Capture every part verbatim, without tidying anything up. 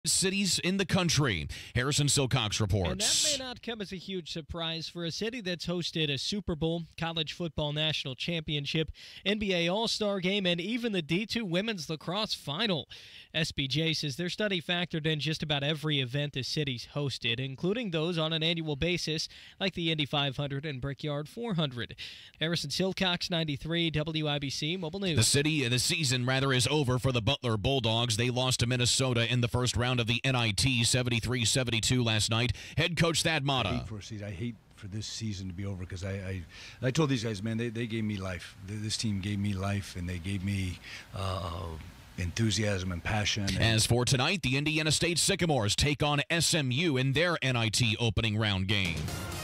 cities in the country. Harrison Silcox reports. And that may not come as a huge surprise for a city that's hosted a Super Bowl, college football national championship, N B A All-Star game, and even the D two women's lacrosse final. S B J says their study factored in just about every event the city's hosted, including those on an annual basis, like the Indy five hundred and Brickyard four hundred. Harrison Silcox, ninety-three W I B C Mobile News. The city, the season rather, is over for the Butler Bulldogs. They lost to Minnesota in the first round of the N I T, seventy-three seventy-two last night. Head coach Thad Matta. I hate for, I hate for this season to be over because I, I, I told these guys, man, they, they gave me life. This team gave me life, and they gave me uh, enthusiasm and passion. And As for tonight, the Indiana State Sycamores take on S M U in their N I T opening round game.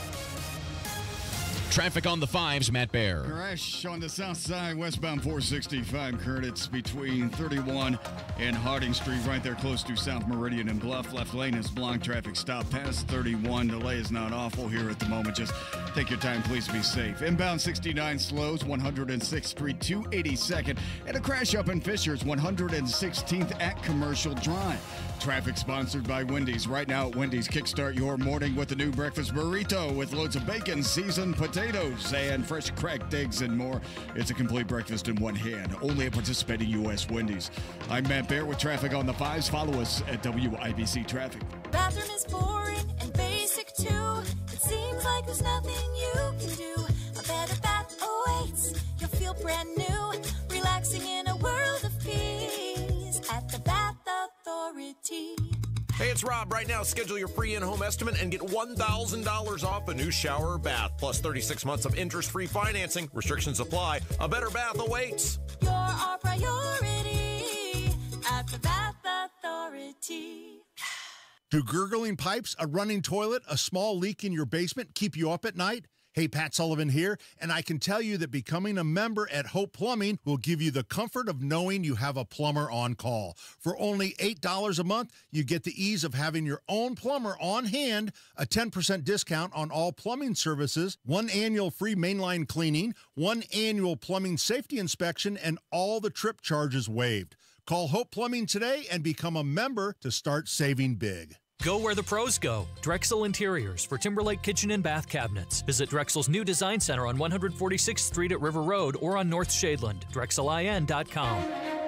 Traffic on the fives, Matt Bear. Crash on the south side, westbound four sixty-five, Curtis, between thirty-one and Harding Street, right there close to South Meridian and Bluff. Left lane is blocked. Traffic stop past thirty-one. Delay is not awful here at the moment. Just take your time. Please be safe. Inbound sixty-nine slows, one hundred sixth Street, two eighty-second. And a crash up in Fishers, one hundred sixteenth at Commercial Drive. Traffic sponsored by Wendy's. Right now at Wendy's, kickstart your morning with a new breakfast burrito with loads of bacon, seasoned potatoes, and fresh cracked eggs and more. It's a complete breakfast in one hand. Only at participating U S Wendy's. I'm Matt Bear with traffic on the fives. Follow us at W I B C Traffic. Bathroom is boring and basic too. It seems like there's nothing you can do. A better bath awaits. You'll feel brand new, relaxing in a world of peace at the Bath Authority. Hey, it's Rob. Right now, schedule your free in-home estimate and get one thousand dollars off a new shower or bath, plus thirty-six months of interest-free financing. Restrictions apply. A better bath awaits. You're our priority at the Bath Authority. Do gurgling pipes, a running toilet, a small leak in your basement keep you up at night? Hey, Pat Sullivan here, and I can tell you that becoming a member at Hope Plumbing will give you the comfort of knowing you have a plumber on call. For only eight dollars a month, you get the ease of having your own plumber on hand, a ten percent discount on all plumbing services, one annual free mainline cleaning, one annual plumbing safety inspection, and all the trip charges waived. Call Hope Plumbing today and become a member to start saving big. Go where the pros go. Drexel Interiors for Timberlake Kitchen and Bath Cabinets. Visit Drexel's new design center on one hundred forty-sixth Street at River Road or on North Shadeland. Drexel I N dot com.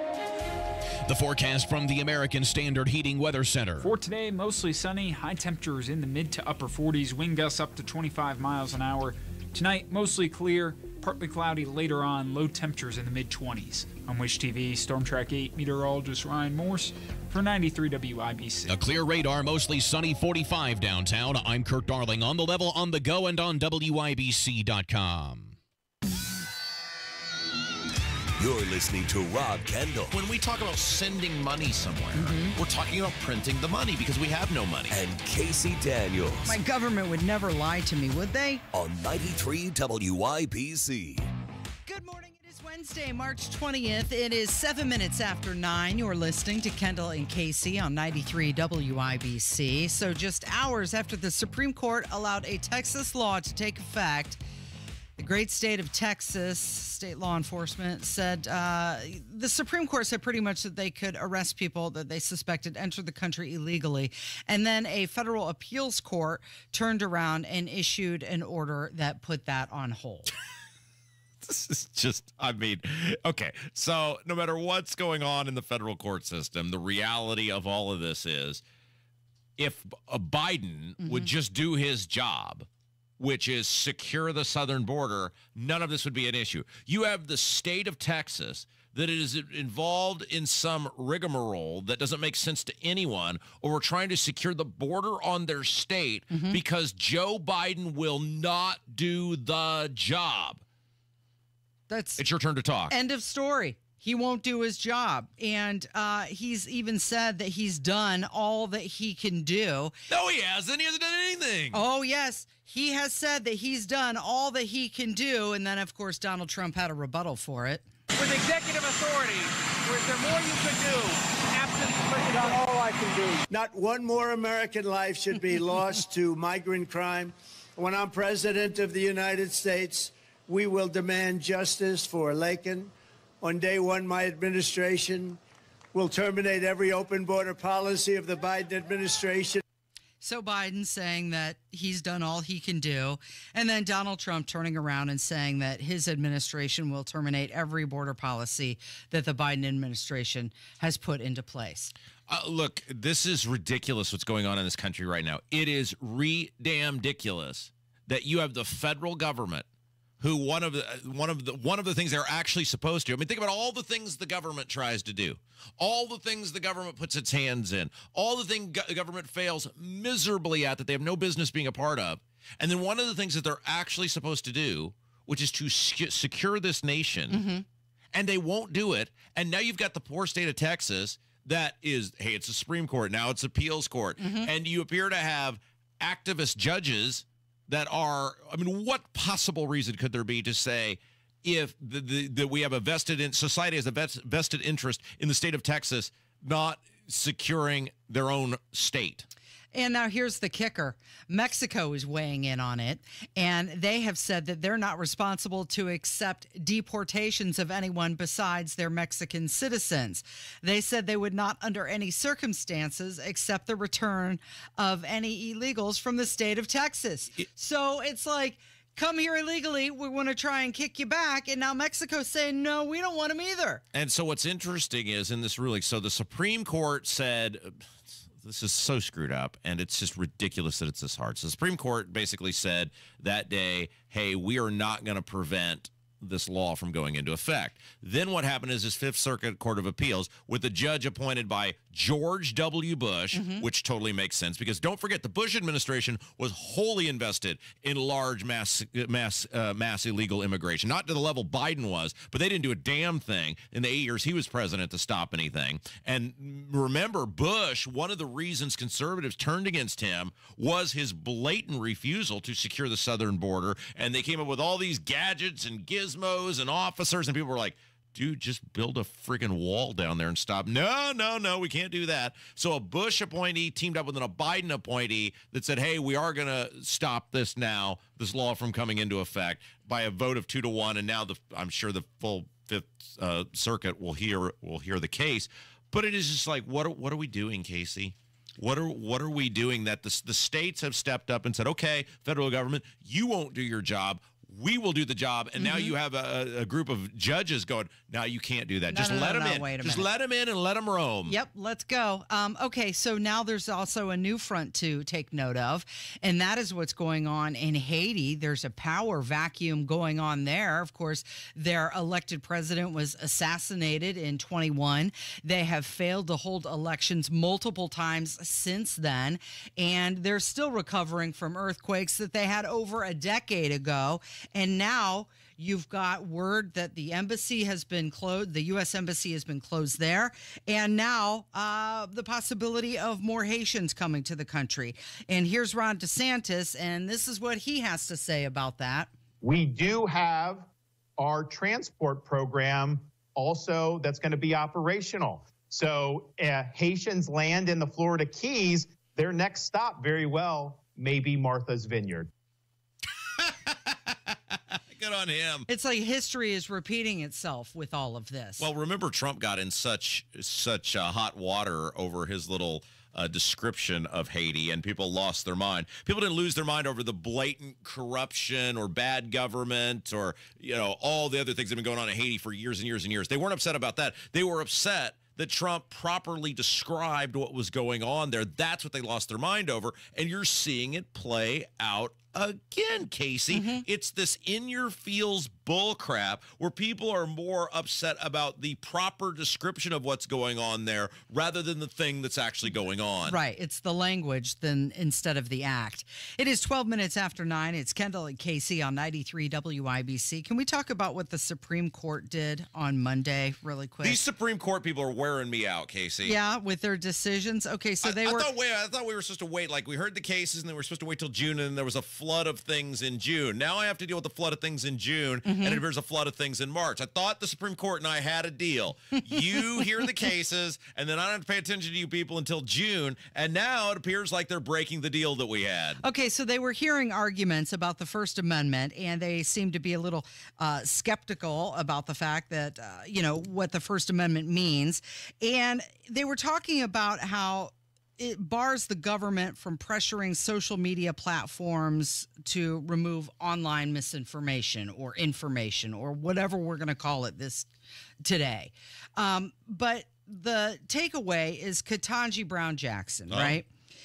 The forecast from the American Standard Heating Weather Center. For today, mostly sunny, high temperatures in the mid to upper forties, wind gusts up to twenty-five miles an hour. Tonight, mostly clear, partly cloudy later on, low temperatures in the mid twenties. On Wish T V, Storm Track eight meteorologist Ryan Morse for ninety-three W I B C. A clear radar, mostly sunny, forty-five downtown. I'm Kirk Darling on the level, on the go, and on W I B C dot com. You're listening to Rob Kendall. When we talk about sending money somewhere, Mm-hmm. we're talking about printing the money because we have no money. And Casey Daniels. My government would never lie to me, would they? On ninety-three W I B C. Good morning. It is Wednesday, March twentieth. It is seven minutes after nine. You're listening to Kendall and Casey on ninety-three W I B C. So just hours after the Supreme Court allowed a Texas law to take effect, the great state of Texas, state law enforcement said, uh, the Supreme Court said pretty much that they could arrest people that they suspected entered the country illegally. And then a federal appeals court turned around and issued an order that put that on hold. This is just, I mean, okay. So no matter what's going on in the federal court system, the reality of all of this is if uh, Biden mm-hmm. would just do his job, which is secure the southern border, none of this would be an issue. You have the state of Texas that is involved in some rigmarole that doesn't make sense to anyone, or we're trying to secure the border on their state mm-hmm. because Joe Biden will not do the job. That's It's your turn to talk. End of story. He won't do his job. And uh, he's even said that he's done all that he can do. No, he hasn't. He hasn't done anything. Oh, yes. He has said that he's done all that he can do. And then, of course, Donald Trump had a rebuttal for it. With executive authority, is there more you could do? Absent Not all I can do. Not one more American life should be lost to migrant crime. When I'm president of the United States, we will demand justice for Laken. On day one, my administration will terminate every open border policy of the Biden administration. So Biden saying that he's done all he can do, and then Donald Trump turning around and saying that his administration will terminate every border policy that the Biden administration has put into place. Uh, look, this is ridiculous what's going on in this country right now. It is re-damn-diculous that you have the federal government who one of the one of the one of the things they're actually supposed to. I mean, think about all the things the government tries to do, all the things the government puts its hands in, all the things go- government fails miserably at that they have no business being a part of. And then one of the things that they're actually supposed to do, which is to sec- secure this nation, Mm-hmm. and they won't do it. And now you've got the poor state of Texas that is, hey, it's a Supreme Court, now it's appeals court, Mm-hmm. and you appear to have activist judges that are, I mean, what possible reason could there be to say if the, the, the we have a vested in society has a vest, vested interest in the state of Texas not securing their own state? And now here's the kicker. Mexico is weighing in on it, and they have said that they're not responsible to accept deportations of anyone besides their Mexican citizens. They said they would not, under any circumstances, accept the return of any illegals from the state of Texas. It, so it's like, come here illegally, we want to try and kick you back, and now Mexico's saying, no, we don't want them either. And so what's interesting is in this ruling, so the Supreme Court said... This is so screwed up, and it's just ridiculous that it's this hard. So the Supreme Court basically said that day, hey, we are not going to prevent this law from going into effect. Then what happened is this Fifth Circuit Court of Appeals with a judge appointed by George W. Bush, Mm-hmm. which totally makes sense because don't forget the Bush administration was wholly invested in large mass mass uh, mass illegal immigration, not to the level Biden was, but they didn't do a damn thing in the eight years he was president to stop anything. And remember, Bush, one of the reasons conservatives turned against him was his blatant refusal to secure the southern border, and they came up with all these gadgets and gizmos and officers, and people were like, dude, just build a freaking wall down there and stop. No, no, no, we can't do that. So a Bush appointee teamed up with a Biden appointee that said, hey, we are going to stop this now, this law from coming into effect by a vote of two to one. And now the I'm sure the full Fifth uh, Circuit will hear will hear the case. But it is just like, what are, what are we doing, Casey? What are what are we doing that the, the states have stepped up and said, okay, federal government, you won't do your job. We will do the job. And Mm-hmm. now you have a, a group of judges going, no, you can't do that. No, Just no, let no, them no, in. wait a Just minute. let them in and let them roam. Yep, let's go. Um, okay, so now there's also a new front to take note of, and that is what's going on in Haiti. There's a power vacuum going on there. Of course, their elected president was assassinated in twenty-one. They have failed to hold elections multiple times since then, and they're still recovering from earthquakes that they had over a decade ago. And now you've got word that the embassy has been closed, the U S embassy has been closed there, and now uh, the possibility of more Haitians coming to the country. And here's Ron DeSantis, and this is what he has to say about that. We do have our transport program also that's going to be operational. So uh, Haitians land in the Florida Keys, their next stop very well may be Martha's Vineyard. Good on him. It's like history is repeating itself with all of this. Well, remember Trump got in such such uh, hot water over his little uh, description of Haiti, and people lost their mind. People didn't lose their mind over the blatant corruption or bad government or, you know, all the other things that have been going on in Haiti for years and years and years. They weren't upset about that. They were upset that Trump properly described what was going on there. That's what they lost their mind over, and you're seeing it play out again, Casey. Mm-hmm. It's this in-your-feels bull crap where people are more upset about the proper description of what's going on there rather than the thing that's actually going on. Right. It's the language than instead of the act. It is twelve minutes after nine. It's Kendall and Casey on ninety-three W I B C. Can we talk about what the Supreme Court did on Monday really quick? These Supreme Court people are wearing me out, Casey. Yeah, with their decisions. Okay, so they I, were... I thought, wait, I thought we were supposed to wait. Like, we heard the cases, and then we were supposed to wait till June, and then there was a flood of things in June. Now I have to deal with the flood of things in June, Mm-hmm. and it appears a flood of things in March. I thought the Supreme Court and I had a deal. You hear the cases, and then I don't have to pay attention to you people until June, and now it appears like they're breaking the deal that we had. Okay, so they were hearing arguments about the First Amendment, and they seemed to be a little uh, skeptical about the fact that, uh, you know, what the First Amendment means. And they were talking about how it bars the government from pressuring social media platforms to remove online misinformation or information or whatever we're going to call it this today. Um, but the takeaway is Ketanji Brown Jackson, Oh. right?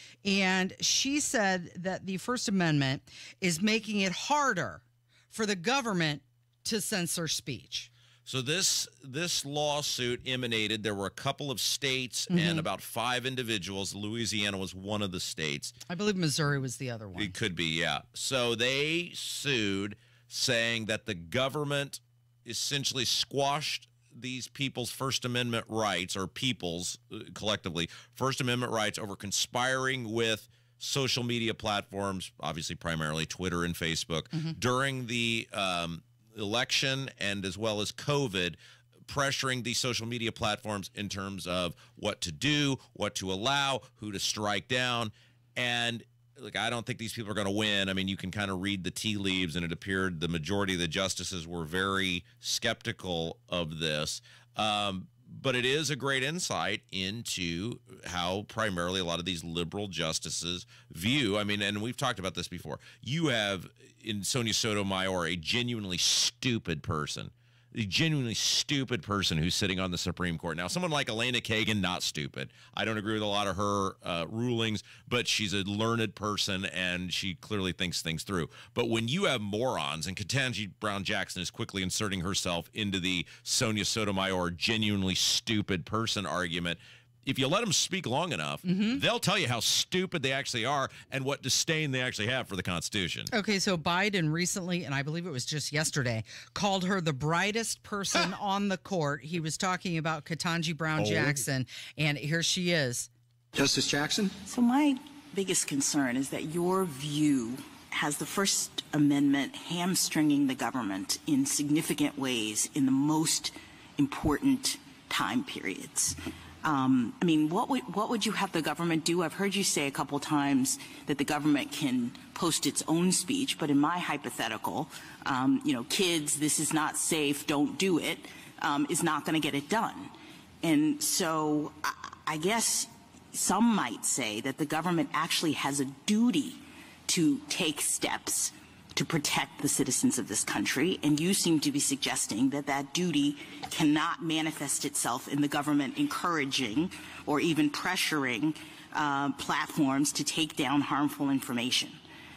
And she said that the First Amendment is making it harder for the government to censor speech. So this this lawsuit emanated. There were a couple of states Mhm. and about five individuals. Louisiana was one of the states. I believe Missouri was the other one. It could be, yeah. So they sued, saying that the government essentially squashed these people's First Amendment rights, or people's uh, collectively First Amendment rights, over conspiring with social media platforms, obviously primarily Twitter and Facebook, Mhm. during the um, election and as well as COVID, pressuring these social media platforms in terms of what to do, what to allow, who to strike down. And look, I don't think these people are going to win. I mean, you can kind of read the tea leaves, and it appeared the majority of the justices were very skeptical of this. Um, but it is a great insight into how primarily a lot of these liberal justices view. I mean, and we've talked about this before. You have in Sonia Sotomayor a genuinely stupid person. A genuinely stupid person who's sitting on the Supreme Court. Now, someone like Elena Kagan, not stupid. I don't agree with a lot of her uh, rulings, but she's a learned person, and she clearly thinks things through. But when you have morons, and Ketanji Brown Jackson is quickly inserting herself into the Sonia Sotomayor genuinely stupid person argument, if you let them speak long enough, Mhm. they'll tell you how stupid they actually are and what disdain they actually have for the Constitution. Okay, so Biden recently, and I believe it was just yesterday, called her the brightest person on the court. He was talking about Ketanji Brown Oh. Jackson, and here she is. Justice Jackson? So my biggest concern is that your view has the First Amendment hamstringing the government in significant ways in the most important time periods. Um, I mean, what would what would you have the government do? I've heard you say a couple times that the government can post its own speech, but in my hypothetical, um, you know, kids, this is not safe, don't do it, um, is not going to get it done. And so I, I guess some might say that the government actually has a duty to take steps to protect the citizens of this country, and you seem to be suggesting that that duty cannot manifest itself in the government encouraging or even pressuring uh, platforms to take down harmful information.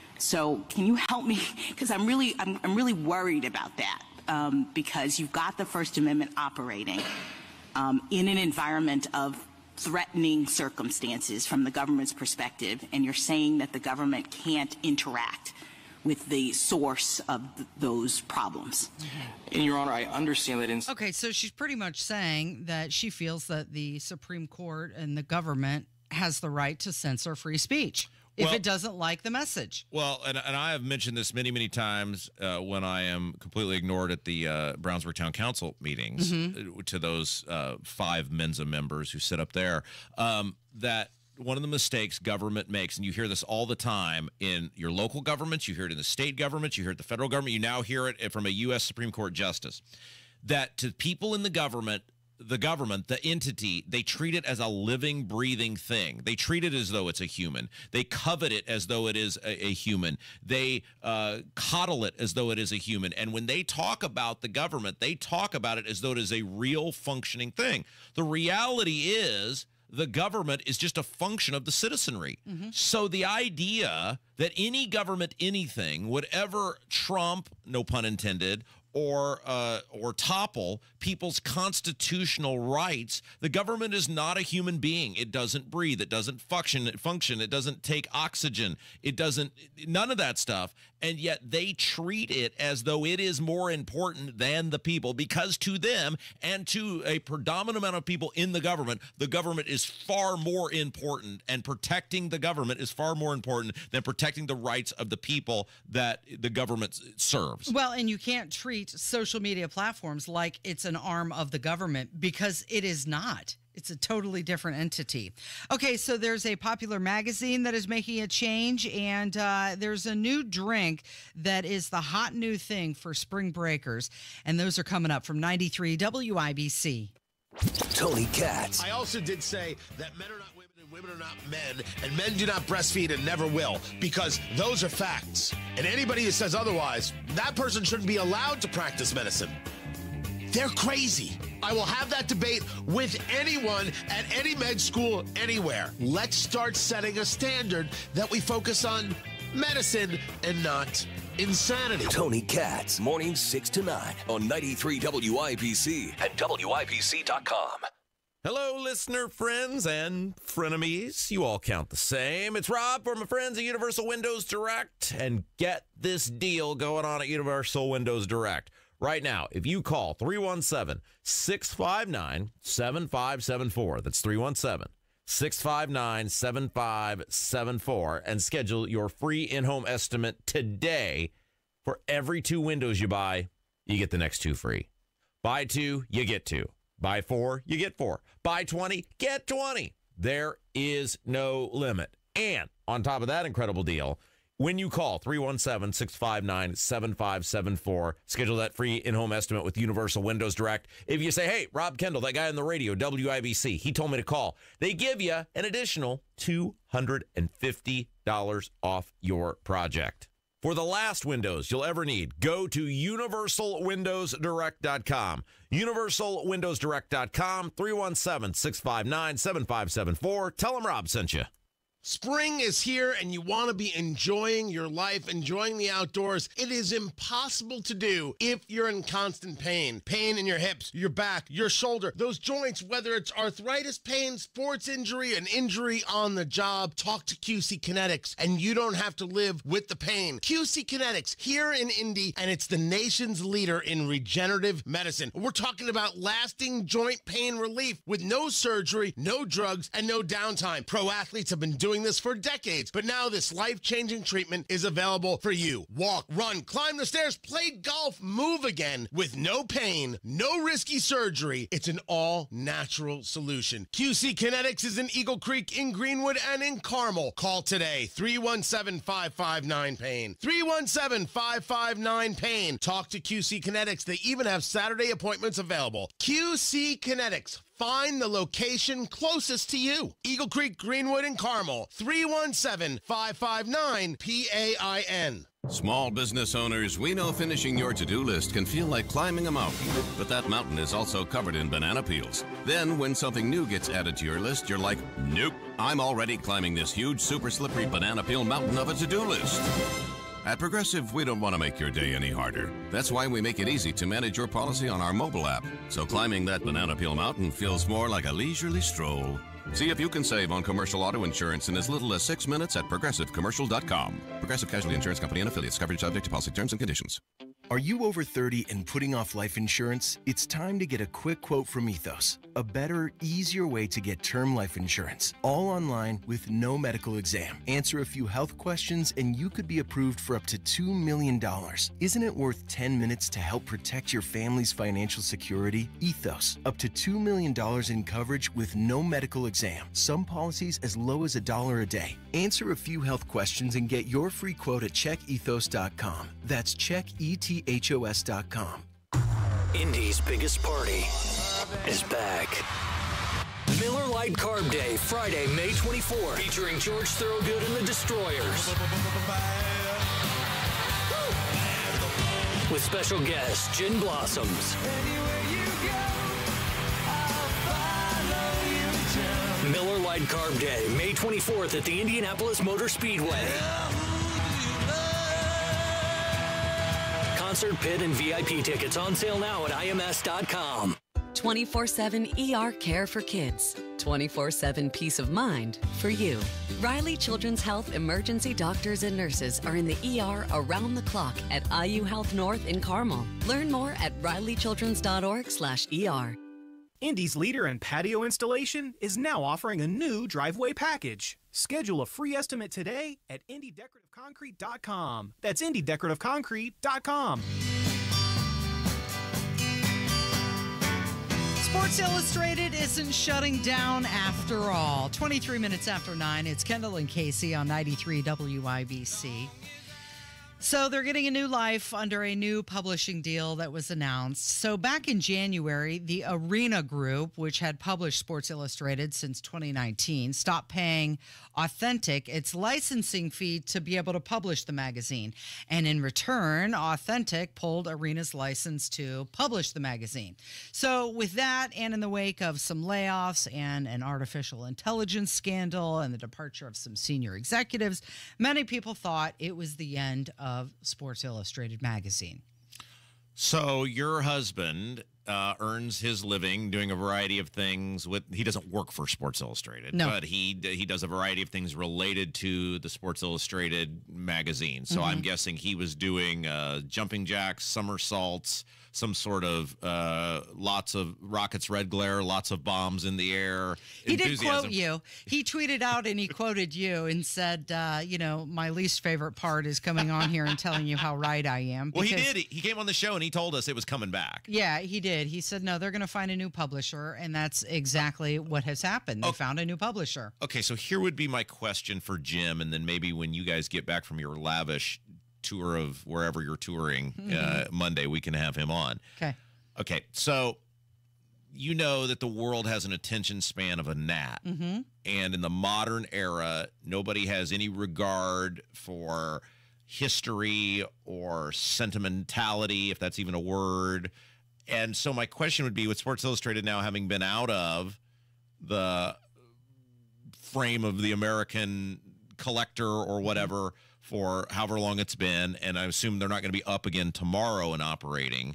So can you help me? Because I'm really, I'm, I'm really worried about that, um, because you've got the First Amendment operating um, in an environment of threatening circumstances from the government's perspective, and you're saying that the government can't interact with the source of th- those problems. In Your Honor, I understand that in Okay, so she's pretty much saying that she feels that the Supreme Court and the government has the right to censor free speech if Well- it doesn't like the message. Well, and, and I have mentioned this many, many times uh, when I am completely ignored at the uh, Brownsburg Town Council meetings Mhm. uh, to those uh, five Mensa members who sit up there, um, that one of the mistakes government makes, and you hear this all the time in your local governments, you hear it in the state governments, you hear it in the federal government, you now hear it from a U S Supreme Court justice, that to people in the government, the government, the entity, they treat it as a living, breathing thing. They treat it as though it's a human. They covet it as though it is a, a human. They uh, coddle it as though it is a human. And when they talk about the government, they talk about it as though it is a real functioning thing. The reality is the government is just a function of the citizenry. So the idea that any government anything would ever trump, no pun intended, or uh, or topple people's constitutional rights. The government is not a human being. It doesn't breathe. It doesn't function. It function. It doesn't take oxygen. It doesn't. None of that stuff. And yet they treat it as though it is more important than the people, because to them and to a predominant amount of people in the government, the government is far more important, and protecting the government is far more important than protecting the rights of the people that the government serves. Well, and you can't treat social media platforms like it's an arm of the government, because it is not. It's a totally different entity. Okay, so there's a popular magazine that is making a change, and uh, there's a new drink that is the hot new thing for spring breakers, and those are coming up from ninety-three W I B C. Tony Katz. I also did say that men are not women and women are not men, and men do not breastfeed and never will, because those are facts. And anybody who says otherwise, that person shouldn't be allowed to practice medicine. They're crazy. I will have that debate with anyone at any med school anywhere. Let's start setting a standard that we focus on medicine and not insanity. Tony Katz, mornings six to nine on ninety-three W I B C and W I B C dot com. Hello, listener friends and frenemies. You all count the same. It's Rob from my friends at Universal Windows Direct. And get this deal going on at Universal Windows Direct. Right now, if you call three one seven, six five nine, seven five seven four, that's three one seven, six five nine, seven five seven four, and schedule your free in-home estimate today, for every two windows you buy, you get the next two free. Buy two, you get two. Buy four, you get four. Buy twenty, get twenty. There is no limit. And on top of that incredible deal, when you call three one seven, six five nine, seven five seven four, schedule that free in-home estimate with Universal Windows Direct. If you say, hey, Rob Kendall, that guy on the radio, W I B C, he told me to call, they give you an additional two hundred fifty dollars off your project. For the last windows you'll ever need, go to universal windows direct dot com. universal windows direct dot com, three one seven, six five nine, seven five seven four. Tell them Rob sent you. Spring is here and you want to be enjoying your life, enjoying the outdoors. It is impossible to do if you're in constant pain. Pain in your hips, your back, your shoulder, those joints, whether it's arthritis pain, sports injury, an injury on the job. Talk to Q C Kinetics and you don't have to live with the pain. Q C Kinetics here in Indy, and it's the nation's leader in regenerative medicine. We're talking about lasting joint pain relief with no surgery, no drugs, and no downtime. Pro athletes have been doing Doing this for decades, but now this life-changing treatment is available for you. Walk, run, climb the stairs, play golf, move again with no pain, no risky surgery. It's an all-natural solution. Q C Kinetics is in Eagle Creek, in Greenwood, and in Carmel. Call today, three one seven, five five nine, pain. three one seven, five five nine, pain. Talk to Q C Kinetics. They even have Saturday appointments available. Q C Kinetics. Find the location closest to you. Eagle Creek, Greenwood, and Carmel. three one seven, five five nine, P A I N. Small business owners, we know finishing your to-do list can feel like climbing a mountain, but that mountain is also covered in banana peels. Then when something new gets added to your list, you're like, nope, I'm already climbing this huge, super slippery banana peel mountain of a to-do list. At Progressive, we don't want to make your day any harder. That's why we make it easy to manage your policy on our mobile app. So climbing that banana peel mountain feels more like a leisurely stroll. See if you can save on commercial auto insurance in as little as six minutes at progressive commercial dot com. Progressive Casualty Insurance Company and affiliates. Coverage subject to policy terms and conditions. Are you over thirty and putting off life insurance? It's time to get a quick quote from Ethos. A better, easier way to get term life insurance. All online with no medical exam. Answer a few health questions and you could be approved for up to two million dollars. Isn't it worth ten minutes to help protect your family's financial security? Ethos. Up to two million dollars in coverage with no medical exam. Some policies as low as a dollar a day. Answer a few health questions and get your free quote at check ethos dot com. That's check ethos dot com. Indy's biggest party is back. Miller Lite Carb Day, Friday, May twenty-fourth, featuring George Thorogood and the Destroyers. With special guests, Gin Blossoms. Miller Lite Carb Day, May twenty-fourth at the Indianapolis Motor Speedway. concert, pit, and V I P tickets on sale now at I M S dot com. twenty-four seven E R care for kids. twenty-four seven peace of mind for you. Riley Children's Health emergency doctors and nurses are in the E R around the clock at I U Health North in Carmel. Learn more at riley childrens dot org slash E R. Indy's leader in patio installation is now offering a new driveway package. Schedule a free estimate today at indy decorative concrete dot com. That's indy decorative concrete dot com. Sports Illustrated isn't shutting down after all. twenty-three minutes after nine, it's Kendall and Casey on ninety-three W I B C. So they're getting a new life under a new publishing deal that was announced. So back in January, the Arena Group, which had published Sports Illustrated since twenty nineteen, stopped paying Authentic its licensing fee to be able to publish the magazine. And in return, Authentic pulled Arena's license to publish the magazine. So with that, and in the wake of some layoffs and an artificial intelligence scandal and the departure of some senior executives, many people thought it was the end of Sports Illustrated magazine. So your husband uh, earns his living doing a variety of things. With he doesn't work for Sports Illustrated, no. but he he does a variety of things related to the Sports Illustrated magazine. So Mhm. I'm guessing he was doing uh, jumping jacks, somersaults, some sort of uh, lots of rockets, red glare, lots of bombs in the air. He did enthusiasm. quote you. He tweeted out and he quoted you and said, uh, you know, my least favorite part is coming on here and telling you how right I am. Well, he because- did. He he came on the show and he told us it was coming back. Yeah, he did. He said, no, they're going to find a new publisher. And that's exactly what has happened. They found a new publisher. Okay, so here would be my question for Jim, and then maybe when you guys get back from your lavish tour of wherever you're touring uh, Mhm. Monday, we can have him on. Okay. Okay, so you know that the world has an attention span of a gnat. Mm-hmm. And in the modern era, nobody has any regard for history or sentimentality, if that's even a word. And so my question would be, with Sports Illustrated now having been out of the frame of the American collector or whatever for however long it's been, and I assume they're not going to be up again tomorrow and operating,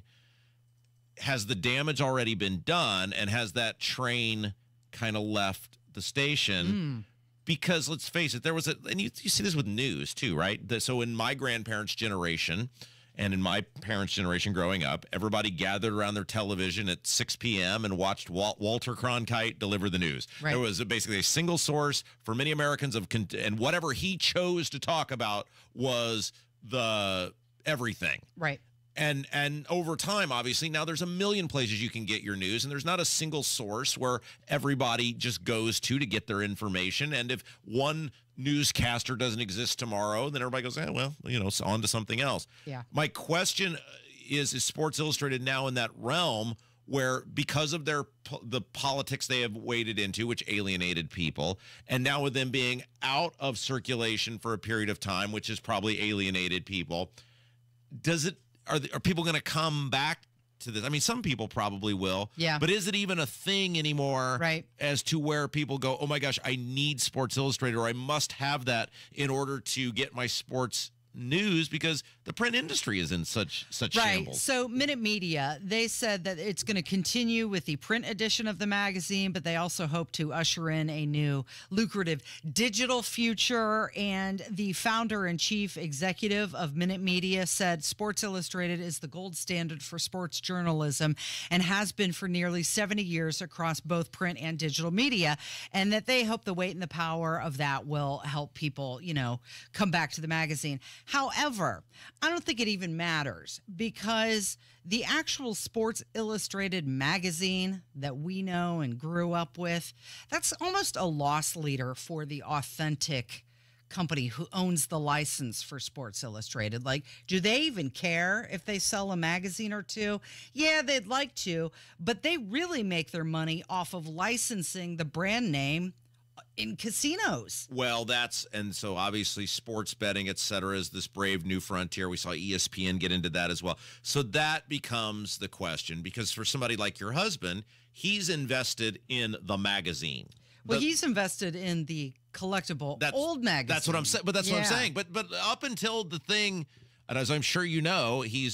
has the damage already been done, and has that train kind of left the station? Because let's face it, there was a, and you, you see this with news too, right? The, so in my grandparents' generation and in my parents' generation growing up, everybody gathered around their television at six p.m. and watched Wal- Walter Cronkite deliver the news. Right. There was a, basically a single source for many Americans of, con- and whatever he chose to talk about was the everything. Right. And and over time, obviously, now there's a million places you can get your news, and there's not a single source where everybody just goes to to get their information. And if one newscaster doesn't exist tomorrow, then everybody goes, eh, well, you know, it's on to something else. Yeah. My question is, is Sports Illustrated now in that realm where, because of their the politics they have waded into, which alienated people, and now with them being out of circulation for a period of time, which has probably alienated people, does it Are, the, are people going to come back to this? I mean, some people probably will. Yeah. But is it even a thing anymore? Right. As to where people go, oh my gosh, I need Sports Illustrated, or I must have that in order to get my sports news, because the print industry is in such such Right. shambles. So Minute Media, they said that it's going to continue with the print edition of the magazine, but they also hope to usher in a new lucrative digital future. And the founder and chief executive of Minute Media said Sports Illustrated is the gold standard for sports journalism and has been for nearly seventy years across both print and digital media, and that they hope the weight and the power of that will help people, you know, come back to the magazine. However, I don't think it even matters, because the actual Sports Illustrated magazine that we know and grew up with, that's almost a loss leader for the Authentic company who owns the license for Sports Illustrated. Like, do they even care if they sell a magazine or two? Yeah, they'd like to, but they really make their money off of licensing the brand name in casinos. Well, that's, and so obviously sports betting, et cetera, is this brave new frontier. We saw E S P N get into that as well. So that becomes the question, because for somebody like your husband, he's invested in the magazine. Well, The- he's invested in the collectible That's- old magazine. That's what I'm saying. But that's what I'm Yeah. saying. But but up until the thing, and as I'm sure you know, he's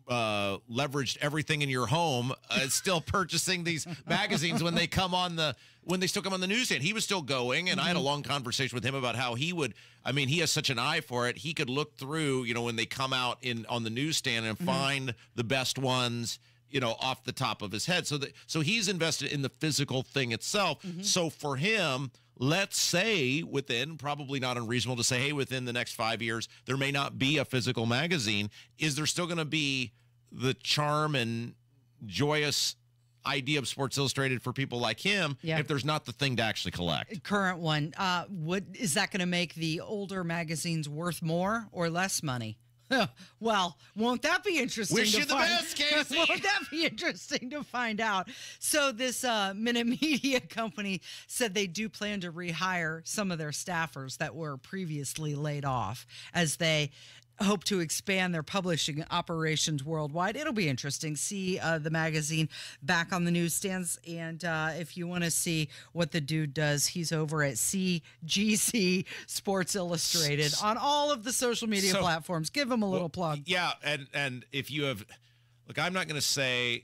uh, leveraged everything in your home, uh, still purchasing these magazines when they come on the when they still come on the newsstand. He was still going, and mm-hmm. I had a long conversation with him about how he would. I mean, he has such an eye for it. He could look through, you know, when they come out in on the newsstand and mm-hmm. find the best ones, you know, off the top of his head. So that so he's invested in the physical thing itself. Mm-hmm. So for him, let's say within, probably not unreasonable to say, hey, within the next five years, there may not be a physical magazine. Is there still going to be the charm and joyous idea of Sports Illustrated for people like him yeah. if there's not the thing to actually collect? Current one. Uh, would, is that going to make the older magazines worth more or less money? Well, won't that be interesting? Wish to you the find, best, Casey. Won't that be interesting to find out? So this uh, Minute Media company said they do plan to rehire some of their staffers that were previously laid off as they hope to expand their publishing operations worldwide. It'll be interesting. See uh, the magazine back on the newsstands. And uh, if you want to see what the dude does, he's over at C G C Sports Illustrated on all of the social media so, platforms. Give him a little well, plug. Yeah, and, and if you have... Look, I'm not going to say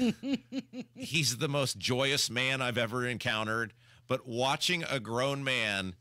he's the most joyous man I've ever encountered, but watching a grown man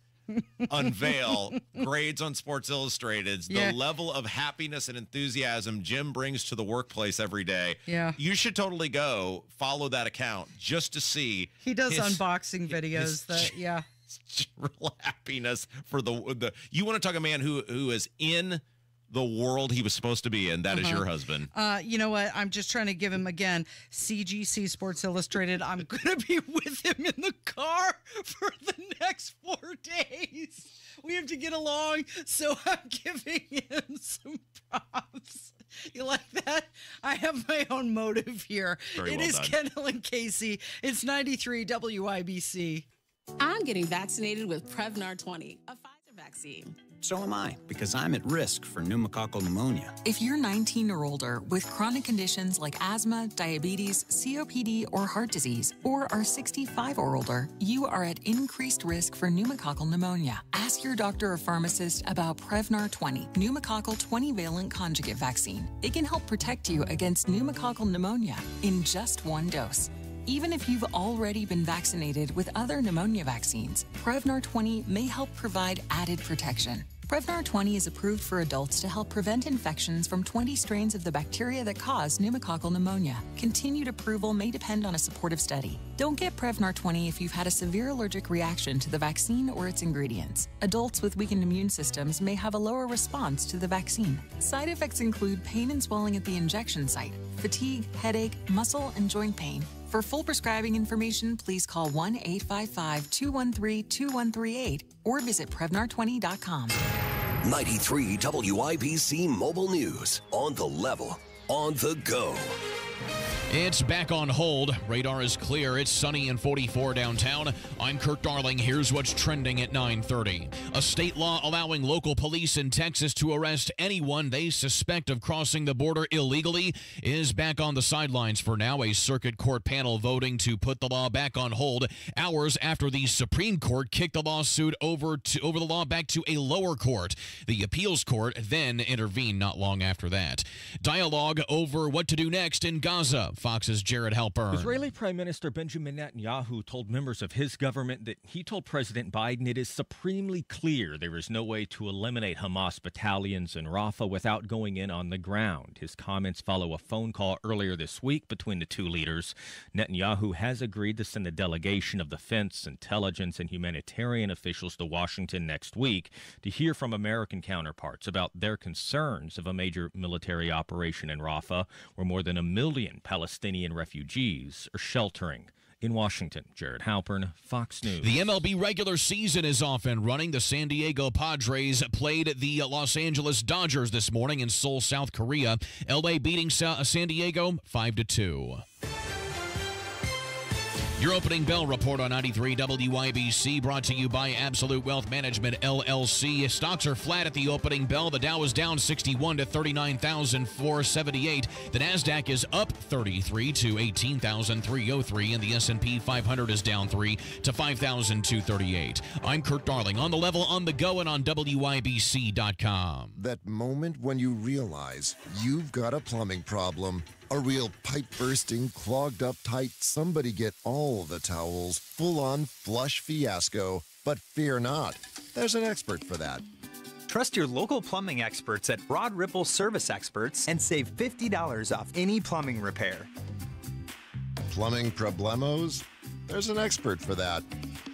unveil grades on Sports Illustrated, the yeah. level of happiness and enthusiasm Jim brings to the workplace every day. Yeah. You should totally go follow that account just to see. He does his, unboxing videos his, that, yeah. Real happiness for the, the, you want to talk a man who, who is in the world he was supposed to be in. That uh-huh. is your husband. Uh, you know what? I'm just trying to give him, again, C G C Sports Illustrated. I'm going to be with him in the car for the next four days. We have to get along, so I'm giving him some props. You like that? I have my own motive here. Very it well is done. Kendall and Casey. It's ninety-three W I B C. I'm getting vaccinated with Prevnar twenty, a Pfizer vaccine. So am I, because I'm at risk for pneumococcal pneumonia. If you're nineteen or older with chronic conditions like asthma, diabetes, C O P D, or heart disease, or are sixty-five or older, you are at increased risk for pneumococcal pneumonia. Ask your doctor or pharmacist about Prevnar twenty, pneumococcal twenty-valent conjugate vaccine. It can help protect you against pneumococcal pneumonia in just one dose. Even if you've already been vaccinated with other pneumonia vaccines, Prevnar twenty may help provide added protection. Prevnar twenty is approved for adults to help prevent infections from twenty strains of the bacteria that cause pneumococcal pneumonia. Continued approval may depend on a supportive study. Don't get Prevnar twenty if you've had a severe allergic reaction to the vaccine or its ingredients. Adults with weakened immune systems may have a lower response to the vaccine. Side effects include pain and swelling at the injection site, fatigue, headache, muscle, and joint pain. For full prescribing information, please call one eight five five, two one three, two one three eight or visit Prevnar twenty dot com. ninety-three W I B C Mobile News. On the level, on the go. It's back on hold. Radar is clear. It's sunny and forty-four downtown. I'm Kurt Darling. Here's what's trending at nine thirty. A state law allowing local police in Texas to arrest anyone they suspect of crossing the border illegally is back on the sidelines for now. A circuit court panel voting to put the law back on hold hours after the Supreme Court kicked the lawsuit over to over the law back to a lower court. The appeals court then intervened not long after that. Dialogue over what to do next in Gaza. Fox's Jared Halpern. Israeli Prime Minister Benjamin Netanyahu told members of his government that he told President Biden it is supremely clear there is no way to eliminate Hamas battalions in Rafah without going in on the ground. His comments follow a phone call earlier this week between the two leaders. Netanyahu has agreed to send a delegation of defense, intelligence, and humanitarian officials to Washington next week to hear from American counterparts about their concerns of a major military operation in Rafah, where more than a million Palestinians Palestinian refugees are sheltering. In Washington, Jared Halpern, Fox News. The M L B regular season is off and running. The San Diego Padres played the Los Angeles Dodgers this morning in Seoul, South Korea. L A beating San Diego five to two. Your opening bell report on ninety-three W I B C brought to you by Absolute Wealth Management, L L C. Stocks are flat at the opening bell. The Dow is down sixty-one to thirty-nine thousand four hundred seventy-eight. The NASDAQ is up thirty-three to eighteen thousand three hundred three, and the S and P five hundred is down three to five thousand two hundred thirty-eight. I'm Kurt Darling, on the level, on the go, and on W I B C dot com. That moment when you realize you've got a plumbing problem. A real pipe-bursting, clogged-up tight, somebody get all the towels, full-on flush fiasco. But fear not, there's an expert for that. Trust your local plumbing experts at Broad Ripple Service Experts and save fifty dollars off any plumbing repair. Plumbing problemos? There's an expert for that.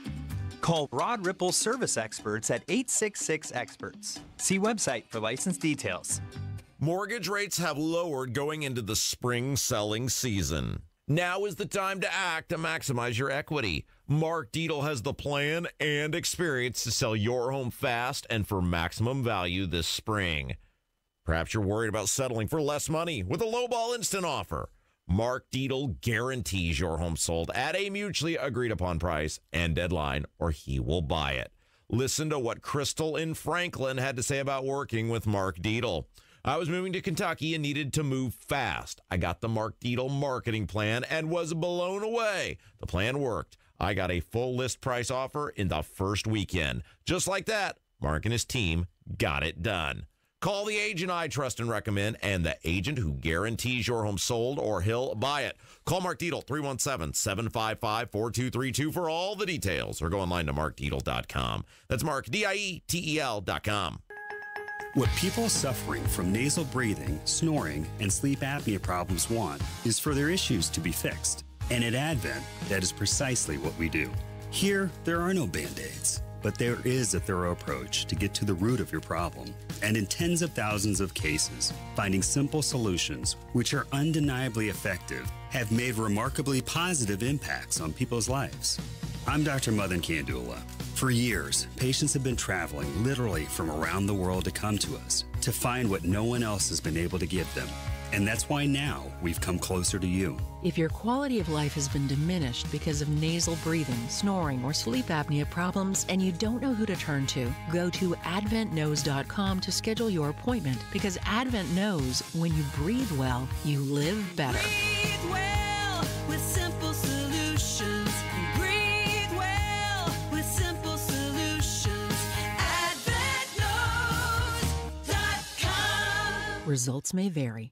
Call Broad Ripple Service Experts at eight six six experts. See website for license details. Mortgage rates have lowered going into the spring selling season. Now is the time to act to maximize your equity. Mark Dietel has the plan and experience to sell your home fast and for maximum value this spring. Perhaps you're worried about settling for less money with a lowball instant offer. Mark Dietel guarantees your home sold at a mutually agreed upon price and deadline, or he will buy it. Listen to what Crystal in Franklin had to say about working with Mark Dietel. I was moving to Kentucky and needed to move fast. I got the Mark Dietel marketing plan and was blown away. The plan worked. I got a full list price offer in the first weekend. Just like that, Mark and his team got it done. Call the agent I trust and recommend and the agent who guarantees your home sold or he'll buy it. Call Mark Dietel, three one seven, seven five five, four two three two for all the details, or go online to mark dietel dot com. That's Mark, D I E T E L dot com. What people suffering from nasal breathing, snoring, and sleep apnea problems want is for their issues to be fixed. And at Advent, that is precisely what we do. Here, there are no Band-Aids, but there is a thorough approach to get to the root of your problem. And in tens of thousands of cases, finding simple solutions, which are undeniably effective, have made remarkably positive impacts on people's lives. I'm Doctor Madan Kandula. For years, patients have been traveling literally from around the world to come to us to find what no one else has been able to give them. And that's why now we've come closer to you. If your quality of life has been diminished because of nasal breathing, snoring, or sleep apnea problems, and you don't know who to turn to, go to advent knows dot com to schedule your appointment, because Advent knows when you breathe well, you live better. Breathe well with simple solutions. Breathe well with simple solutions. advent knows dot com. Results may vary.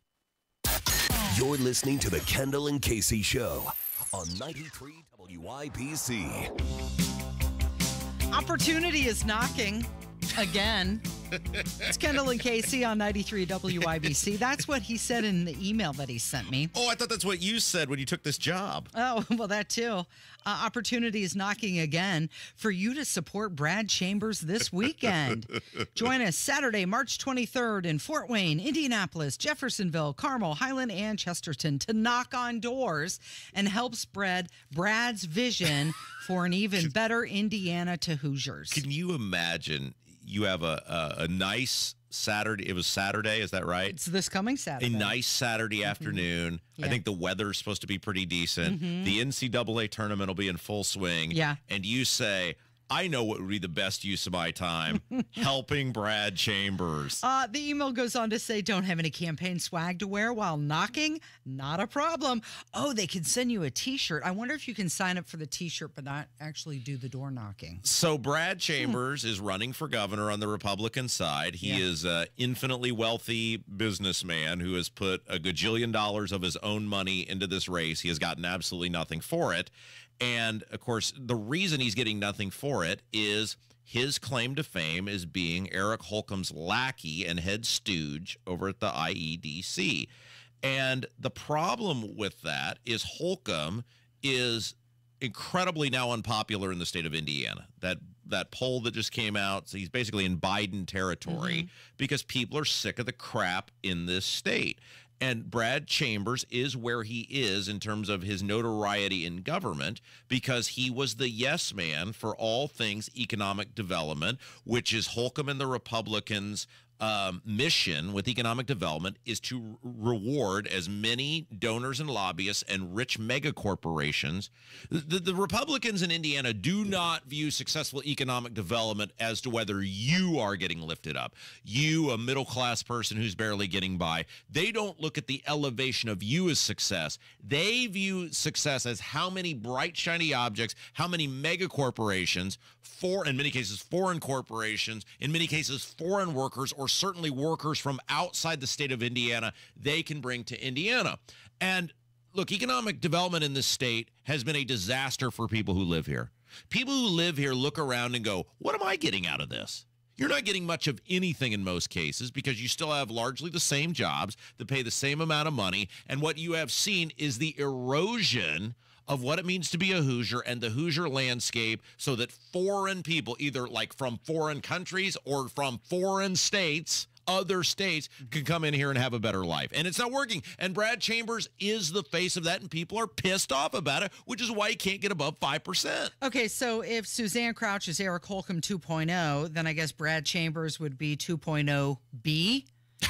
You're listening to the Kendall and Casey Show on ninety-three W I B C. Opportunity is knocking again. It's Kendall and Casey on ninety-three W I B C. That's what he said in the email that he sent me. Oh, I thought that's what you said when you took this job. Oh, well, that too. Uh, opportunity is knocking again for you to support Brad Chambers this weekend. Join us Saturday, March twenty-third in Fort Wayne, Indianapolis, Jeffersonville, Carmel, Highland, and Chesterton to knock on doors and help spread Brad's vision for an even better Indiana to Hoosiers. Can you imagine? You have a, a a nice Saturday. It was Saturday, is that right? It's this coming Saturday. A nice Saturday mm-hmm. afternoon. Yeah. I think the weather's supposed to be pretty decent. Mm-hmm. The N C double A tournament will be in full swing. Yeah. And you say, I know what would be the best use of my time, helping Brad Chambers. Uh, the email goes on to say, don't have any campaign swag to wear while knocking? Not a problem. Oh, they can send you a T-shirt. I wonder if you can sign up for the T-shirt but not actually do the door knocking. So Brad Chambers is running for governor on the Republican side. He yeah. is an infinitely wealthy businessman who has put a gajillion dollars of his own money into this race. He has gotten absolutely nothing for it. And, of course, the reason he's getting nothing for it is his claim to fame is being Eric Holcomb's lackey and head stooge over at the I E D C. And the problem with that is Holcomb is incredibly now unpopular in the state of Indiana. That that poll that just came out, so he's basically in Biden territory mm-hmm. because people are sick of the crap in this state. And Brad Chambers is where he is in terms of his notoriety in government because he was the yes man for all things economic development, which is Holcomb and the Republicans' um, mission with economic development is to reward as many donors and lobbyists and rich mega corporations. The, the Republicans in Indiana do not view successful economic development as to whether you are getting lifted up. You, a middle class person who's barely getting by, they don't look at the elevation of you as success. They view success as how many bright, shiny objects, how many mega corporations, for in many cases foreign corporations, in many cases foreign workers, or certainly workers from outside the state of Indiana, they can bring to Indiana. And look, economic development in this state has been a disaster for people who live here. People who live here look around and go, what am I getting out of this? You're not getting much of anything in most cases because you still have largely the same jobs that pay the same amount of money. And what you have seen is the erosion of what it means to be a Hoosier and the Hoosier landscape, so that foreign people, either like from foreign countries or from foreign states, other states, can come in here and have a better life. And it's not working. And Brad Chambers is the face of that, and people are pissed off about it, which is why he can't get above five percent. Okay, so if Suzanne Crouch is Eric Holcomb two point oh, then I guess Brad Chambers would be two point oh B.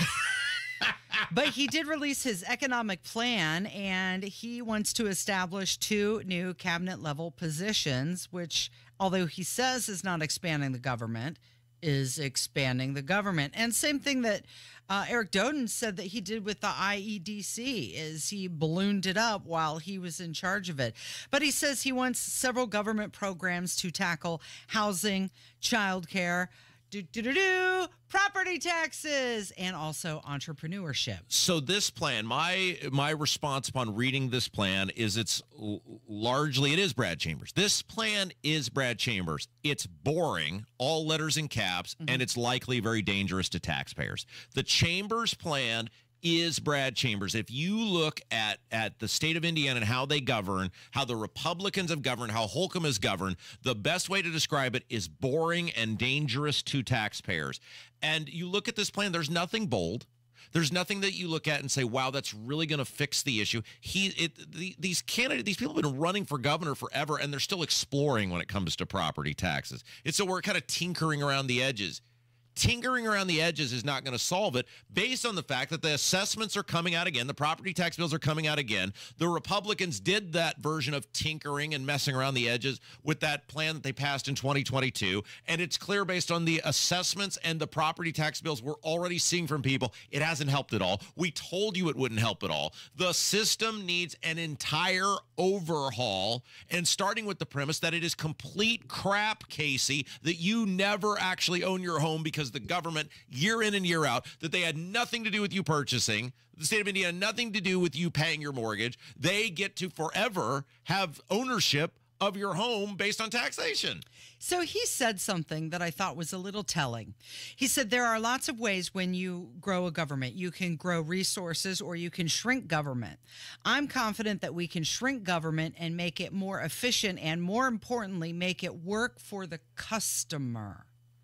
But he did release his economic plan, and he wants to establish two new cabinet-level positions, which, although he says is not expanding the government, is expanding the government. And same thing that uh, Eric Doden said that he did with the I E D C, is he ballooned it up while he was in charge of it. But he says he wants several government programs to tackle housing, childcare, do do do do, property taxes, and also entrepreneurship. So this plan, my my response upon reading this plan is it's l- largely, it is Brad Chambers. This plan is Brad Chambers. It's boring, all letters in caps, mm-hmm. and it's likely very dangerous to taxpayers. The Chambers plan is Brad Chambers. If you look at, at the state of Indiana and how they govern, how the Republicans have governed, how Holcomb has governed, the best way to describe it is boring and dangerous to taxpayers. And you look at this plan, there's nothing bold. There's nothing that you look at and say, wow, that's really going to fix the issue. He, it, the, these candidates, these people have been running for governor forever, and they're still exploring when it comes to property taxes. It's so we're kind of tinkering around the edges. Tinkering around the edges is not going to solve it, based on the fact that the assessments are coming out again. The property tax bills are coming out again. The Republicans did that version of tinkering and messing around the edges with that plan that they passed in twenty twenty-two. And it's clear, based on the assessments and the property tax bills we're already seeing from people, it hasn't helped at all. We told you it wouldn't help at all. The system needs an entire overhaul, and starting with the premise that it is complete crap, Casey, that you never actually own your home because the government, year in and year out, that they had nothing to do with you purchasing. The state of Indiana, nothing to do with you paying your mortgage. They get to forever have ownership of your home based on taxation. So he said something that I thought was a little telling. He said there are lots of ways when you grow a government. You can grow resources, or you can shrink government. I'm confident that we can shrink government and make it more efficient, and more importantly, make it work for the customer.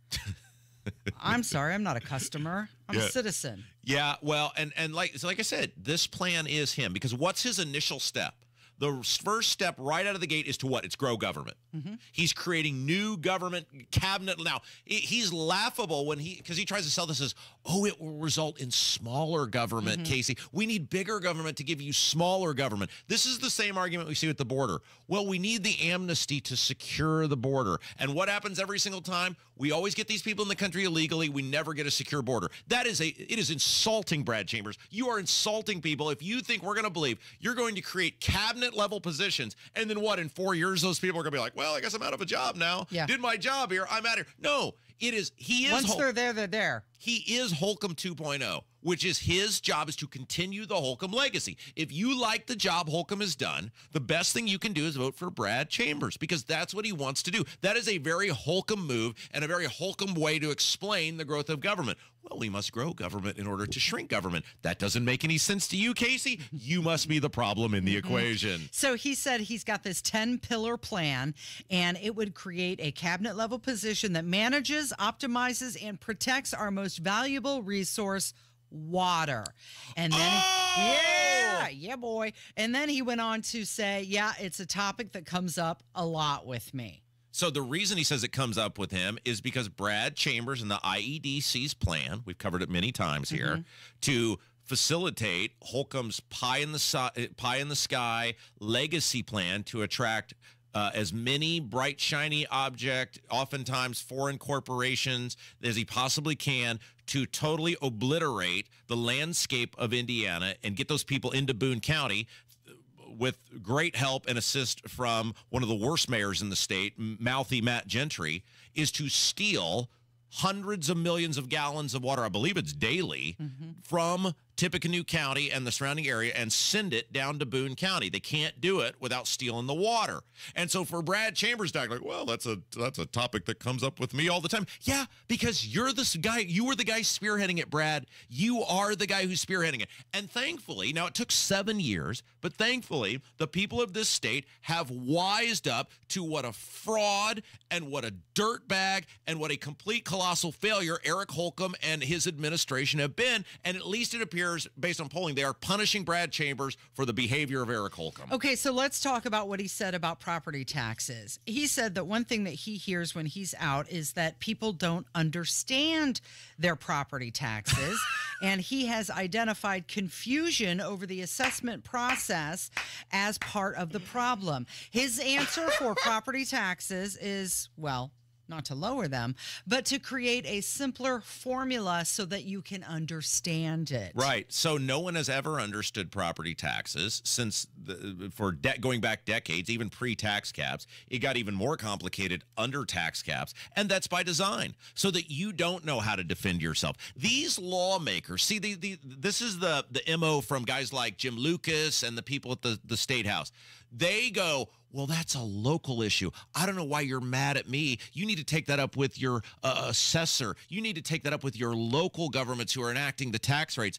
I'm sorry, I'm not a customer. I'm Yeah. a citizen. Yeah, well, and and like so like I said, this plan is him, because what's his initial step? The first step right out of the gate is to what? It's grow government. Mm-hmm. He's creating new government cabinet. Now, he's laughable when he, because he tries to sell this as, oh, it will result in smaller government, Mm-hmm. Casey. We need bigger government to give you smaller government. This is the same argument we see with the border. Well, we need the amnesty to secure the border. And what happens every single time? We always get these people in the country illegally. We never get a secure border. That is a, it is insulting, Brad Chambers. You are insulting people if you think we're going to believe you're going to create cabinet level positions, and then what, in four years those people are gonna be like, well, I guess I'm out of a job now. Yeah. Did my job here, I'm out here. No, it is, he is Once Hol- they're there, they're there. he is Holcomb two point oh, which is his job is to continue the Holcomb legacy. If you like the job Holcomb has done, the best thing you can do is vote for Brad Chambers, because that's what he wants to do. That is a very Holcomb move and a very Holcomb way to explain the growth of government. Well, we must grow government in order to shrink government. That doesn't make any sense to you, Casey. You must be the problem in the equation. So he said he's got this ten-pillar plan, and it would create a cabinet-level position that manages, optimizes, and protects our most valuable resource, water. And then, Oh! yeah, yeah, boy. And then he went on to say, yeah, it's a topic that comes up a lot with me. So the reason he says it comes up with him is because Brad Chambers and the I E D C's plan, we've covered it many times here, Mhm. to facilitate Holcomb's pie in the si- pie in the sky legacy plan to attract uh, as many bright, shiny object, oftentimes foreign corporations, as he possibly can to totally obliterate the landscape of Indiana and get those people into Boone County with great help and assist from one of the worst mayors in the state, mouthy Matt Gentry, is to steal hundreds of millions of gallons of water, I believe it's daily, Mm-hmm. from Tippecanoe County and the surrounding area and send it down to Boone County. They can't do it without stealing the water. And so for Brad Chambers to act like, well, that's a that's a topic that comes up with me all the time. Yeah, because you're this guy, you were the guy spearheading it, Brad. You are the guy who's spearheading it. And thankfully, now it took seven years, but thankfully, the people of this state have wised up to what a fraud and what a dirtbag and what a complete colossal failure Eric Holcomb and his administration have been. And at least it appears, based on polling, they are punishing Brad Chambers for the behavior of Eric Holcomb. Okay, so let's talk about what he said about property taxes. He said that one thing that he hears when he's out is that people don't understand their property taxes, and he has identified confusion over the assessment process as part of the problem. His answer for property taxes is, well, not to lower them, but to create a simpler formula so that you can understand it. Right. So no one has ever understood property taxes since the, for de- going back decades, even pre-tax caps. It got even more complicated under tax caps, and that's by design, so that you don't know how to defend yourself. These lawmakers, see, the, the this is the the M O from guys like Jim Lucas and the people at the, the State House. They go, well, that's a local issue. I don't know why you're mad at me. You need to take that up with your uh, assessor. You need to take that up with your local governments who are enacting the tax rates.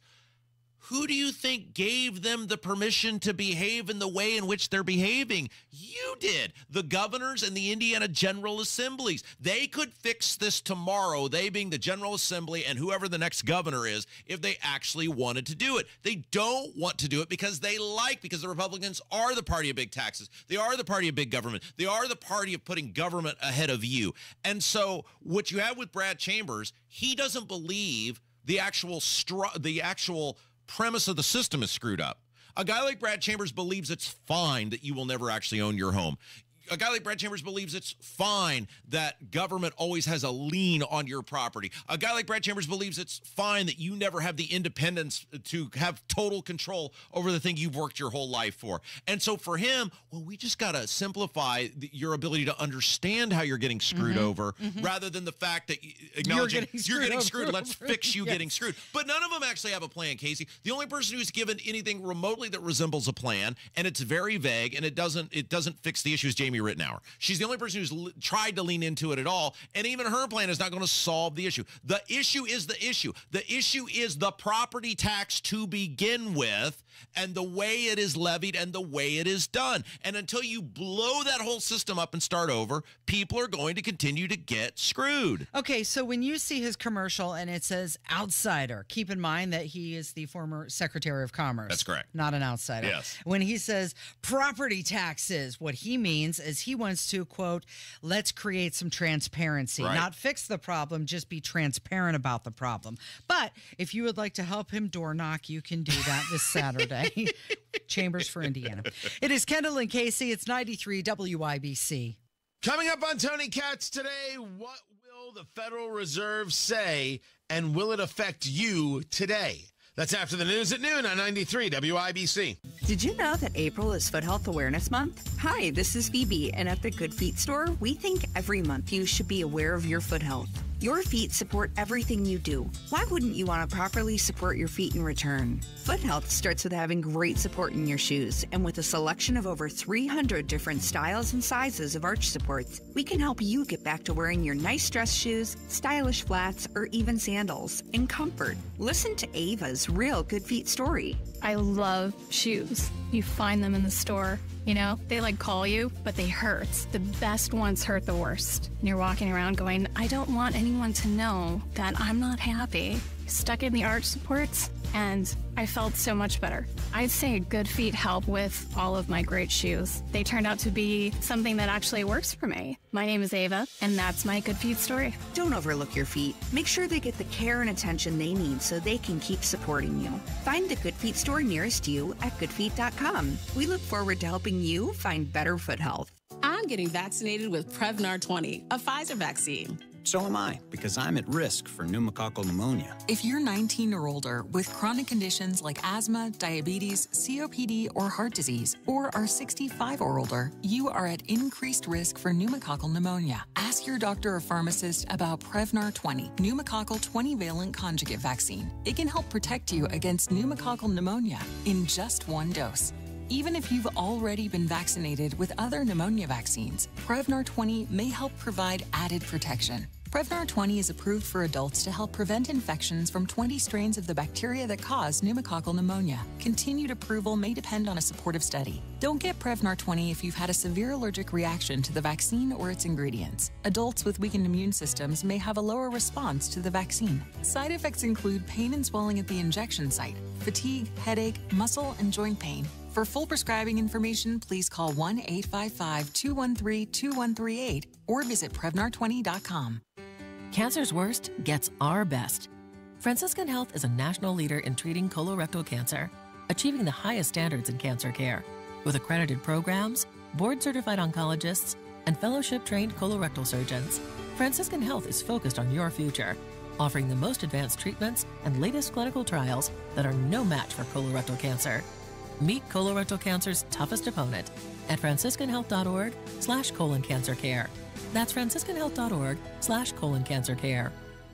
Who do you think gave them the permission to behave in the way in which they're behaving? You did. The governors and the Indiana General Assemblies. They could fix this tomorrow, they being the General Assembly and whoever the next governor is, if they actually wanted to do it. They don't want to do it because they like, because the Republicans are the party of big taxes. They are the party of big government. They are the party of putting government ahead of you. And so what you have with Brad Chambers, he doesn't believe the actual str- the actual premise of the system is screwed up. A guy like Brad Chambers believes it's fine that you will never actually own your home. A guy like Brad Chambers believes it's fine that government always has a lien on your property. A guy like Brad Chambers believes it's fine that you never have the independence to have total control over the thing you've worked your whole life for. And so for him, well, we just got to simplify the, your ability to understand how you're getting screwed Mhm. over, Mhm. rather than the fact that you- acknowledging getting you're getting screwed screwed. over. Let's fix you Yes. getting screwed. But none of them actually have a plan, Casey. The only person who's given anything remotely that resembles a plan, and it's very vague, and it doesn't it doesn't fix the issue, is Jamie Rittenauer. She's the only person who's l- tried to lean into it at all, and even her plan is not going to solve the issue. The issue is the issue. The issue is the property tax to begin with, and the way it is levied and the way it is done. And until you blow that whole system up and start over, people are going to continue to get screwed. Okay, so when you see his commercial and it says outsider, keep in mind that he is the former Secretary of Commerce. That's correct. Not an outsider. Yes. When he says property taxes, what he means is he wants to, quote, let's create some transparency, Right. not fix the problem, just be transparent about the problem. But if you would like to help him door knock, you can do that this Saturday. Chambers for Indiana. It is Kendall and Casey. It's ninety-three W I B C. Coming up on Tony Katz today, what will the Federal Reserve say, and will it affect you today? That's after the news at noon on ninety-three W I B C. Did you know that April is Foot Health Awareness Month? Hi, this is Phoebe, and at the Good Feet store, we think every month you should be aware of your foot health. Your feet support everything you do. Why wouldn't you want to properly support your feet in return? Foot health starts with having great support in your shoes, and with a selection of over three hundred different styles and sizes of arch supports, we can help you get back to wearing your nice dress shoes, stylish flats, or even sandals in comfort. Listen to Ava's real Good Feet story. I love shoes. You find them in the store. You know, they like call you, but they hurt. The best ones hurt the worst. And you're walking around going, I don't want anyone to know that I'm not happy. stuck in the arch supports, and I felt so much better. I'd say Good Feet help with all of my great shoes. They turned out to be something that actually works for me. My name is Ava, and that's my Good Feet story. Don't overlook your feet. Make sure they get the care and attention they need so they can keep supporting you. Find the Good Feet store nearest you at good feet dot com. We look forward to helping you find better foot health. I'm getting vaccinated with Prevnar twenty, a Pfizer vaccine. So am I, because I'm at risk for pneumococcal pneumonia. If you're nineteen or older with chronic conditions like asthma, diabetes, C O P D, or heart disease, or are sixty-five or older, you are at increased risk for pneumococcal pneumonia. Ask your doctor or pharmacist about Prevnar twenty, pneumococcal twenty-valent conjugate vaccine. It can help protect you against pneumococcal pneumonia in just one dose. Even if you've already been vaccinated with other pneumonia vaccines, Prevnar twenty may help provide added protection. Prevnar twenty is approved for adults to help prevent infections from twenty strains of the bacteria that cause pneumococcal pneumonia. Continued approval may depend on a supportive study. Don't get Prevnar twenty if you've had a severe allergic reaction to the vaccine or its ingredients. Adults with weakened immune systems may have a lower response to the vaccine. Side effects include pain and swelling at the injection site, fatigue, headache, muscle, and joint pain. For full prescribing information, please call one eight five five, two one three, two one three eight or visit Prevnar twenty dot com. Cancer's worst gets our best. Franciscan Health is a national leader in treating colorectal cancer, achieving the highest standards in cancer care. With accredited programs, board-certified oncologists, and fellowship-trained colorectal surgeons, Franciscan Health is focused on your future, offering the most advanced treatments and latest clinical trials that are no match for colorectal cancer. Meet colorectal cancer's toughest opponent at franciscan health dot org slash colon cancer care. That's franciscan health dot org slash colon cancer care.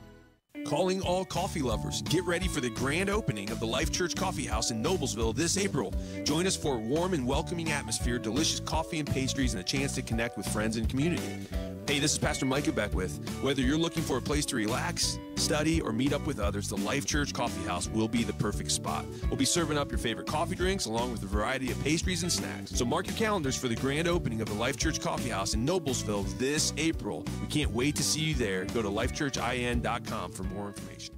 Calling all coffee lovers. Get ready for the grand opening of the Life Church Coffee House in Noblesville this April. Join us for a warm and welcoming atmosphere, delicious coffee and pastries, and a chance to connect with friends and community. Hey, this is Pastor Micah Beckwith. Whether you're looking for a place to relax, study, or meet up with others, the Life Church Coffee House will be the perfect spot. We'll be serving up your favorite coffee drinks along with a variety of pastries and snacks. So mark your calendars for the grand opening of the Life Church Coffee House in Noblesville this April. We can't wait to see you there. Go to life church I N dot com for more information.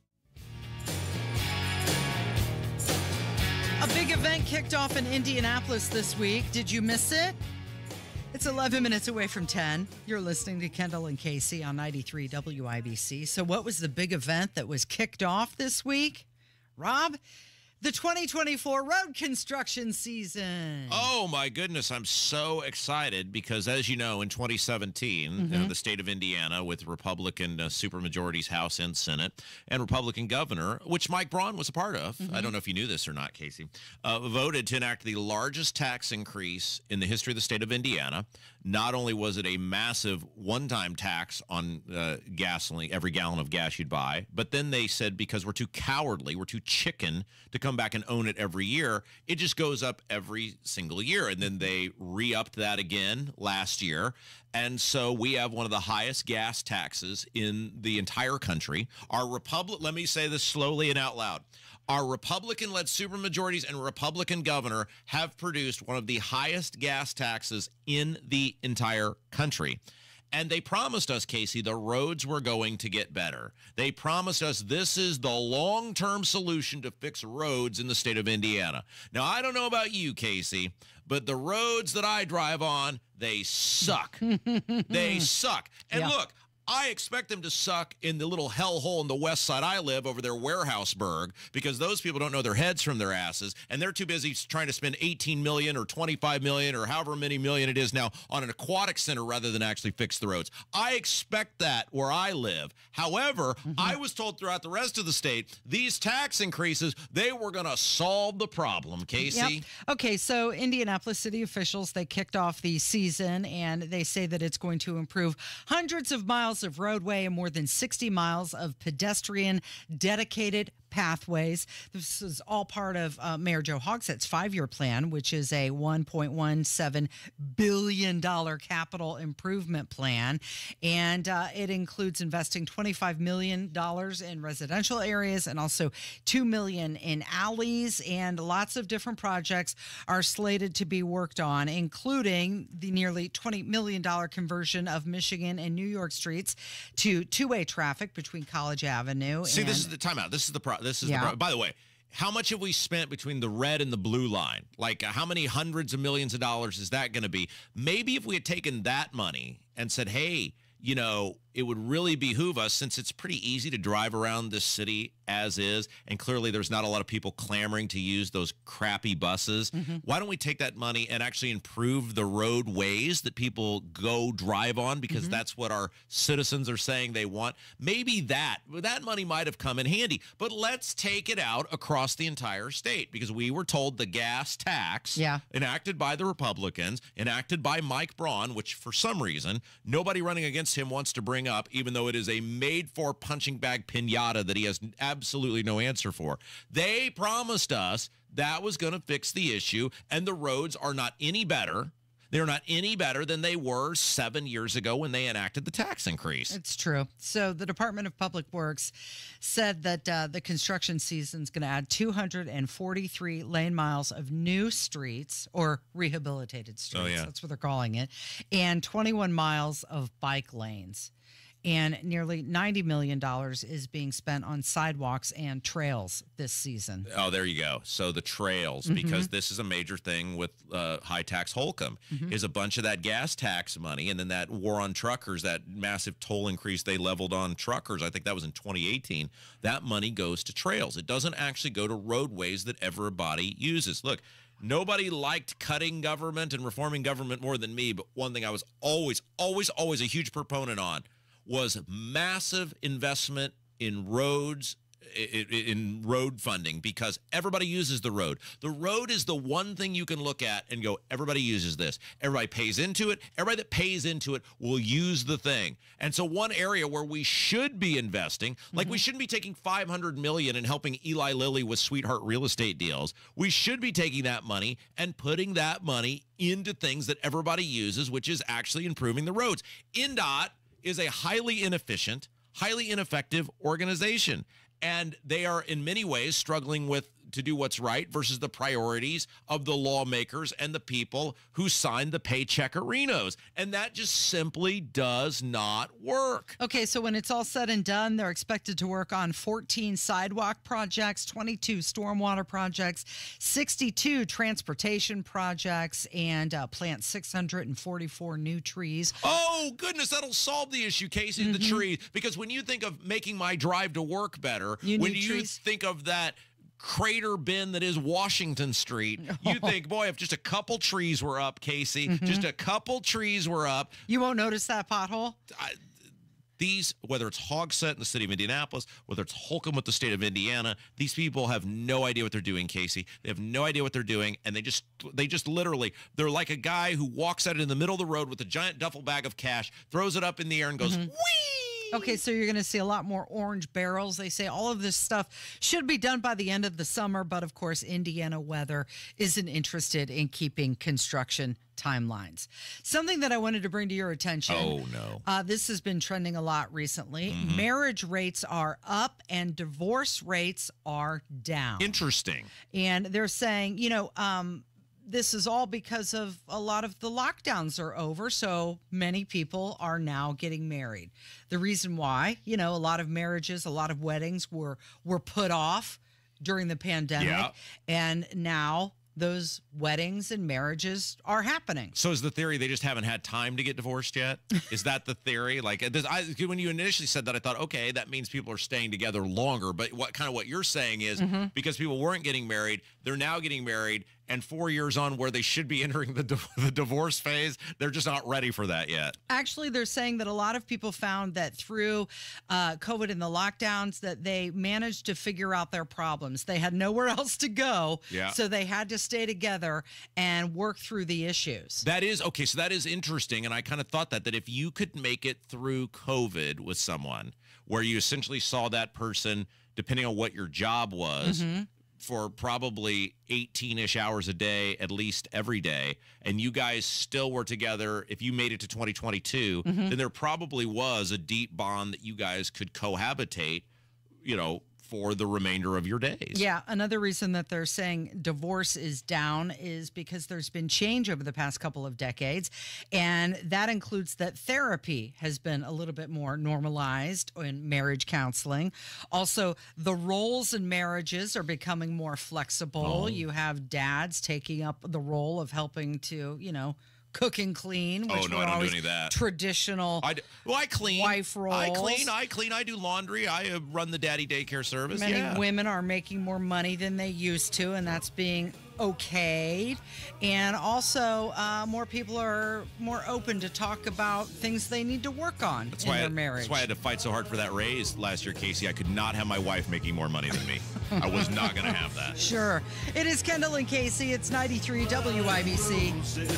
A big event kicked off in Indianapolis this week. Did you miss it? It's eleven minutes away from ten. You're listening to Kendall and Casey on ninety-three W I B C. So what was the big event that was kicked off this week? Rob, the twenty twenty-four road construction season. Oh, my goodness. I'm so excited because, as you know, in twenty seventeen, Mhm. uh, the state of Indiana, with Republican uh, supermajorities, House and Senate, and Republican governor, which Mike Braun was a part of, Mhm. I don't know if you knew this or not, Casey, uh, voted to enact the largest tax increase in the history of the state of Indiana. Not only was it a massive one-time tax on uh, gasoline, every gallon of gas you'd buy, but then they said because we're too cowardly, we're too chicken to come back and own it every year, it just goes up every single year. And then they re-upped that again last year. And so we have one of the highest gas taxes in the entire country. Our Republic, let me say this slowly and out loud. Our Republican-led supermajorities and Republican governor have produced one of the highest gas taxes in the entire country. And they promised us, Casey, the roads were going to get better. They promised us this is the long-term solution to fix roads in the state of Indiana. Now, I don't know about you, Casey, but the roads that I drive on, they suck. They suck. And Yeah. look, I expect them to suck in the little hellhole in the west side I live over there, Warehouseburg, because those people don't know their heads from their asses, and they're too busy trying to spend eighteen million dollars or twenty-five million dollars or however many million it is now on an aquatic center rather than actually fix the roads. I expect that where I live. However, I was told throughout the rest of the state, these tax increases, they were going to solve the problem, Casey. Yep. Okay, so Indianapolis city officials, they kicked off the season, and they say that it's going to improve hundreds of miles of roadway and more than sixty miles of pedestrian dedicated pathways. This is all part of uh, Mayor Joe Hogsett's five-year plan, which is a one point one seven billion dollars capital improvement plan. And uh, it includes investing twenty-five million dollars in residential areas and also two million dollars in alleys. And lots of different projects are slated to be worked on, including the nearly twenty million dollars conversion of Michigan and New York streets streets to two-way traffic between College Avenue. See, and, this is the timeout. This is the pro- this is Yeah. the pro- by the way. How much have we spent between the red and the blue line? Like, uh, how many hundreds of millions of dollars is that going to be? Maybe if we had taken that money and said, hey, you know, it would really behoove us, since it's pretty easy to drive around this city as is, and clearly there's not a lot of people clamoring to use those crappy buses. Mm-hmm. Why don't we take that money and actually improve the roadways that people go drive on, because Mm-hmm. that's what our citizens are saying they want? Maybe that that money might have come in handy, but let's take it out across the entire state, because we were told the gas tax, Yeah. enacted by the Republicans, enacted by Mike Braun, which for some reason nobody running against him wants to bring up, even though it is a made-for punching bag pinata that he has absolutely no answer for. They promised us that was going to fix the issue, and the roads are not any better. They're not any better than they were seven years ago when they enacted the tax increase. It's true. So the Department of Public Works said that uh, the construction season is going to add two hundred forty-three lane miles of new streets, or rehabilitated streets. Oh, yeah. That's what they're calling it, and twenty-one miles of bike lanes. And nearly ninety million dollars is being spent on sidewalks and trails this season. Oh, there you go. So the trails, Mhm. because this is a major thing with uh, high tax Holcomb, Mhm. is a bunch of that gas tax money, and then that war on truckers, that massive toll increase they leveled on truckers, I think that was in twenty eighteen, that money goes to trails. It doesn't actually go to roadways that everybody uses. Look, nobody liked cutting government and reforming government more than me, but one thing I was always, always, always a huge proponent on was massive investment in roads, i- i- in road funding, because everybody uses the road. The road is the one thing you can look at and go, everybody uses this. Everybody pays into it. Everybody that pays into it will use the thing. And so one area where we should be investing, like we shouldn't be taking five hundred million dollars and helping Eli Lilly with sweetheart real estate deals. We should be taking that money and putting that money into things that everybody uses, which is actually improving the roads. N D O T is a highly inefficient, highly ineffective organization. And they are in many ways struggling with to do what's right versus the priorities of the lawmakers and the people who signed the paycheck arenas. And that just simply does not work. Okay, so when it's all said and done, they're expected to work on fourteen sidewalk projects, twenty-two stormwater projects, sixty-two transportation projects, and uh, plant six hundred forty-four new trees. Oh, goodness, that'll solve the issue, Casey, the Mm-hmm. trees. Because when you think of making my drive to work better, You when need you trees? think of that crater bin that is Washington Street, you think, boy, if just a couple trees were up, Casey, Mhm. just a couple trees were up. You won't notice that pothole? I, these, whether it's Hogsett in the city of Indianapolis, whether it's Holcomb with the state of Indiana, these people have no idea what they're doing, Casey. They have no idea what they're doing, and they just, they just literally, they're like a guy who walks out in the middle of the road with a giant duffel bag of cash, throws it up in the air, and goes, Mhm. Okay, so you're going to see a lot more orange barrels. They say all of this stuff should be done by the end of the summer, but of course, Indiana weather isn't interested in keeping construction timelines. Something that I wanted to bring to your attention. Oh, no. Uh, this has been trending a lot recently. Mhm. Marriage rates are up and divorce rates are down. Interesting. And they're saying, you know, um, this is all because of a lot of the lockdowns are over, so many people are now getting married. The reason why, you know, a lot of marriages, a lot of weddings were were put off during the pandemic, Yeah. and now those weddings and marriages are happening. So is the theory they just haven't had time to get divorced yet? Is that the theory? Like, this, I, when you initially said that, I thought, okay, that means people are staying together longer. But what kind of what you're saying is Mhm. because people weren't getting married, they're now getting married, and four years on, where they should be entering the, di- the divorce phase, they're just not ready for that yet. Actually, they're saying that a lot of people found that through uh, COVID and the lockdowns that they managed to figure out their problems. They had nowhere else to go, Yeah. so they had to stay together and work through the issues. That is okay. So that is interesting, and I kind of thought that that if you could make it through COVID with someone, where you essentially saw that person, depending on what your job was, Mhm. for probably eighteen-ish hours a day, at least every day, and you guys still were together, if you made it to twenty twenty-two, Mhm. then there probably was a deep bond that you guys could cohabitate, you know, for the remainder of your days. Yeah, another reason that they're saying divorce is down is because there's been change over the past couple of decades, and that includes that therapy has been a little bit more normalized in marriage counseling. Also, the roles in marriages are becoming more flexible. Oh. You have dads taking up the role of helping to, you know, cook and clean, which Oh, no, were I don't do always any of that. traditional I d- well, I clean. wife roles. I clean. I clean. I do laundry. I uh, run the daddy daycare service. Many yeah. women are making more money than they used to, and that's being okayed. And also, uh, more people are more open to talk about things they need to work on That's in why, their I, marriage. that's why I had to fight so hard for that raise last year, Casey. I could not have my wife making more money than me. I was not going to have that. Sure. It is Kendall and Casey. It's ninety-three W I B C.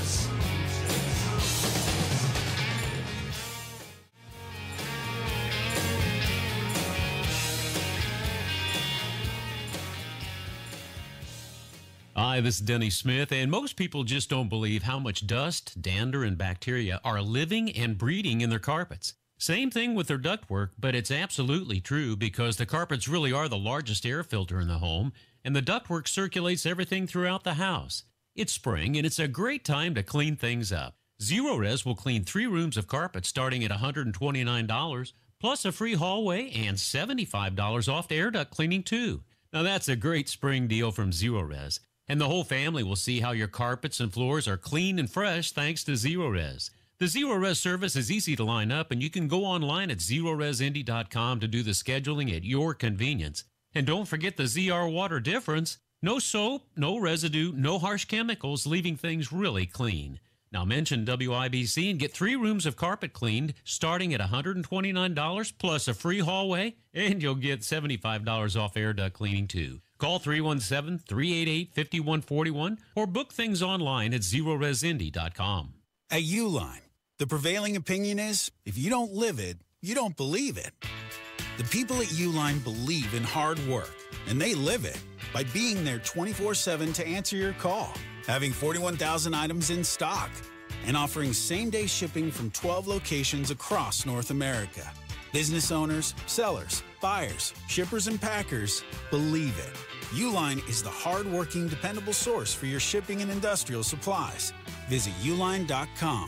Hi, this is Denny Smith, and most people just don't believe how much dust, dander, and bacteria are living and breeding in their carpets. Same thing with their ductwork, but it's absolutely true because the carpets really are the largest air filter in the home, and the ductwork circulates everything throughout the house. It's spring, and it's a great time to clean things up. Zero-Res will clean three rooms of carpet starting at one hundred twenty-nine dollars, plus a free hallway and seventy-five dollars off air duct cleaning, too. Now, that's a great spring deal from Zero-Res. And the whole family will see how your carpets and floors are clean and fresh thanks to Zero-Res. The Zero-Res service is easy to line up, and you can go online at zero res indy dot com to do the scheduling at your convenience. And don't forget the Z R water difference. No soap, no residue, no harsh chemicals, leaving things really clean. Now mention W I B C and get three rooms of carpet cleaned starting at one hundred twenty-nine dollars plus a free hallway, and you'll get seventy-five dollars off air duct cleaning too. Call three one seven, three eight eight, five one four one or book things online at zero res indy dot com. At Uline, the prevailing opinion is if you don't live it, you don't believe it. The people at Uline believe in hard work, and they live it by being there twenty-four seven to answer your call, having forty-one thousand items in stock, and offering same-day shipping from twelve locations across North America. Business owners, sellers, buyers, shippers, and packers believe it. Uline is the hard-working, dependable source for your shipping and industrial supplies. Visit uline dot com.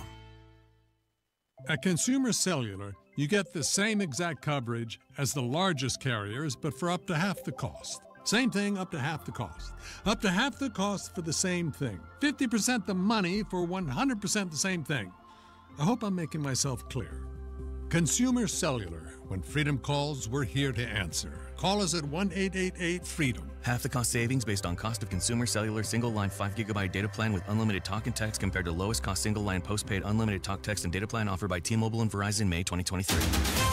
At Consumer Cellular, you get the same exact coverage as the largest carriers, but for up to half the cost. Same thing, up to half the cost. Up to half the cost for the same thing. fifty percent the money for one hundred percent the same thing. I hope I'm making myself clear. Consumer Cellular. When freedom calls, we're here to answer. Call us at one eight eight eight freedom. Half the cost savings based on cost of consumer cellular single-line five gigabyte data plan with unlimited talk and text compared to lowest cost single-line postpaid unlimited talk, text, and data plan offered by T-Mobile and Verizon May twenty twenty-three.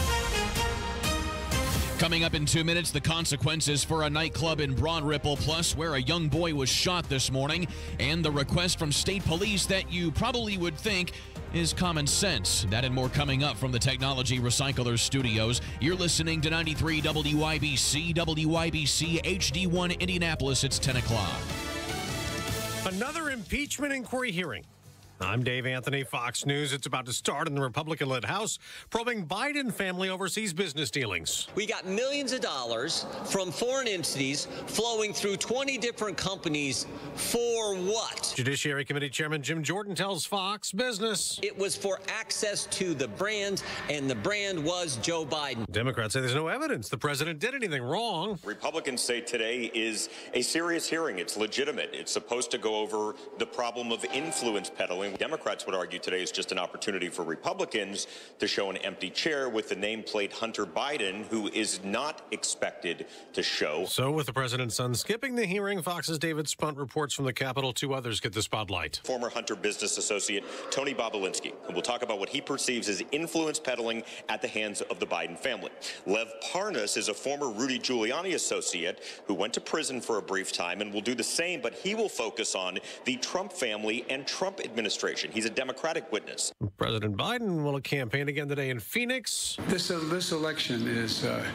Coming up in two minutes, the consequences for a nightclub in Broad Ripple, plus where a young boy was shot this morning, and the request from state police that you probably would think is common sense. That and more coming up from the Technology Recyclers studios. You're listening to ninety-three W I B C, W I B C H D one Indianapolis. It's ten o'clock. Another impeachment inquiry hearing. I'm Dave Anthony, Fox News. It's about to start in the Republican-led House, probing Biden family overseas business dealings. We got millions of dollars from foreign entities flowing through twenty different companies for what? Judiciary Committee Chairman Jim Jordan tells Fox Business. It was for access to the brand, and the brand was Joe Biden. Democrats say there's no evidence the president did anything wrong. Republicans say today is a serious hearing. It's legitimate. It's supposed to go over the problem of influence peddling. Democrats would argue today is just an opportunity for Republicans to show an empty chair with the nameplate Hunter Biden, who is not expected to show. So with the president's son skipping the hearing, Fox's David Spunt reports from the Capitol. Two others get the spotlight. Former Hunter business associate Tony Bobolinsky, who will talk about what he perceives as influence peddling at the hands of the Biden family. Lev Parnas is a former Rudy Giuliani associate who went to prison for a brief time and will do the same, but he will focus on the Trump family and Trump administration. He's a Democratic witness. President Biden will campaign again today in Phoenix. This, uh, this election is uh,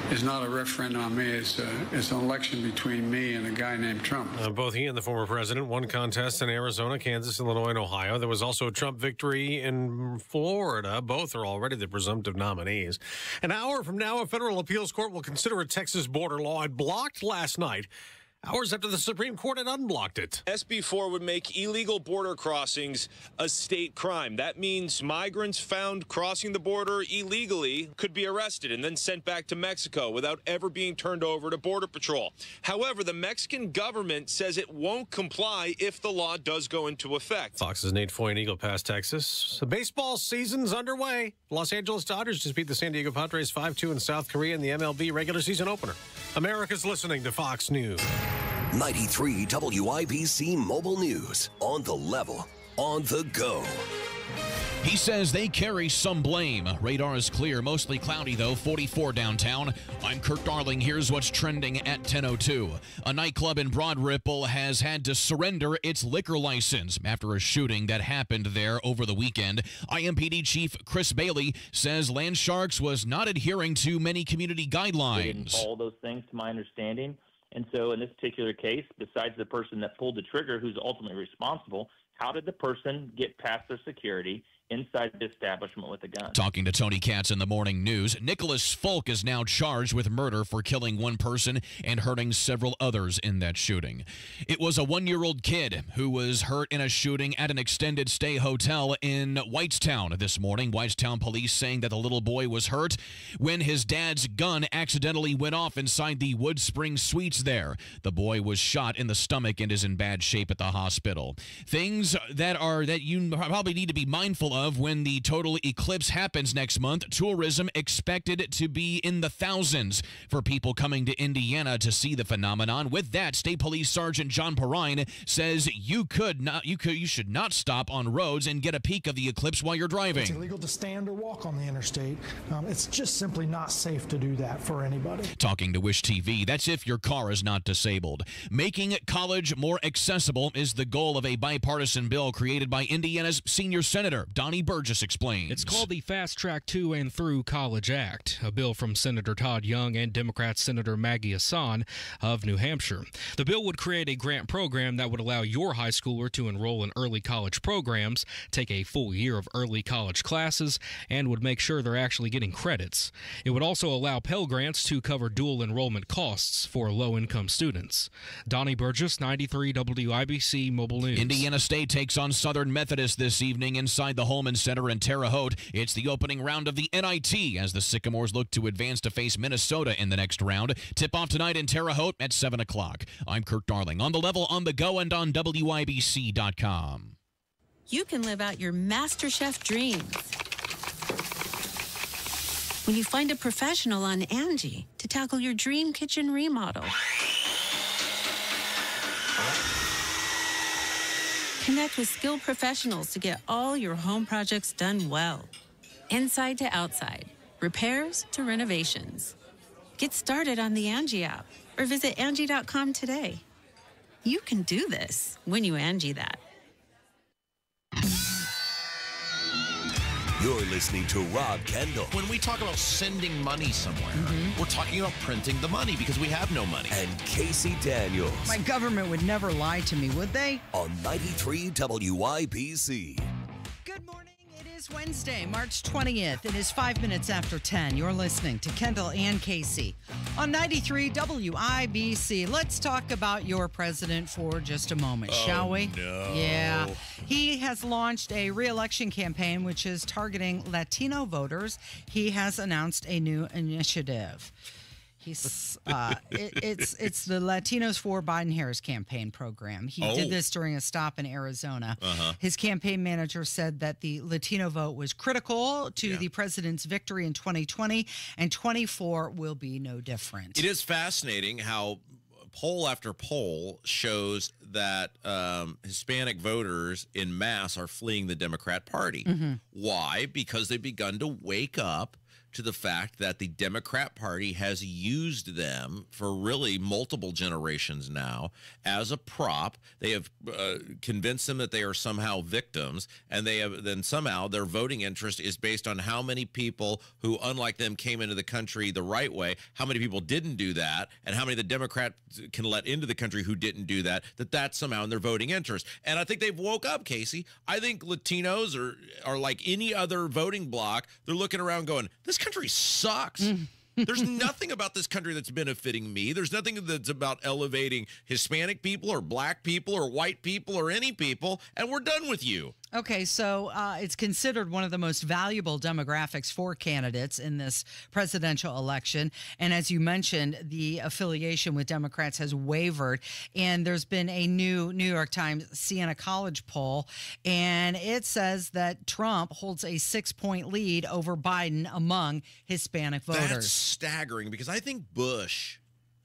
is not a referendum on me. It's, a, it's an election between me and a guy named Trump. Uh, both he and the former president won contests in Arizona, Kansas, Illinois, and Ohio. There was also a Trump victory in Florida. Both are already the presumptive nominees. An hour from now, a federal appeals court will consider a Texas border law it blocked last night, hours after the Supreme Court had unblocked it. S B four would make illegal border crossings a state crime. That means migrants found crossing the border illegally could be arrested and then sent back to Mexico without ever being turned over to Border Patrol. However, the Mexican government says it won't comply if the law does go into effect. Fox's Nate Foy in Eagle Pass, Texas. The baseball season's underway. Los Angeles Dodgers just beat the San Diego Padres five two in South Korea in the M L B regular season opener. America's listening to Fox News. ninety-three W I B C Mobile News. On the level, on the go. He says they carry some blame. Radar is clear, mostly cloudy though, forty-four downtown. I'm Kirk Darling. Here's what's trending at ten oh two. A nightclub in Broad Ripple has had to surrender its liquor license after a shooting that happened there over the weekend. I M P D Chief Chris Bailey says Land Sharks was not adhering to many community guidelines. They didn't follow those things, to my understanding. And so in this particular case, besides the person that pulled the trigger, who's ultimately responsible, how did the person get past their security inside the establishment with a gun? Talking to Tony Katz in the morning news, Nicholas Folk is now charged with murder for killing one person and hurting several others in that shooting. It was a one-year-old kid who was hurt in a shooting at an extended stay hotel in Whitestown this morning. Whitestown police saying that the little boy was hurt when his dad's gun accidentally went off inside the Wood Spring Suites there. The boy was shot in the stomach and is in bad shape at the hospital. Things that are that you probably need to be mindful of when the total eclipse happens next month. Tourism expected to be in the thousands for people coming to Indiana to see the phenomenon. With that, State Police Sergeant John Perrine says you could not, you could, you should not stop on roads and get a peek of the eclipse while you're driving. It's illegal to stand or walk on the interstate. Um, it's just simply not safe to do that for anybody. Talking to Wish T V, that's if your car is not disabled. Making college more accessible is the goal of a bipartisan bill created by Indiana's senior senator, Donnie Burgess explains. It's called the Fast Track to and Through College Act, a bill from Senator Todd Young and Democrat Senator Maggie Hassan of New Hampshire. The bill would create a grant program that would allow your high schooler to enroll in early college programs, take a full year of early college classes, and would make sure they're actually getting credits. It would also allow Pell Grants to cover dual enrollment costs for low-income students. Donnie Burgess, ninety-three W I B C Mobile News. Indiana State takes on Southern Methodist this evening inside the Holman Center in Terre Haute. It's the opening round of the N I T as the Sycamores look to advance to face Minnesota in the next round. Tip-off tonight in Terre Haute at seven o'clock. I'm Kirk Darling. On the level, on the go, and on W I B C dot com. You can live out your MasterChef dreams when you find a professional on Angie to tackle your dream kitchen remodel. Connect with skilled professionals to get all your home projects done well. Inside to outside, repairs to renovations. Get started on the Angie app or visit Angie dot com today. You can do this when you Angie that. You're listening to Rob Kendall. When we talk about sending money somewhere, Mm-hmm. we're talking about printing the money because we have no money. And Casey Daniels. My government would never lie to me, would they? On ninety-three W I B C. Good morning. It is Wednesday, March twentieth. It is five minutes after ten. You're listening to Kendall and Casey on ninety-three W I B C. Let's talk about your president for just a moment, oh, shall we? No. Yeah. He has launched a re-election campaign which is targeting Latino voters. He has announced a new initiative. He's uh, it, it's it's the Latinos for Biden-Harris campaign program. He Oh. did this during a stop in Arizona. Uh-huh. His campaign manager said that the Latino vote was critical to Yeah. the president's victory in twenty twenty, and twenty-four will be no different. It is fascinating how poll after poll shows that um, Hispanic voters in mass are fleeing the Democrat Party. Mhm. Why? Because they've begun to wake up to the fact that the Democrat Party has used them for really multiple generations now as a prop. They have uh, convinced them that they are somehow victims, and they have then somehow their voting interest is based on how many people who, unlike them, came into the country the right way, how many people didn't do that, and how many the Democrats can let into the country who didn't do that, that that's somehow in their voting interest. And I think they've woke up, Casey. I think Latinos are, are like any other voting bloc. They're looking around going, this country sucks. There's nothing about this country that's benefiting me. There's nothing that's about elevating Hispanic people or black people or white people or any people, and we're done with you. Okay, so uh, it's considered one of the most valuable demographics for candidates in this presidential election. And as you mentioned, the affiliation with Democrats has wavered. And there's been a new New York Times Siena College poll, and it says that Trump holds a six-point lead over Biden among Hispanic voters. That's staggering, because I think Bush,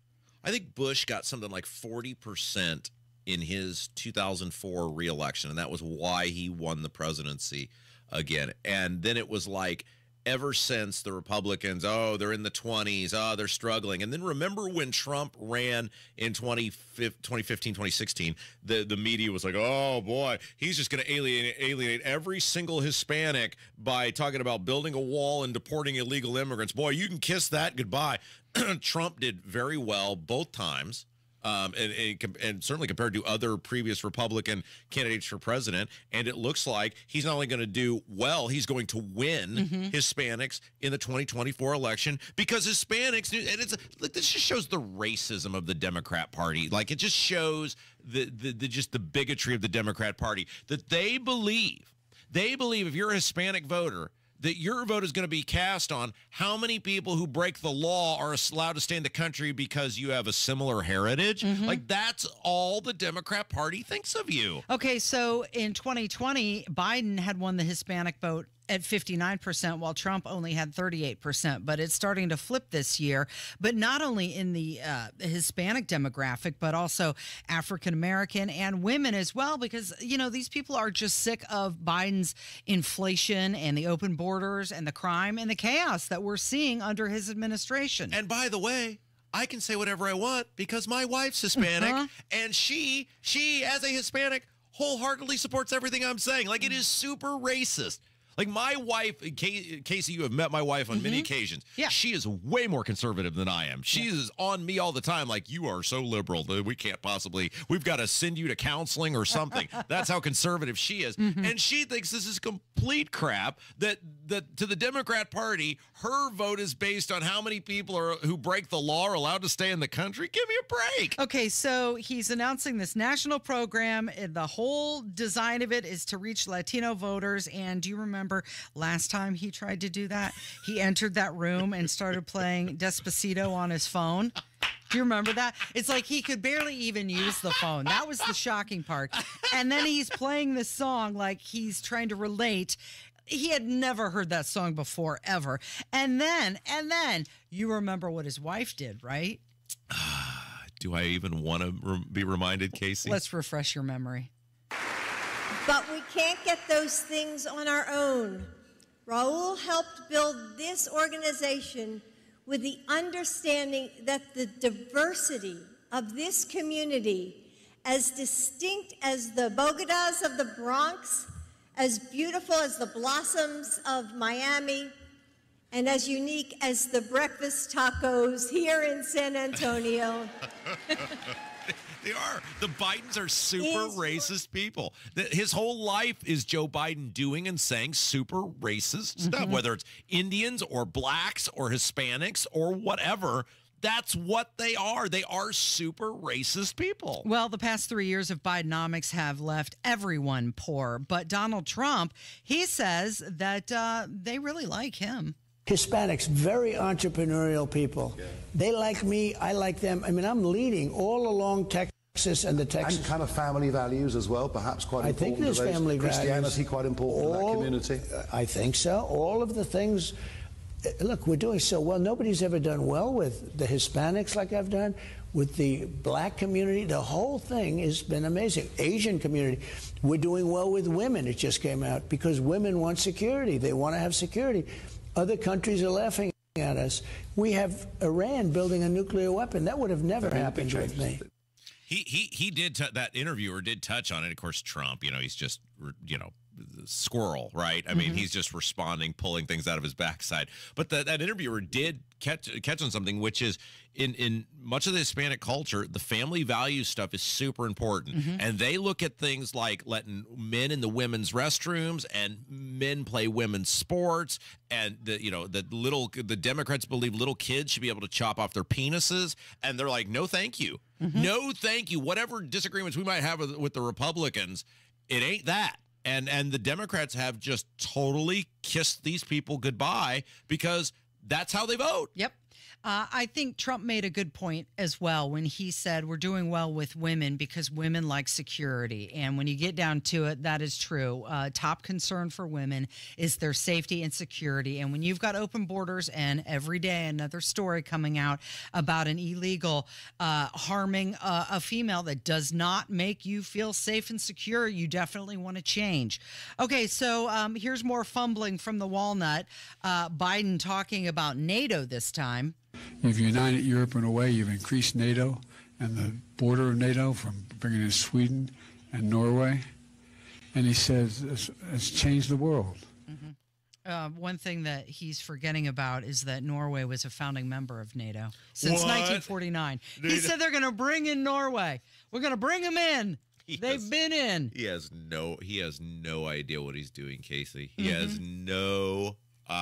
I think Bush got something like forty percent in his two thousand four reelection, and that was why he won the presidency again. And then it was like, ever since, the Republicans, oh, they're in the twenties, oh, they're struggling. And then remember when Trump ran in twenty fifteen, twenty sixteen, the, the media was like, oh, boy, he's just going to alienate, alienate every single Hispanic by talking about building a wall and deporting illegal immigrants. Boy, you can kiss that goodbye. Trump did very well both times. Um, and, and, and certainly compared to other previous Republican candidates for president. And it looks like he's not only going to do well, he's going to win mm-hmm. Hispanics in the twenty twenty-four election, because Hispanics, and it's look, this just shows the racism of the Democrat Party. Like, it just shows the, the, the just the bigotry of the Democrat Party, that they believe, they believe if you're a Hispanic voter, that your vote is going to be cast on how many people who break the law are allowed to stay in the country because you have a similar heritage. Mm-hmm. Like, that's all the Democrat Party thinks of you. Okay, so in twenty twenty, Biden had won the Hispanic vote at fifty-nine percent, while Trump only had thirty-eight percent. But it's starting to flip this year. But not only in the uh, Hispanic demographic, but also African-American and women as well, because, you know, these people are just sick of Biden's inflation and the open borders and the crime and the chaos that we're seeing under his administration. And by the way, I can say whatever I want because my wife's Hispanic, uh-huh. and she, she, as a Hispanic, wholeheartedly supports everything I'm saying. Like, it is super racist. Like, my wife, Casey, you have met my wife on mm-hmm. many occasions. Yeah. She is way more conservative than I am. She yeah. is on me all the time, like, you are so liberal that we can't possibly, we've got to send you to counseling or something. That's how conservative she is. Mm-hmm. And she thinks this is complete crap, that, that to the Democrat Party, her vote is based on how many people are who break the law are allowed to stay in the country. Give me a break. Okay, so he's announcing this national program. The whole design of it is to reach Latino voters. And do you remember last time he tried to do that? He entered that room and started playing Despacito on his phone. Do you remember that? It's like he could barely even use the phone. That was the shocking part. And then he's playing this song like he's trying to relate. He had never heard that song before, ever. And then, and then, you remember what his wife did, right? Do I even want to re- be reminded, Casey? Let's refresh your memory. But we can't get those things on our own. Raul helped build this organization with the understanding that the diversity of this community, as distinct as the Bogotas of the Bronx, as beautiful as the blossoms of Miami, and as unique as the breakfast tacos here in San Antonio. They are. The Bidens are super is, racist people. His whole life is Joe Biden doing and saying super racist mm-hmm. stuff, whether it's Indians or blacks or Hispanics or whatever. That's what they are. They are super racist people. Well, the past three years of Bidenomics have left everyone poor. But Donald Trump, he says that uh, they really like him. Hispanics, very entrepreneurial people. Yeah. They like me, I like them. I mean, I'm leading all along Texas and the Texas. And kind of family values as well, perhaps quite I important. I think there's family values. Christianity quite important all, in that community. I think so. All of the things. Look, we're doing so well. Nobody's ever done well with the Hispanics like I've done, with the black community. The whole thing has been amazing. Asian community. We're doing well with women. It just came out because women want security. They want to have security. Other countries are laughing at us. We have Iran building a nuclear weapon. That would have never happened with me. He he he did t- that interviewer did touch on it. Of course, Trump, you know, he's just you know squirrel, right? I mean, Mhm. he's just responding, pulling things out of his backside. But that that interviewer did catch catch on something, which is in in much of the Hispanic culture, the family values stuff is super important, Mhm. and they look at things like letting men in the women's restrooms and men play women's sports, and the you know the little the Democrats believe little kids should be able to chop off their penises, and they're like, no, thank you. No, thank you. Whatever disagreements we might have with, with the Republicans, it ain't that. And and the Democrats have just totally kissed these people goodbye because that's how they vote. Yep. Uh, I think Trump made a good point as well when he said we're doing well with women because women like security. And when you get down to it, that is true. Uh, top concern for women is their safety and security. And when you've got open borders and every day another story coming out about an illegal uh, harming uh, a female that does not make you feel safe and secure, you definitely want to change. Okay, so um, here's more fumbling from the walnut. Uh, Biden talking about NATO this time. You've united Europe in a way. You've increased NATO and the border of NATO from bringing in Sweden and Norway. And he says it's, it's changed the world. Uh, one thing that he's forgetting about is that Norway was a founding member of NATO since What? nineteen forty-nine. He NATO- said they're going to bring in Norway. We're going to bring them in. He They've has- been in. He has no he has no idea what he's doing, Casey. He Mhm. has no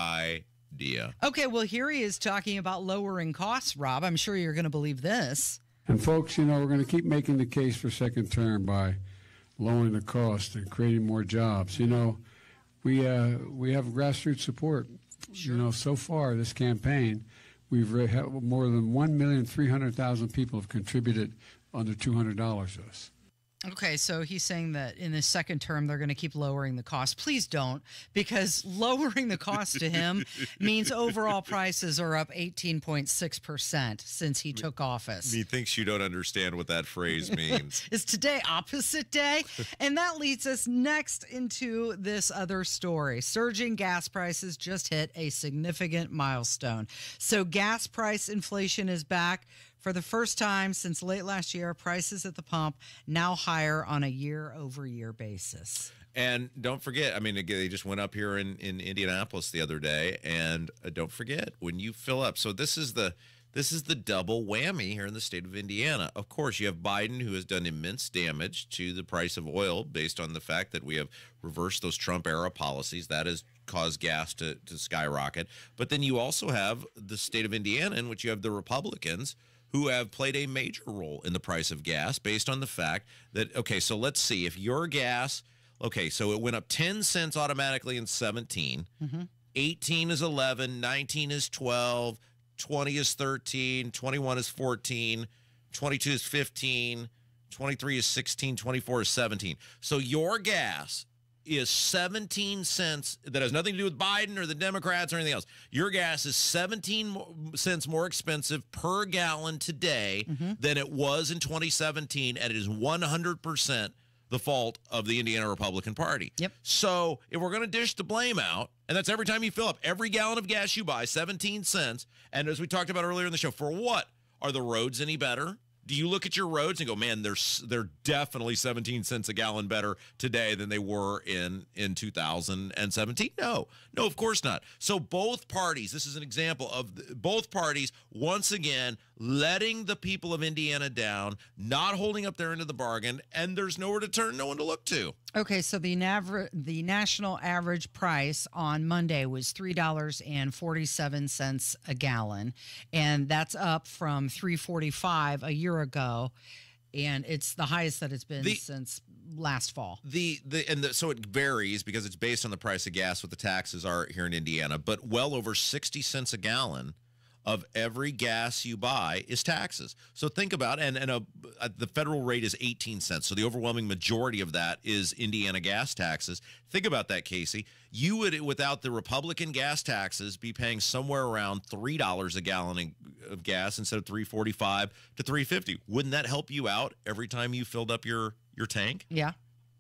idea. Okay, well, here he is talking about lowering costs, Rob. I'm sure you're going to believe this. And folks, you know, we're going to keep making the case for second term by lowering the cost and creating more jobs. You know, we uh, we have grassroots support. You know, so far this campaign, we've re- had more than one million three hundred thousand people have contributed under two hundred dollars to us. Okay, so he's saying that in the second term, they're going to keep lowering the cost. Please don't, because lowering the cost to him means overall prices are up eighteen point six percent since he took office. He thinks you don't understand what that phrase means. Is today opposite day? And that leads us next into this other story. Surging gas prices just hit a significant milestone. So gas price inflation is back. For the first time since late last year, prices at the pump now higher on a year-over-year basis. And don't forget, I mean, again, they just went up here in, in Indianapolis the other day, and uh, don't forget when you fill up. So this is the this is the double whammy here in the state of Indiana. Of course, you have Biden, who has done immense damage to the price of oil based on the fact that we have reversed those Trump-era policies. That has caused gas to, to skyrocket. But then you also have the state of Indiana, in which you have the Republicans who have played a major role in the price of gas based on the fact that, okay, so let's see, if your gas, okay, so it went up ten cents automatically in seventeen, Mm-hmm. eighteen is eleven, nineteen is twelve, twenty is thirteen, twenty-one is fourteen, twenty-two is fifteen, twenty-three is sixteen, twenty-four is seventeen. So your gas is seventeen cents. That has nothing to do with Biden or the Democrats or anything else. Your gas is seventeen mo- cents more expensive per gallon today Mm-hmm. than it was in twenty seventeen, and it is one hundred percent the fault of the Indiana Republican Party. Yep. So if we're going to dish the blame out, and that's every time you fill up, every gallon of gas you buy, seventeen cents, and as we talked about earlier in the show, for what? Are the roads any better? Do you look at your roads and go, man, they're they're definitely seventeen cents a gallon better today than they were in, in two thousand seventeen? No, no, of course not. So both parties, this is an example of the, both parties, once again, letting the people of Indiana down, not holding up their end of the bargain, and there's nowhere to turn, no one to look to. Okay, so the nav- the national average price on Monday was three dollars and forty-seven cents a gallon, and that's up from three dollars and forty-five cents a year ago, and it's the highest that it's been The- since last fall. The the and the, so it varies because it's based on the price of gas, what the taxes are here in Indiana, but well over sixty cents a gallon of every gas you buy is taxes. So think about, and and a, uh, the federal rate is eighteen cents. So the overwhelming majority of that is Indiana gas taxes. Think about that, Casey. You would, without the Republican gas taxes, be paying somewhere around three dollars a gallon of gas instead of three forty-five to three fifty. Wouldn't that help you out every time you filled up your your tank? Yeah.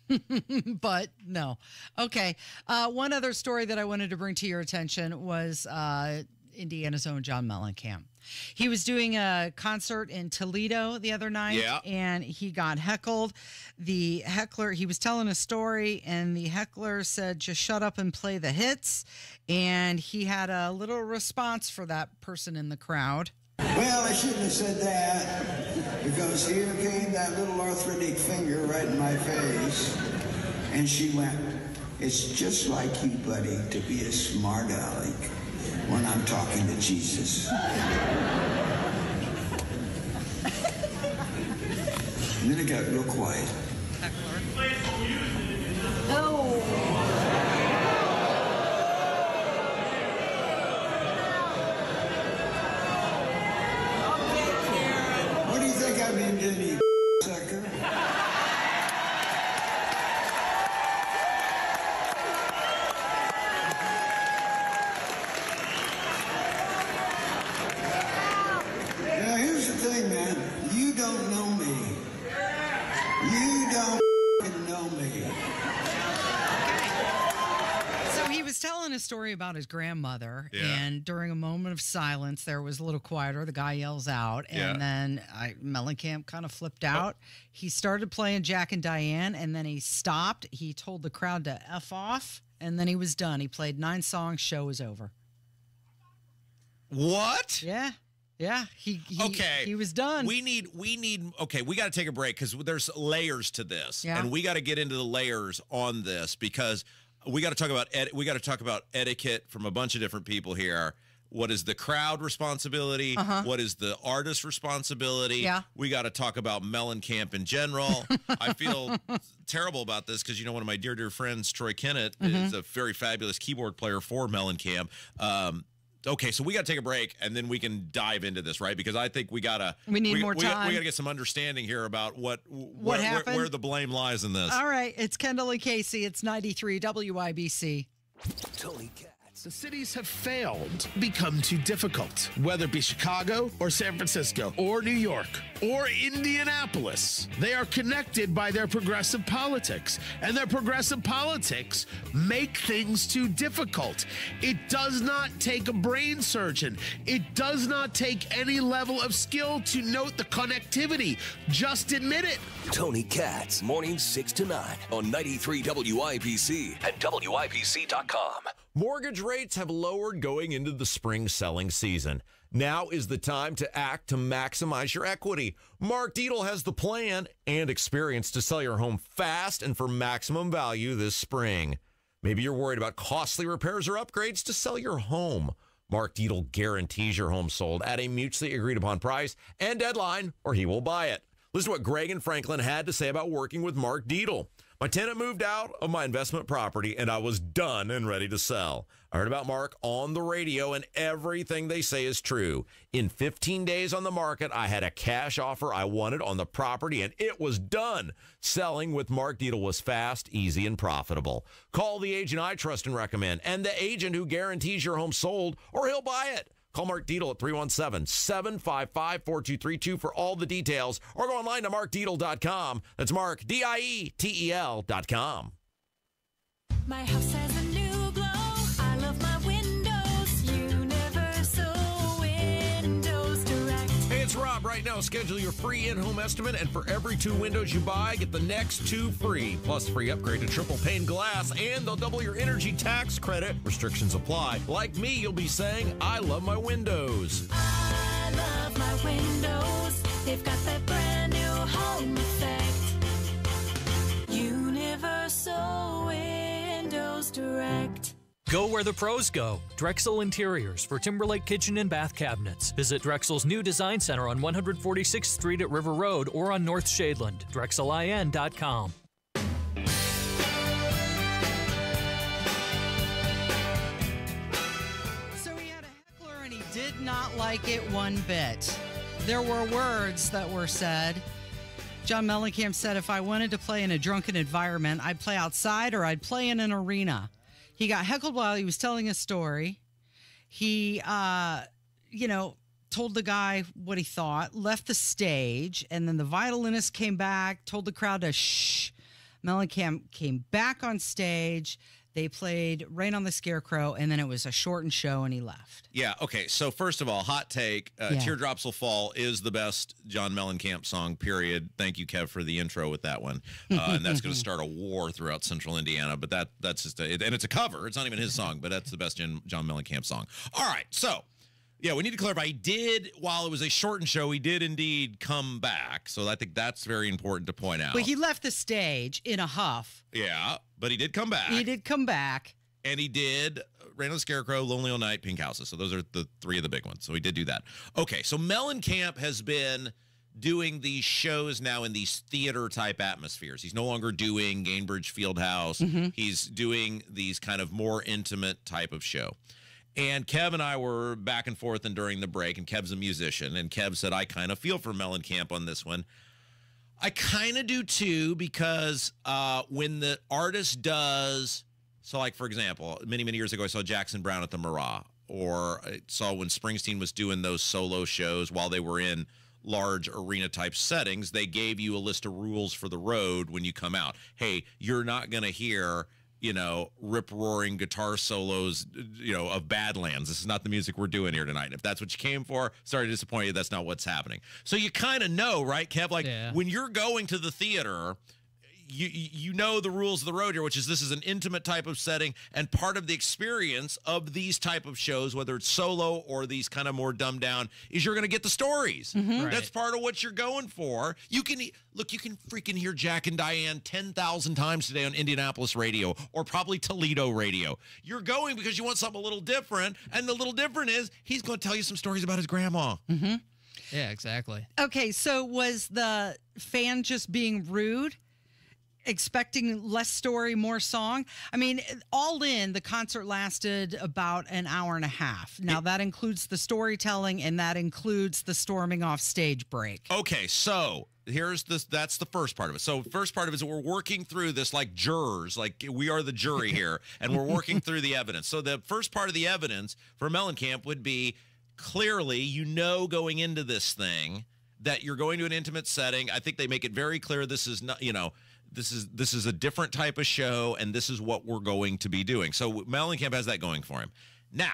But no. Okay. Uh, one other story that I wanted to bring to your attention was uh, Indiana's own John Mellencamp. He was doing a concert in Toledo the other night, Yeah. and he got heckled. The heckler, he was telling a story, and the heckler said, just shut up and play the hits. And he had a little response for that person in the crowd. Well, I shouldn't have said that, because here came that little arthritic finger right in my face, and she went, it's just like you, buddy, to be a smart aleck when I'm talking to Jesus. And then it got real quiet. Oh. What do you think I've been doing, you sucker? Now, here's the thing, man. You don't know me. You don't f***ing know me. So he was telling a story about his grandmother, Yeah. and during a moment of silence, there was a little quieter. The guy yells out, and Yeah. then I, Mellencamp kind of flipped out. He started playing Jack and Diane, and then he stopped. He told the crowd to F off, and then he was done. He played nine songs. Show was over. What? Yeah. Yeah. He, he Okay. He was done. We need, we need, okay, we got to take a break because there's layers to this. Yeah. And we got to get into the layers on this because we got to talk about, ed- we got to talk about etiquette from a bunch of different people here. What is the crowd responsibility? Uh-huh. What is the artist responsibility? Yeah. We got to talk about Mellencamp in general. I feel terrible about this because, you know, one of my dear, dear friends, Troy Kennett, Mm-hmm. is a very fabulous keyboard player for Mellencamp. Um, Okay, so we got to take a break, and then we can dive into this, right? Because I think we gotta We need more we, got- time. We got to get some understanding here about what What where, where, happened? where the blame lies in this. All right. It's Kendall and Casey. It's ninety-three W I B C. Tony Katz. The cities have failed, become too difficult, whether it be Chicago or San Francisco or New York or Indianapolis. They are connected by their progressive politics, and their progressive politics make things too difficult. It does not take a brain surgeon. It does not take any level of skill to note the connectivity. Just admit it. Tony Katz, mornings six to nine on ninety-three W I B C and W I B C dot com. Mortgage rates have lowered going into the spring selling season. Now is the time to act to maximize your equity. Mark Dietel has the plan and experience to sell your home fast and for maximum value this spring. Maybe you're worried about costly repairs or upgrades to sell your home. Mark Dietel guarantees your home sold at a mutually agreed upon price and deadline, or he will buy it. Listen to what Greg and Franklin had to say about working with Mark Dietel. My tenant moved out of my investment property, and I was done and ready to sell. I heard about Mark on the radio, and everything they say is true. In fifteen days on the market, I had a cash offer I wanted on the property, and it was done. Selling with Mark Dietel was fast, easy, and profitable. Call the agent I trust and recommend, and the agent who guarantees your home sold, or he'll buy it. Call Mark Dietel at three one seven, seven five five, four two three two for all the details, or go online to mark dietel dot com. That's Mark, D I E T E L dot com. My house has a new glow. I love my windows. Universal Windows Direct. Hey, it's Rob. Right now, schedule your free in-home estimate, and for every two windows you buy, get the next two free, plus free upgrade to triple pane glass, and they'll double your energy tax credit. Restrictions apply. Like me, you'll be saying, I love my windows. I love my windows. They've got that brand new home effect. Universal Windows Direct. Go where the pros go. Drexel Interiors for Timberlake Kitchen and Bath Cabinets. Visit Drexel's new design center on one forty-sixth Street at River Road or on North Shadeland. Drexel I N dot com. So he had a heckler and he did not like it one bit. There were words that were said. John Mellencamp said, if I wanted to play in a drunken environment, I'd play outside or I'd play in an arena. He got heckled while he was telling a story. He, uh, you know, told the guy what he thought, left the stage, and then the violinist came back, told the crowd to shh. Mellencamp came back on stage. They played Rain on the Scarecrow, and then it was a shortened show, and he left. Yeah, okay. So first of all, hot take, uh, Yeah. Teardrops Will Fall is the best John Mellencamp song, period. Thank you, Kev, for the intro with that one. Uh, and that's going to start a war throughout central Indiana, but that that's just, a, and it's a cover. It's not even his song, but that's the best John Mellencamp song. All right, so... Yeah, we need to clarify. He did, while it was a shortened show, he did indeed come back. So I think that's very important to point out. But he left the stage in a huff. Yeah, but he did come back. He did come back. And he did Rain on the Scarecrow, Lonely All Night, Pink Houses. So those are the three of the big ones. So he did do that. Okay, so Mellencamp has been doing these shows now in these theater-type atmospheres. He's no longer doing Gainbridge Fieldhouse. Mm-hmm. He's doing these kind of more intimate type of show. And Kev and I were back and forth and during the break, and Kev's a musician, and Kev said, I kind of feel for Mellencamp on this one. I kind of do too, because uh, when the artist does, so like, for example, many, many years ago, I saw Jackson Browne at the Marat, or I saw when Springsteen was doing those solo shows while they were in large arena-type settings, they gave you a list of rules for the road when you come out. Hey, you're not going to hear... you know, rip-roaring guitar solos, you know, of Badlands. This is not the music we're doing here tonight. If that's what you came for, sorry to disappoint you, that's not what's happening. So you kind of know, right, Kev? Like, Yeah. when you're going to the theater, you you know the rules of the road here, which is this is an intimate type of setting, and part of the experience of these type of shows, whether it's solo or these kind of more dumbed down, is you're going to get the stories. Mhm. Right. That's part of what you're going for. You can look, you can freaking hear Jack and Diane ten thousand times today on Indianapolis radio or probably Toledo radio. You're going because you want something a little different, and the little different is he's going to tell you some stories about his grandma. Mm-hmm. Yeah, exactly. Okay, so was the fan just being rude? Expecting less story, more song? I mean, all in, the concert lasted about an hour and a half. Now, that includes the storytelling, and that includes the storming off stage break. Okay, so here's this. That's the first part of it. So first part of it is we're working through this like jurors, like we are the jury here, and we're working through the evidence. So the first part of the evidence for Mellencamp would be clearly, you know, going into this thing that you're going to an intimate setting. I think they make it very clear this is not, you know, this is this is a different type of show, and this is what we're going to be doing. So Mellencamp has that going for him. Now,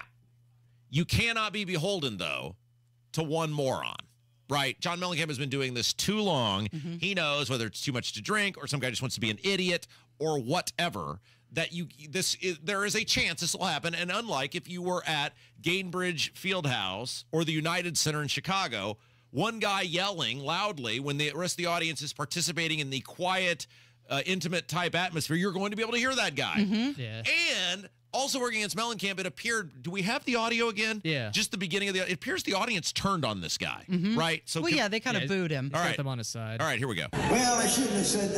you cannot be beholden, though, to one moron, right? John Mellencamp has been doing this too long. Mm-hmm. He knows whether it's too much to drink or some guy just wants to be an idiot or whatever, that you this is there is a chance this will happen. And unlike if you were at Gainbridge Fieldhouse or the United Center in Chicago, one guy yelling loudly when the rest of the audience is participating in the quiet, uh, intimate type atmosphere, you're going to be able to hear that guy. Mm-hmm. Yeah. And also working against Mellencamp, it appeared, do we have the audio again? Yeah. Just the beginning of the, it appears the audience turned on this guy, Mhm. right? So well, can- yeah, they kind of Yeah, booed him. All Got right. them on his side. All right, here we go. Well, I shouldn't have said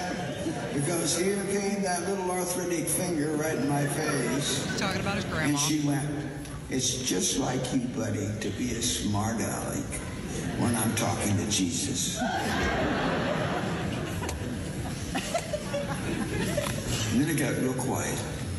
that because here came that little arthritic finger right in my face. Talking about his And grandma. she went, it's just like you, buddy, to be a smart aleck when I'm talking to Jesus. And then it got real quiet.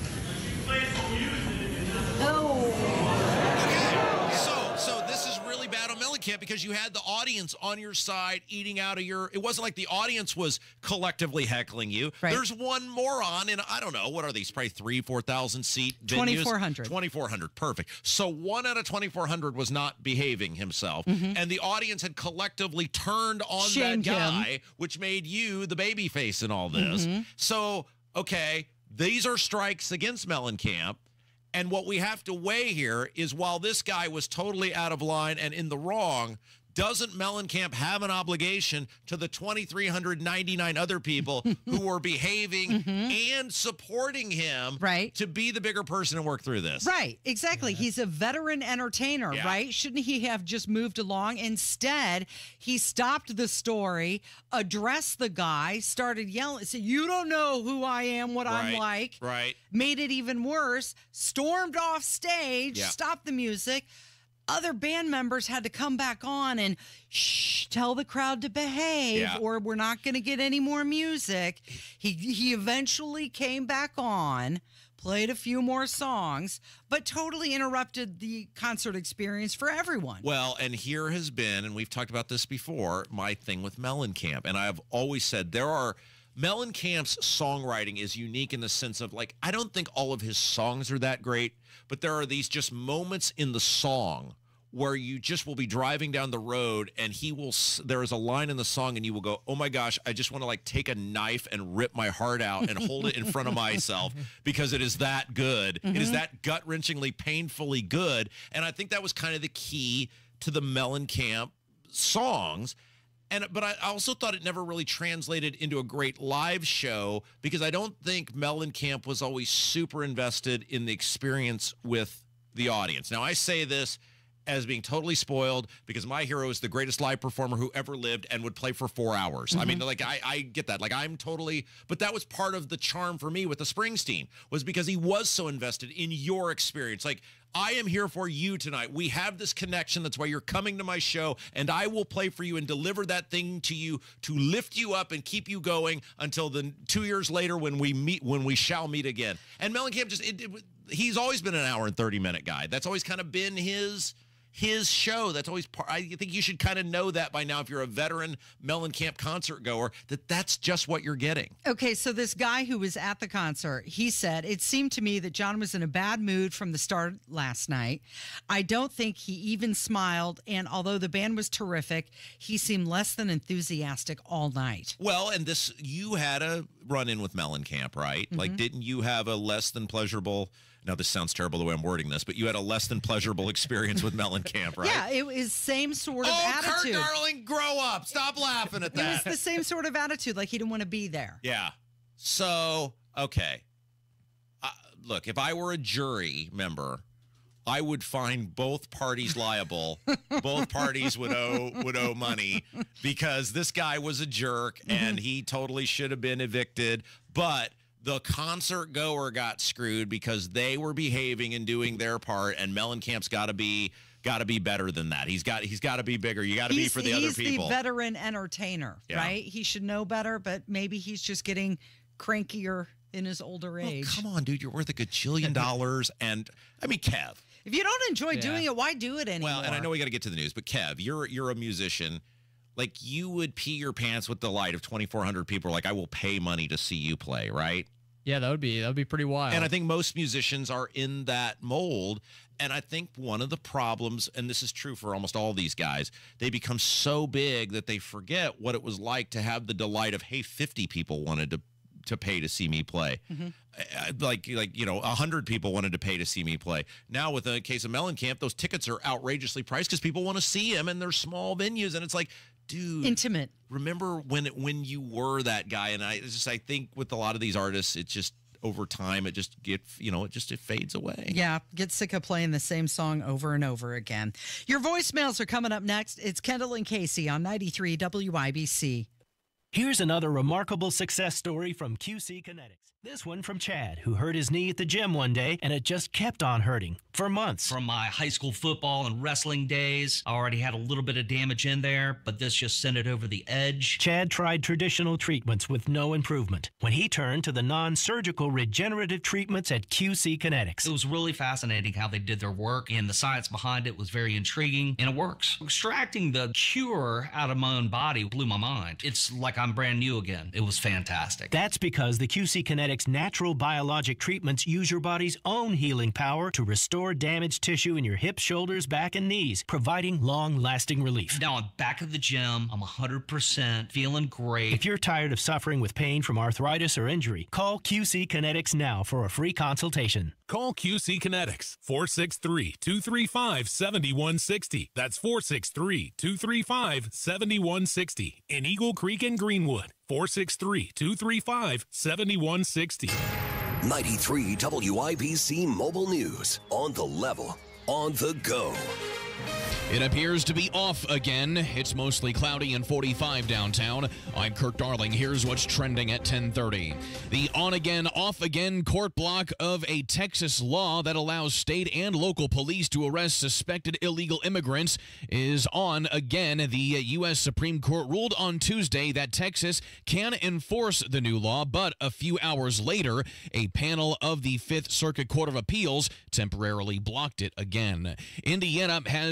So, so this is really bad on Mellencamp because you had the audience on your side eating out of your, it wasn't like the audience was collectively heckling you. Right. There's one moron in, I don't know, what are these, probably three, four thousand seat venues? twenty-four hundred. twenty-four hundred, perfect. So one out of twenty-four hundred was not behaving himself, Mhm. and the audience had collectively turned on Shamed that him. guy, which made you the baby face in all this. Mhm. So, okay, these are strikes against Mellencamp. And what we have to weigh here is while this guy was totally out of line and in the wrong, doesn't Mellencamp have an obligation to the two thousand three hundred ninety-nine other people who were behaving and supporting him Right. to be the bigger person and work through this? Right, exactly. He's a veteran entertainer, Yeah. right? Shouldn't he have just moved along? Instead, he stopped the story, addressed the guy, started yelling, said, "You don't know who I am, what I'm Right, like." right. Made it even worse, stormed off stage, Yeah. stopped the music. Other band members had to come back on and shh, tell the crowd to behave, Yeah. or we're not going to get any more music. He he eventually came back on, played a few more songs, but totally interrupted the concert experience for everyone. Well, and here has been, and we've talked about this before, my thing with Mellencamp. And I've always said there are Mellencamp's songwriting is unique in the sense of, like, I don't think all of his songs are that great, but there are these just moments in the song where you just will be driving down the road and he will, there is a line in the song and you will go, oh my gosh, I just want to like take a knife and rip my heart out and hold it in front of myself because it is that good. Mm-hmm. It is that gut-wrenchingly, painfully good. And I think that was kind of the key to the Mellencamp songs. And, but I also thought it never really translated into a great live show because I don't think Mellencamp was always super invested in the experience with the audience. Now, I say this as being totally spoiled because my hero is the greatest live performer who ever lived and would play for four hours. Mm-hmm. I mean, like, I, I get that. Like, I'm totally, but that was part of the charm for me with the Springsteen was because he was so invested in your experience. Like, I am here for you tonight. We have this connection. That's why you're coming to my show, and I will play for you and deliver that thing to you to lift you up and keep you going until the two years later when we meet, when we shall meet again. And Mellencamp just, it, it, he's always been an hour and thirty minute guy. That's always kind of been his his show. That's always part. I think you should kind of know that by now if you're a veteran Mellencamp concert goer, that that's just what you're getting. Okay, so this guy who was at the concert, he said, it seemed to me that John was in a bad mood from the start last night. I don't think he even smiled, and although the band was terrific, he seemed less than enthusiastic all night. Well, and this, you had a run-in with Mellencamp, right? Mm-hmm. Like, didn't you have a less than pleasurable... Now, this sounds terrible the way I'm wording this, but you had a less than pleasurable experience with Mellencamp, right? Yeah, it was same sort of oh, attitude. Kurt Darling, grow up. Stop laughing at that. It was the same sort of attitude, like he didn't want to be there. Yeah. So, okay. Uh, look, if I were a jury member, I would find both parties liable. Both parties would owe would owe money because this guy was a jerk and he totally should have been evicted, but the concert goer got screwed because they were behaving and doing their part, and Mellencamp's got to be got to be better than that. He's got he's got to be bigger. You got to be for the other people. He's the veteran entertainer, yeah. right? He should know better, but maybe he's just getting crankier in his older age. Oh, come on, dude, you're worth a gajillion dollars, and I mean, Kev. If you don't enjoy Yeah. doing it, why do it anymore? Well, and I know we got to get to the news, but Kev, you're you're a musician. Like, you would pee your pants with delight if twenty-four hundred people are like, I will pay money to see you play, right? Yeah, that would be that would be pretty wild. And I think most musicians are in that mold. And I think one of the problems, and this is true for almost all these guys, they become so big that they forget what it was like to have the delight of, hey, fifty people wanted to to pay to see me play. Mm-hmm. Uh, Like, like you know, one hundred people wanted to pay to see me play. Now, with the case of Mellencamp, those tickets are outrageously priced because people want to see him, and they're small venues. And it's like, dude, intimate. Remember when when you were that guy? And I it's just I think with a lot of these artists, it's just over time it just get you know it just it fades away. Yeah, get sick of playing the same song over and over again. Your voicemails are coming up next. It's Kendall and Casey on ninety-three W I B C. Here's another remarkable success story from Q C Kinetics. This one from Chad, who hurt his knee at the gym one day, and it just kept on hurting for months. From my high school football and wrestling days, I already had a little bit of damage in there, but this just sent it over the edge. Chad tried traditional treatments with no improvement when he turned to the non-surgical regenerative treatments at Q C Kinetics. It was really fascinating how they did their work, and the science behind it was very intriguing, and it works. Extracting the cure out of my own body blew my mind. It's like I'm brand new again. It was fantastic. That's because the Q C Kinetics natural biologic treatments use your body's own healing power to restore damaged tissue in your hips, shoulders, back, and knees, providing long-lasting relief. Now I'm back at the gym. I'm one hundred percent feeling great. If you're tired of suffering with pain from arthritis or injury, call Q C Kinetics now for a free consultation. Call Q C Kinetics, four six three, two three five, seven one six zero. That's four six three, two three five, seven one six zero. In Eagle Creek and Greenwood, four six three, two three five, seven one six zero. ninety-three W I B C Mobile News. On the level, on the go. It appears to be off again. It's mostly cloudy and forty-five downtown. I'm Kirk Darling. Here's what's trending at ten thirty. The on-again, off-again court block of a Texas law that allows state and local police to arrest suspected illegal immigrants is on again. The U S Supreme Court ruled on Tuesday that Texas can enforce the new law, but a few hours later, a panel of the Fifth Circuit Court of Appeals temporarily blocked it again. Indiana has a new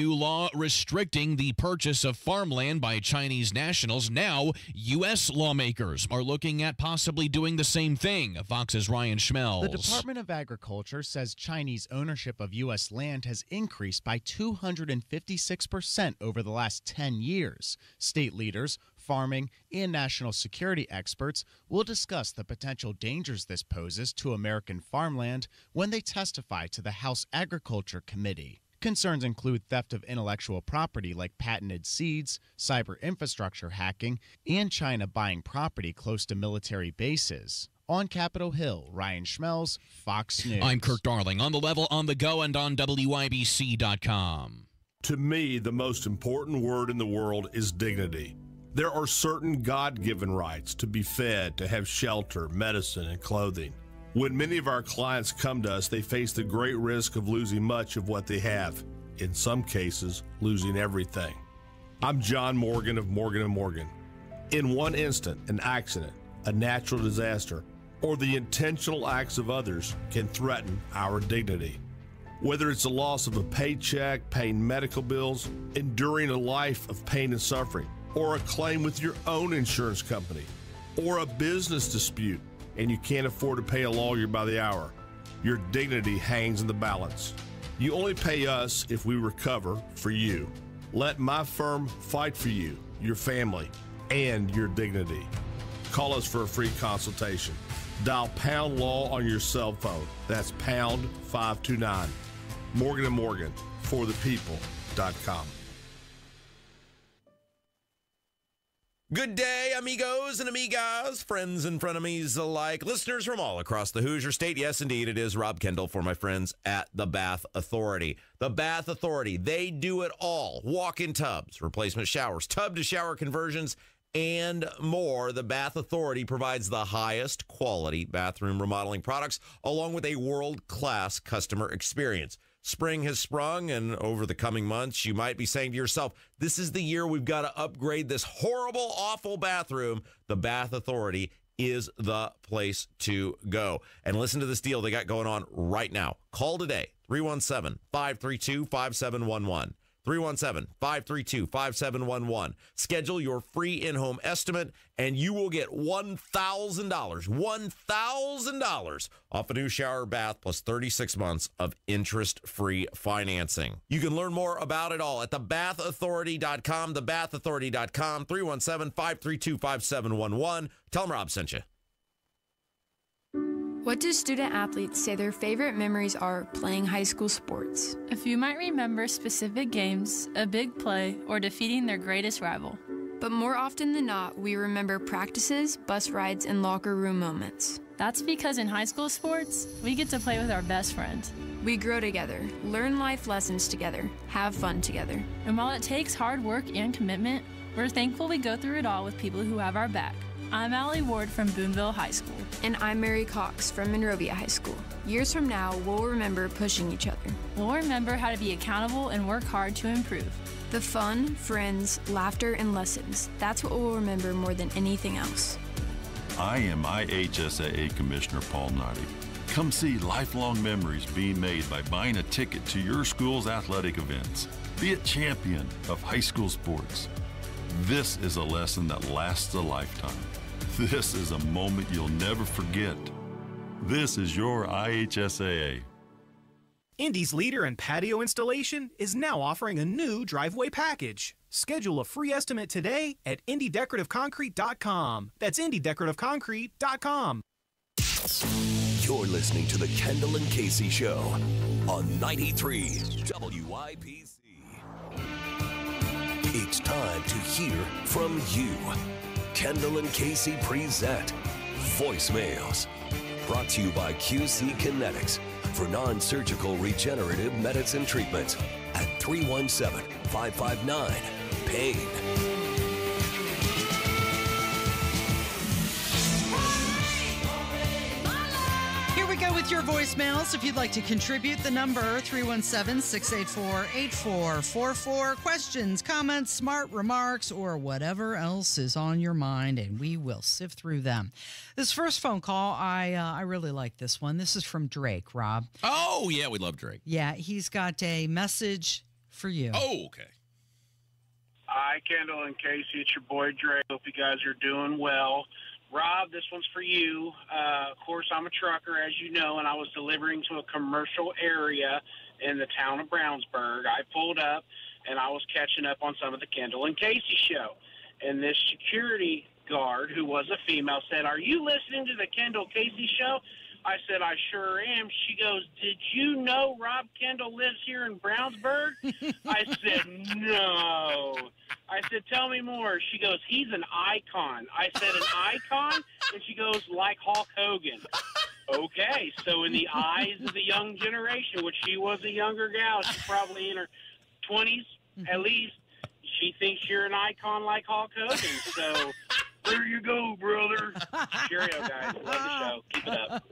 new law restricting the purchase of farmland by Chinese nationals. Now, U S lawmakers are looking at possibly doing the same thing. Fox's Ryan Schmelz. The Department of Agriculture says Chinese ownership of U S land has increased by two hundred fifty-six percent over the last ten years. State leaders, farming, and national security experts will discuss the potential dangers this poses to American farmland when they testify to the House Agriculture Committee. Concerns include theft of intellectual property like patented seeds, cyber infrastructure hacking, and China buying property close to military bases. On Capitol Hill, Ryan Schmelz, Fox News. I'm Kirk Darling, on the level, on the go, and on W I B C dot com. To me, the most important word in the world is dignity. There are certain God-given rights to be fed, to have shelter, medicine, and clothing. When many of our clients come to us, they face the great risk of losing much of what they have. In some cases, losing everything. I'm John Morgan of Morgan and Morgan. In one instant, an accident, a natural disaster, or the intentional acts of others can threaten our dignity. Whether it's the loss of a paycheck, paying medical bills, enduring a life of pain and suffering, or a claim with your own insurance company, or a business dispute, and you can't afford to pay a lawyer by the hour, your dignity hangs in the balance. You only pay us if we recover for you. Let my firm fight for you, your family, and your dignity. Call us for a free consultation. Dial pound law on your cell phone. That's pound five two nine. Morgan and Morgan, for the people dot com. Good day, amigos and amigas, friends and frenemies alike, listeners from all across the Hoosier State. Yes, indeed, it is Rob Kendall for my friends at the Bath Authority. The Bath Authority, they do it all. Walk-in tubs, replacement showers, tub-to-shower conversions, and more. The Bath Authority provides the highest quality bathroom remodeling products along with a world-class customer experience. Spring has sprung, and over the coming months, you might be saying to yourself, this is the year we've got to upgrade this horrible, awful bathroom. The Bath Authority is the place to go. And listen to this deal they got going on right now. Call today, three one seven, five three two, five seven one one. three one seven, five three two, five seven one one. Schedule your free in-home estimate, and you will get one thousand dollars, one thousand dollars off a new shower or bath plus thirty-six months of interest-free financing. You can learn more about it all at the bath authority dot com, the bath authority dot com, three one seven, five three two, five seven one one. Tell them Rob sent you. What do student athletes say their favorite memories are playing high school sports? A few might remember specific games, a big play, or defeating their greatest rival. But more often than not, we remember practices, bus rides, and locker room moments. That's because in high school sports, we get to play with our best friends. We grow together, learn life lessons together, have fun together. And while it takes hard work and commitment, we're thankful we go through it all with people who have our back. I'm Allie Ward from Boonville High School. And I'm Mary Cox from Monrovia High School. Years from now, we'll remember pushing each other. We'll remember how to be accountable and work hard to improve. The fun, friends, laughter, and lessons. That's what we'll remember more than anything else. I am I H S A A Commissioner Paul Noddy. Come see lifelong memories being made by buying a ticket to your school's athletic events. Be a champion of high school sports. This is a lesson that lasts a lifetime. This is a moment you'll never forget. This is your I H S A A. Indy's leader in patio installation is now offering a new driveway package. Schedule a free estimate today at indy decorative concrete dot com. That's indy decorative concrete dot com. You're listening to the Kendall and Casey Show on ninety-three W I B C. It's time to hear from you. Kendall and Casey present Voicemails. Brought to you by Q C Kinetics for non-surgical regenerative medicine treatments at three one seven, five five nine, PAIN. Here we go with your voicemails. If you'd like to contribute, the number three one seven, six eight four, eight four four four. Questions, comments, smart remarks, or whatever else is on your mind, and we will sift through them. This first phone call, I uh, I really like this one. This is from Drake, Rob. Oh, yeah, we love Drake. Yeah, he's got a message for you. Oh, okay. Hi, Kendall and Casey. It's your boy Dre. Hope you guys are doing well. Rob, this one's for you. Uh, of course, I'm a trucker, as you know, and I was delivering to a commercial area in the town of Brownsburg. I pulled up, and I was catching up on some of the Kendall and Casey show. And this security guard, who was a female, said, "Are you listening to the Kendall Casey show?" I said, "I sure am." She goes, "Did you know Rob Kendall lives here in Brownsburg?" I said, "No." I said, "Tell me more." She goes, "He's an icon." I said, "An icon?" And she goes, "Like Hulk Hogan." Okay, so in the eyes of the young generation, which she was a younger gal, she's probably in her twenties at least, she thinks you're an icon like Hulk Hogan. So there you go, brother. Cheerio, guys. Love the show. Keep it up.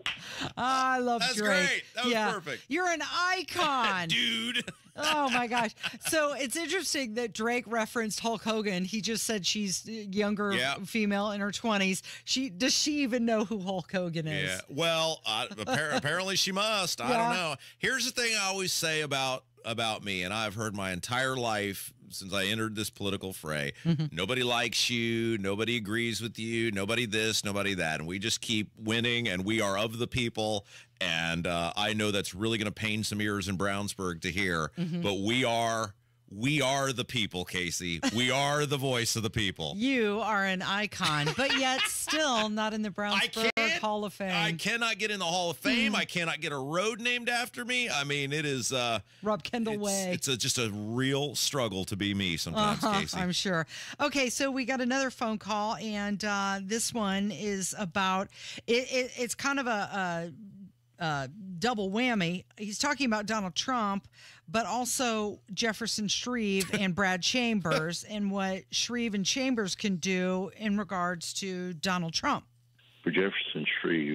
I love That's Drake. great. That was yeah. perfect. You're an icon. Dude. Oh, my gosh. So it's interesting that Drake referenced Hulk Hogan. He just said she's younger Yeah. female in her twenties. She Does she even know who Hulk Hogan is? Yeah. Well, uh, appar- apparently she must. I Yeah. don't know. Here's the thing I always say about about me, and I've heard my entire life since I entered this political fray. Mm-hmm. Nobody likes you. Nobody agrees with you. Nobody this, nobody that. And we just keep winning, and we are of the people. And uh, I know that's really going to pain some ears in Brownsburg to hear, Mhm. but we are we are the people, Casey. We are the voice of the people. You are an icon, but yet still not in the Brownsburg Hall of Fame. I cannot get in the Hall of Fame. I cannot get a road named after me. I mean, it is uh, Rob Kendall it's, Way. It's a, just a real struggle to be me sometimes, Uh-huh, Casey. I'm sure. Okay, so we got another phone call, and uh, this one is about it, it, it's kind of a, a, a double whammy. He's talking about Donald Trump, but also Jefferson Shreve and Brad Chambers and what Shreve and Chambers can do in regards to Donald Trump. For Jefferson Shreve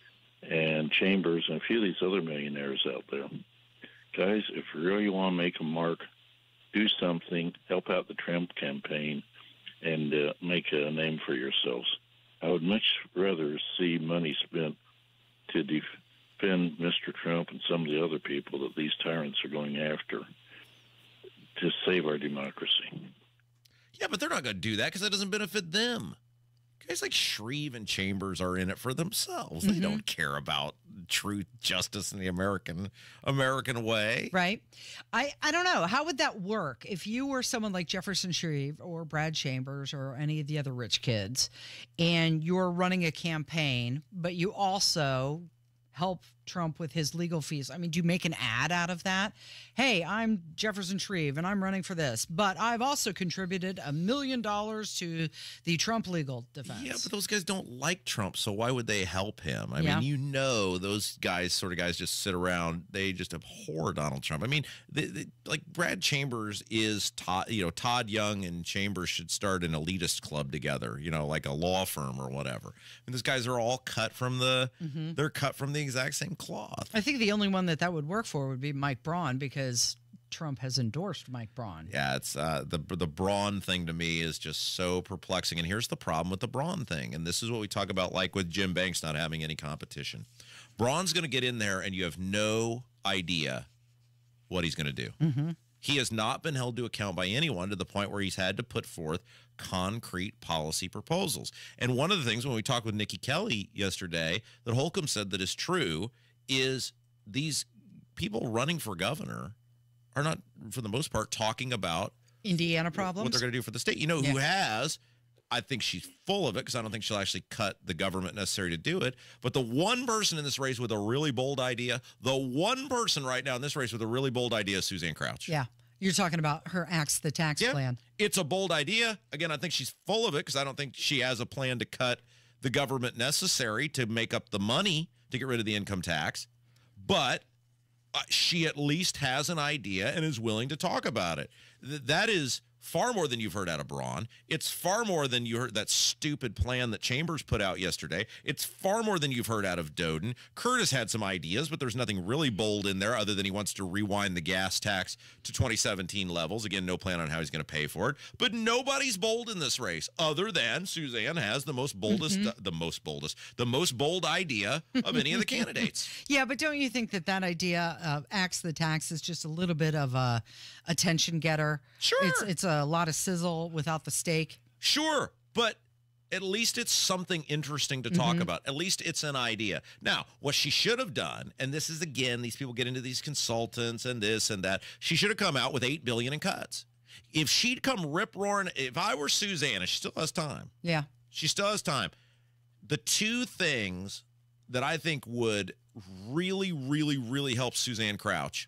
and Chambers and a few of these other millionaires out there, guys, if you really want to make a mark, do something, help out the Trump campaign, and uh, make a name for yourselves. I would much rather see money spent to defend Mister Trump and some of the other people that these tyrants are going after to save our democracy. Yeah, but they're not going to do that because that doesn't benefit them. Guys like Shreve and Chambers are in it for themselves. They Mhm. don't care about truth, justice, and the American American way. Right. I, I don't know. How would that work if you were someone like Jefferson Shreve or Brad Chambers or any of the other rich kids and you're running a campaign, but you also help Trump with his legal fees? I mean, do you make an ad out of that? Hey, I'm Jefferson Shreve and I'm running for this, but I've also contributed a million dollars to the Trump legal defense. Yeah, but those guys don't like Trump, so why would they help him? I Yeah. mean, you know, those guys, sort of guys, just sit around. They just abhor Donald Trump. I mean, they, they, like Brad Chambers is Todd. You know, Todd Young and Chambers should start an elitist club together. You know, like a law firm or whatever. And these guys are all cut from the. Mhm. They're cut from the exact same cloth. I think the only one that that would work for would be Mike Braun because Trump has endorsed Mike Braun. Yeah, it's uh, the the Braun thing to me is just so perplexing. And here's the problem with the Braun thing, and this is what we talk about, like with Jim Banks not having any competition. Braun's going to get in there, and you have no idea what he's going to do. Mm-hmm. He has not been held to account by anyone to the point where he's had to put forth concrete policy proposals. And one of the things when we talked with Nikki Kelly yesterday that Holcomb said that is true is these people running for governor are not, for the most part, talking about Indiana problems. what they're going to do for the state. You know who has? I think she's full of it because I don't think she'll actually cut the government necessary to do it. But the one person in this race with a really bold idea, the one person right now in this race with a really bold idea is Suzanne Crouch. Yeah. You're talking about her Axe the Tax plan. It's a bold idea. Again, I think she's full of it because I don't think she has a plan to cut the government necessary to make up the money to get rid of the income tax. But uh, she at least has an idea and is willing to talk about it. Th- that is far more than you've heard out of Braun. It's far more than you heard that stupid plan that Chambers put out yesterday. It's far more than you've heard out of Doden. Curtis had some ideas, but there's nothing really bold in there other than he wants to rewind the gas tax to twenty seventeen levels. Again, no plan on how he's going to pay for it. But nobody's bold in this race other than Suzanne has the most boldest, Mhm. uh, the most boldest, the most bold idea of any of the candidates. Yeah, but don't you think that that idea of axe the tax is just a little bit of a attention getter? Sure. It's, it's a lot of sizzle without the steak. Sure, but at least it's something interesting to talk Mhm. about. At least it's an idea. Now, what she should have done, and this is again, these people get into these consultants and this and that. She should have come out with eight billion in cuts. If she'd come rip roaring, if I were Susanna, she still has time. Yeah. She still has time. The two things that I think would really, really, really help Suzanne Crouch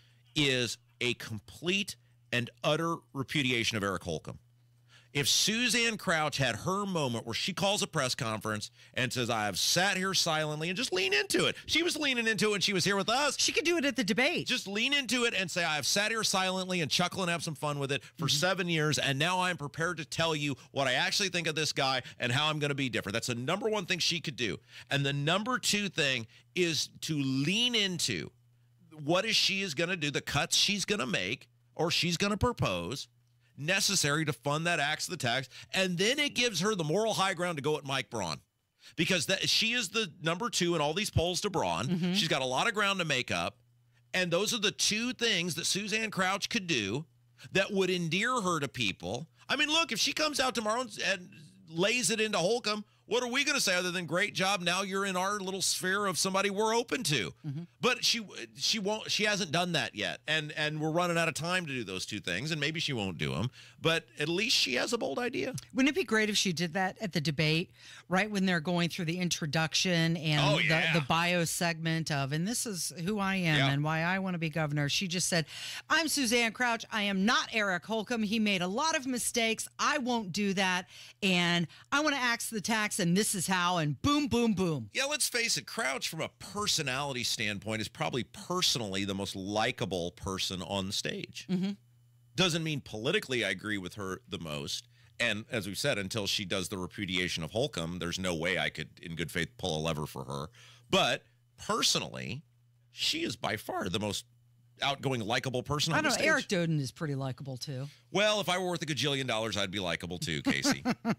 is a complete and utter repudiation of Eric Holcomb. If Suzanne Crouch had her moment where she calls a press conference and says, I have sat here silently, and just lean into it. She was leaning into it when she was here with us. She could do it at the debate. Just lean into it and say, I have sat here silently and chuckle and have some fun with it for seven years, and now I'm prepared to tell you what I actually think of this guy and how I'm going to be different. That's the number one thing she could do. And the number two thing is to lean into what is she is going to do, the cuts she's going to make or she's going to propose, necessary to fund that axe of the tax, and then it gives her the moral high ground to go at Mike Braun, because that she is the number two in all these polls to Braun. Mhm. She's got a lot of ground to make up, and those are the two things that Suzanne Crouch could do that would endear her to people. I mean, look, if she comes out tomorrow and, and lays it into Holcomb, what are we going to say other than great job? Now you're in our little sphere of somebody we're open to. Mm-hmm. But she she won't. She hasn't done that yet, and and we're running out of time to do those two things, and maybe she won't do them. But at least she has a bold idea. Wouldn't it be great if she did that at the debate, right when they're going through the introduction and Oh, yeah. the, the bio segment of, and this is who I am Yeah. and why I want to be governor. She just said, I'm Suzanne Crouch. I am not Eric Holcomb. He made a lot of mistakes. I won't do that. And I want to axe the tax, and this is how, and boom, boom, boom. Yeah, let's face it, Crouch, from a personality standpoint, is probably personally the most likable person on the stage. Mm-hmm. Doesn't mean politically I agree with her the most. And as we've said, until she does the repudiation of Holcomb, there's no way I could, in good faith, pull a lever for her. But personally, she is by far the most outgoing, likable person on I don't the know. stage. Eric Doden is pretty likable, too. Well, if I were worth a gajillion dollars, I'd be likable too, Casey.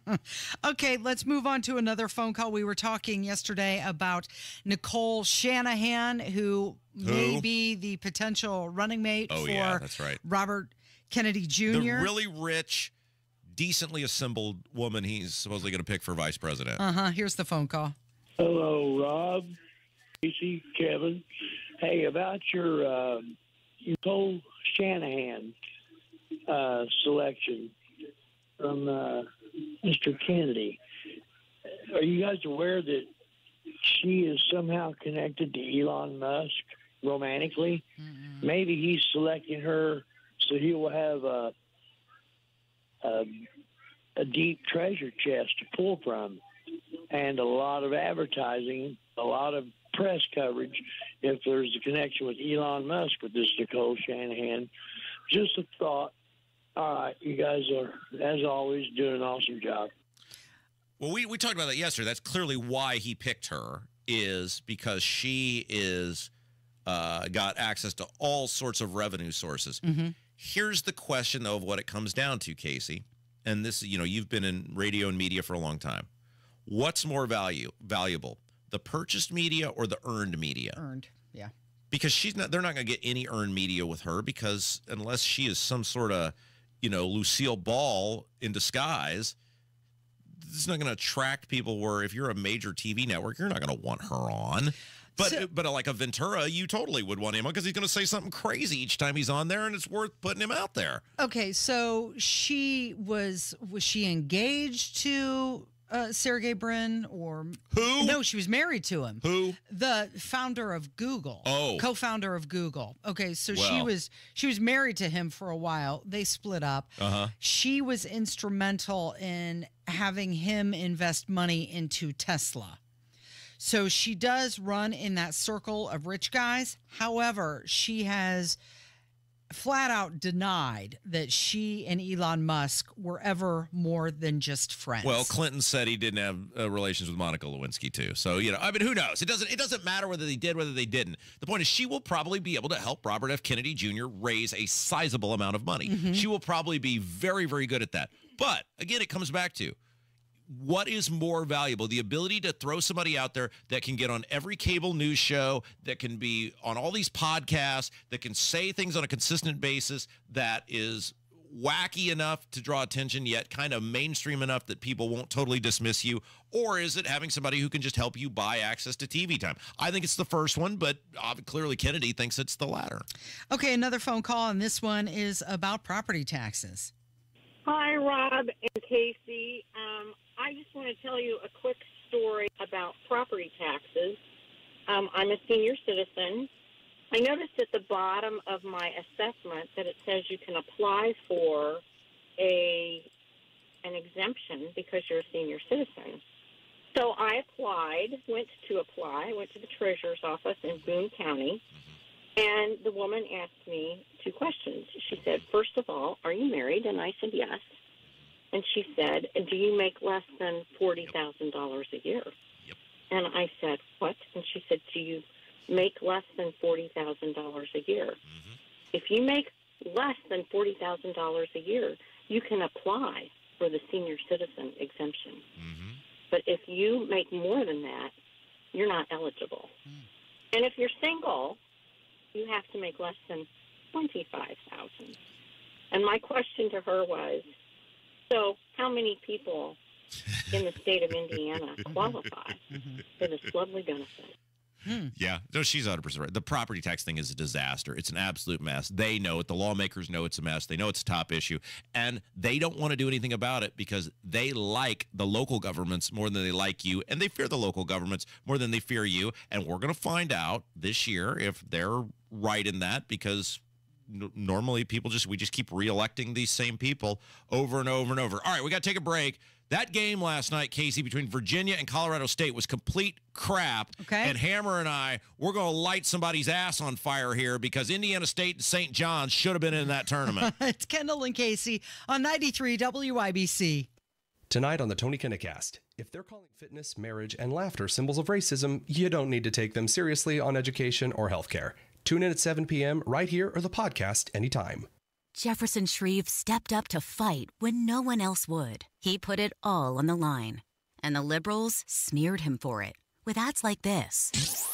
Okay, let's move on to another phone call. We were talking yesterday about Nicole Shanahan, who, Who? may be the potential running mate Oh, for yeah, that's right. Robert Kennedy Junior The really rich, decently assembled woman he's supposedly going to pick for vice president. Uh-huh. Here's the phone call. Hello, Rob, Casey, Kevin. Hey, about your uh, Nicole Shanahan uh, selection from uh, Mister Kennedy. Are you guys aware that she is somehow connected to Elon Musk romantically? Mm-hmm. Maybe he's selecting her so he will have a, a, a deep treasure chest to pull from, and a lot of advertising, a lot of press coverage if there's a connection with Elon Musk with this Nicole Shanahan. Just a thought. All right, you guys are, as always, doing an awesome job. Well, we, we talked about that yesterday. That's clearly why he picked her, is because she is uh, got access to all sorts of revenue sources. Mm-hmm. Here's the question, though, of what it comes down to, Casey. And this, you know, you've been in radio and media for a long time. What's more value valuable, the purchased media or the earned media? Earned, yeah. Because she's not, they're not going to get any earned media with her, because unless she is some sort of, you know, Lucille Ball in disguise, this is not going to attract people. Where if you're a major T V network, you're not going to want her on. But So- but like a Ventura, you totally would want him on, because he's going to say something crazy each time he's on there, and it's worth putting him out there. Okay, so she was, was she engaged to uh, Sergey Brin, or who? No, she was married to him. Who? The founder of Google. Oh. Co-founder of Google. Okay, so she Well. was she was married to him for a while. They split up. Uh-huh. She was instrumental in having him invest money into Tesla. So she does run in that circle of rich guys. However, she has flat out denied that she and Elon Musk were ever more than just friends. Well, Clinton said he didn't have uh, relations with Monica Lewinsky too. So, you know, I mean, who knows? It doesn't it doesn't matter whether they did, whether they didn't. The point is she will probably be able to help Robert F. Kennedy Junior raise a sizable amount of money. Mm-hmm. She will probably be very, very good at that. But again, it comes back to what is more valuable? The ability to throw somebody out there that can get on every cable news show, that can be on all these podcasts, that can say things on a consistent basis, that is wacky enough to draw attention, yet kind of mainstream enough that people won't totally dismiss you? Or is it having somebody who can just help you buy access to T V time? I think it's the first one, but uh, clearly Kennedy thinks it's the latter. Okay, another phone call, and this one is about property taxes. Hi, Rob and Casey. Um, I just want to tell you a quick story about property taxes. Um, I'm a senior citizen. I noticed at the bottom of my assessment that it says you can apply for a an exemption because you're a senior citizen. So I applied, went to apply, went to the treasurer's office in Boone County, and the woman asked me two questions. She said, first of all, are you married? And I said, yes. And she said, do you make less than forty thousand dollars a year? Yep. And I said, what? And she said, do you make less than forty thousand dollars a year? Mm-hmm. If you make less than forty thousand dollars a year, you can apply for the senior citizen exemption. Mm-hmm. But if you make more than that, you're not eligible. Mm. And if you're single, you have to make less than twenty-five thousand dollars. And my question to her was, so how many people in the state of Indiana qualify for this lovely benefit? Hmm. Yeah, no, she's one hundred percent right. The property tax thing is a disaster. It's an absolute mess. They know it. The lawmakers know it's a mess. They know it's a top issue. And they don't want to do anything about it because they like the local governments more than they like you. And they fear the local governments more than they fear you. And we're going to find out this year if they're right in that, because n- normally people just, we just keep reelecting these same people over and over and over. All right, we got to take a break. That game last night, Casey, between Virginia and Colorado State was complete crap. Okay. And Hammer and I, we're going to light somebody's ass on fire here because Indiana State and Saint John's should have been in that tournament. It's Kendall and Casey on ninety-three W I B C. Tonight on the Tony Kinnacast, if they're calling fitness, marriage, and laughter symbols of racism, you don't need to take them seriously on education or healthcare. Tune in at seven p.m. right here or the podcast anytime. Jefferson Shreve stepped up to fight when no one else would. He put it all on the line. And the liberals smeared him for it with ads like this.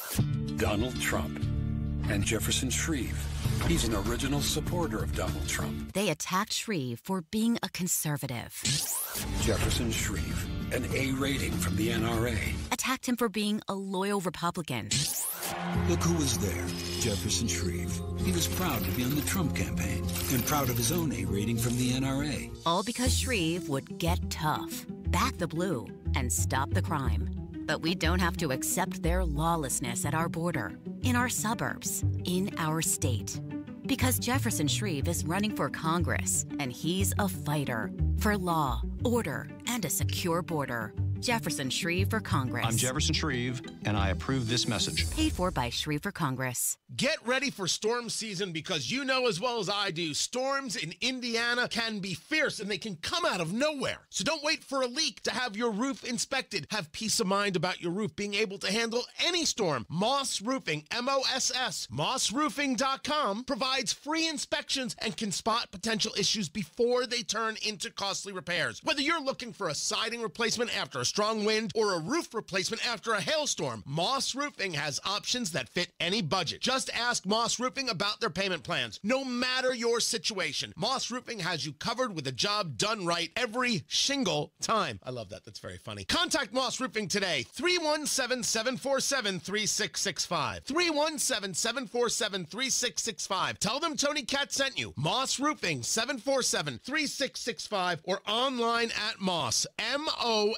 Donald Trump and Jefferson Shreve. He's an original supporter of Donald Trump. They attacked Shreve for being a conservative. Jefferson Shreve, an A rating from the N R A. Attacked him for being a loyal Republican. Look who was there, Jefferson Shreve. He was proud to be on the Trump campaign and proud of his own A rating from the N R A. All because Shreve would get tough, back the blue, and stop the crime. But we don't have to accept their lawlessness at our border, in our suburbs, in our state. Because Jefferson Shreve is running for Congress, and he's a fighter for law, order, and a secure border. Jefferson Shreve for Congress. I'm Jefferson Shreve, and I approve this message. Paid for by Shreve for Congress. Get ready for storm season because you know as well as I do, storms in Indiana can be fierce and they can come out of nowhere. So don't wait for a leak to have your roof inspected. Have peace of mind about your roof being able to handle any storm. Moss Roofing, M O S S, moss roofing dot com provides free inspections and can spot potential issues before they turn into costly repairs. Whether you're looking for a siding replacement after a strong wind or a roof replacement after a hailstorm, Moss Roofing has options that fit any budget. Just ask Moss Roofing about their payment plans. No matter your situation, Moss Roofing has you covered with a job done right every single time. I love that. That's very funny. Contact Moss Roofing today. three one seven, seven four seven, three six six five. three one seven, seven four seven, three six six five. Tell them Tony Cat sent you. Moss Roofing, seven four seven, three six six five, or online at Moss, M O S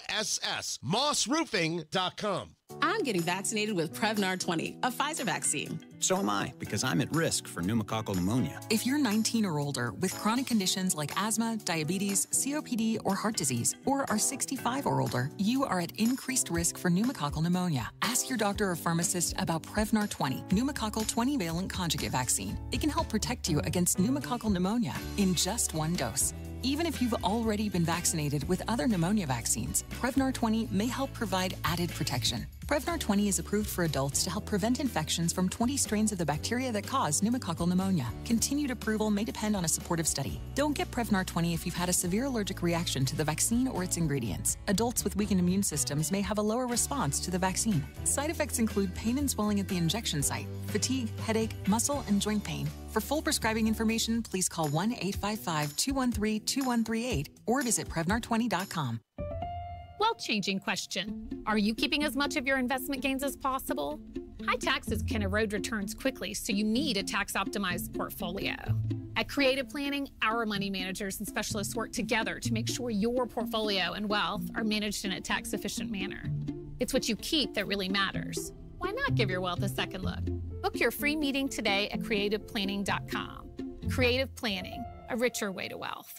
S, moss roofing dot com. I'm getting vaccinated with Prevnar twenty, a Pfizer vaccine. So am I, because I'm at risk for pneumococcal pneumonia. If you're nineteen or older with chronic conditions like asthma, diabetes, C O P D, or heart disease, or are sixty-five or older, you are at increased risk for pneumococcal pneumonia. Ask your doctor or pharmacist about Prevnar twenty, pneumococcal twenty-valent conjugate vaccine. It can help protect you against pneumococcal pneumonia in just one dose. Even if you've already been vaccinated with other pneumonia vaccines, Prevnar twenty may help provide added protection. Prevnar twenty is approved for adults to help prevent infections from twenty strains of the bacteria that cause pneumococcal pneumonia. Continued approval may depend on a supportive study. Don't get Prevnar twenty if you've had a severe allergic reaction to the vaccine or its ingredients. Adults with weakened immune systems may have a lower response to the vaccine. Side effects include pain and swelling at the injection site, fatigue, headache, muscle, and joint pain. For full prescribing information, please call one eight five five, two one three, two one three eight or visit Prevnar twenty dot com. Wealth-changing question. Are you keeping as much of your investment gains as possible? High taxes can erode returns quickly, so you need a tax-optimized portfolio. At Creative Planning, our money managers and specialists work together to make sure your portfolio and wealth are managed in a tax-efficient manner. It's what you keep that really matters. Why not give your wealth a second look? Book your free meeting today at creative planning dot com. Creative Planning, a richer way to wealth.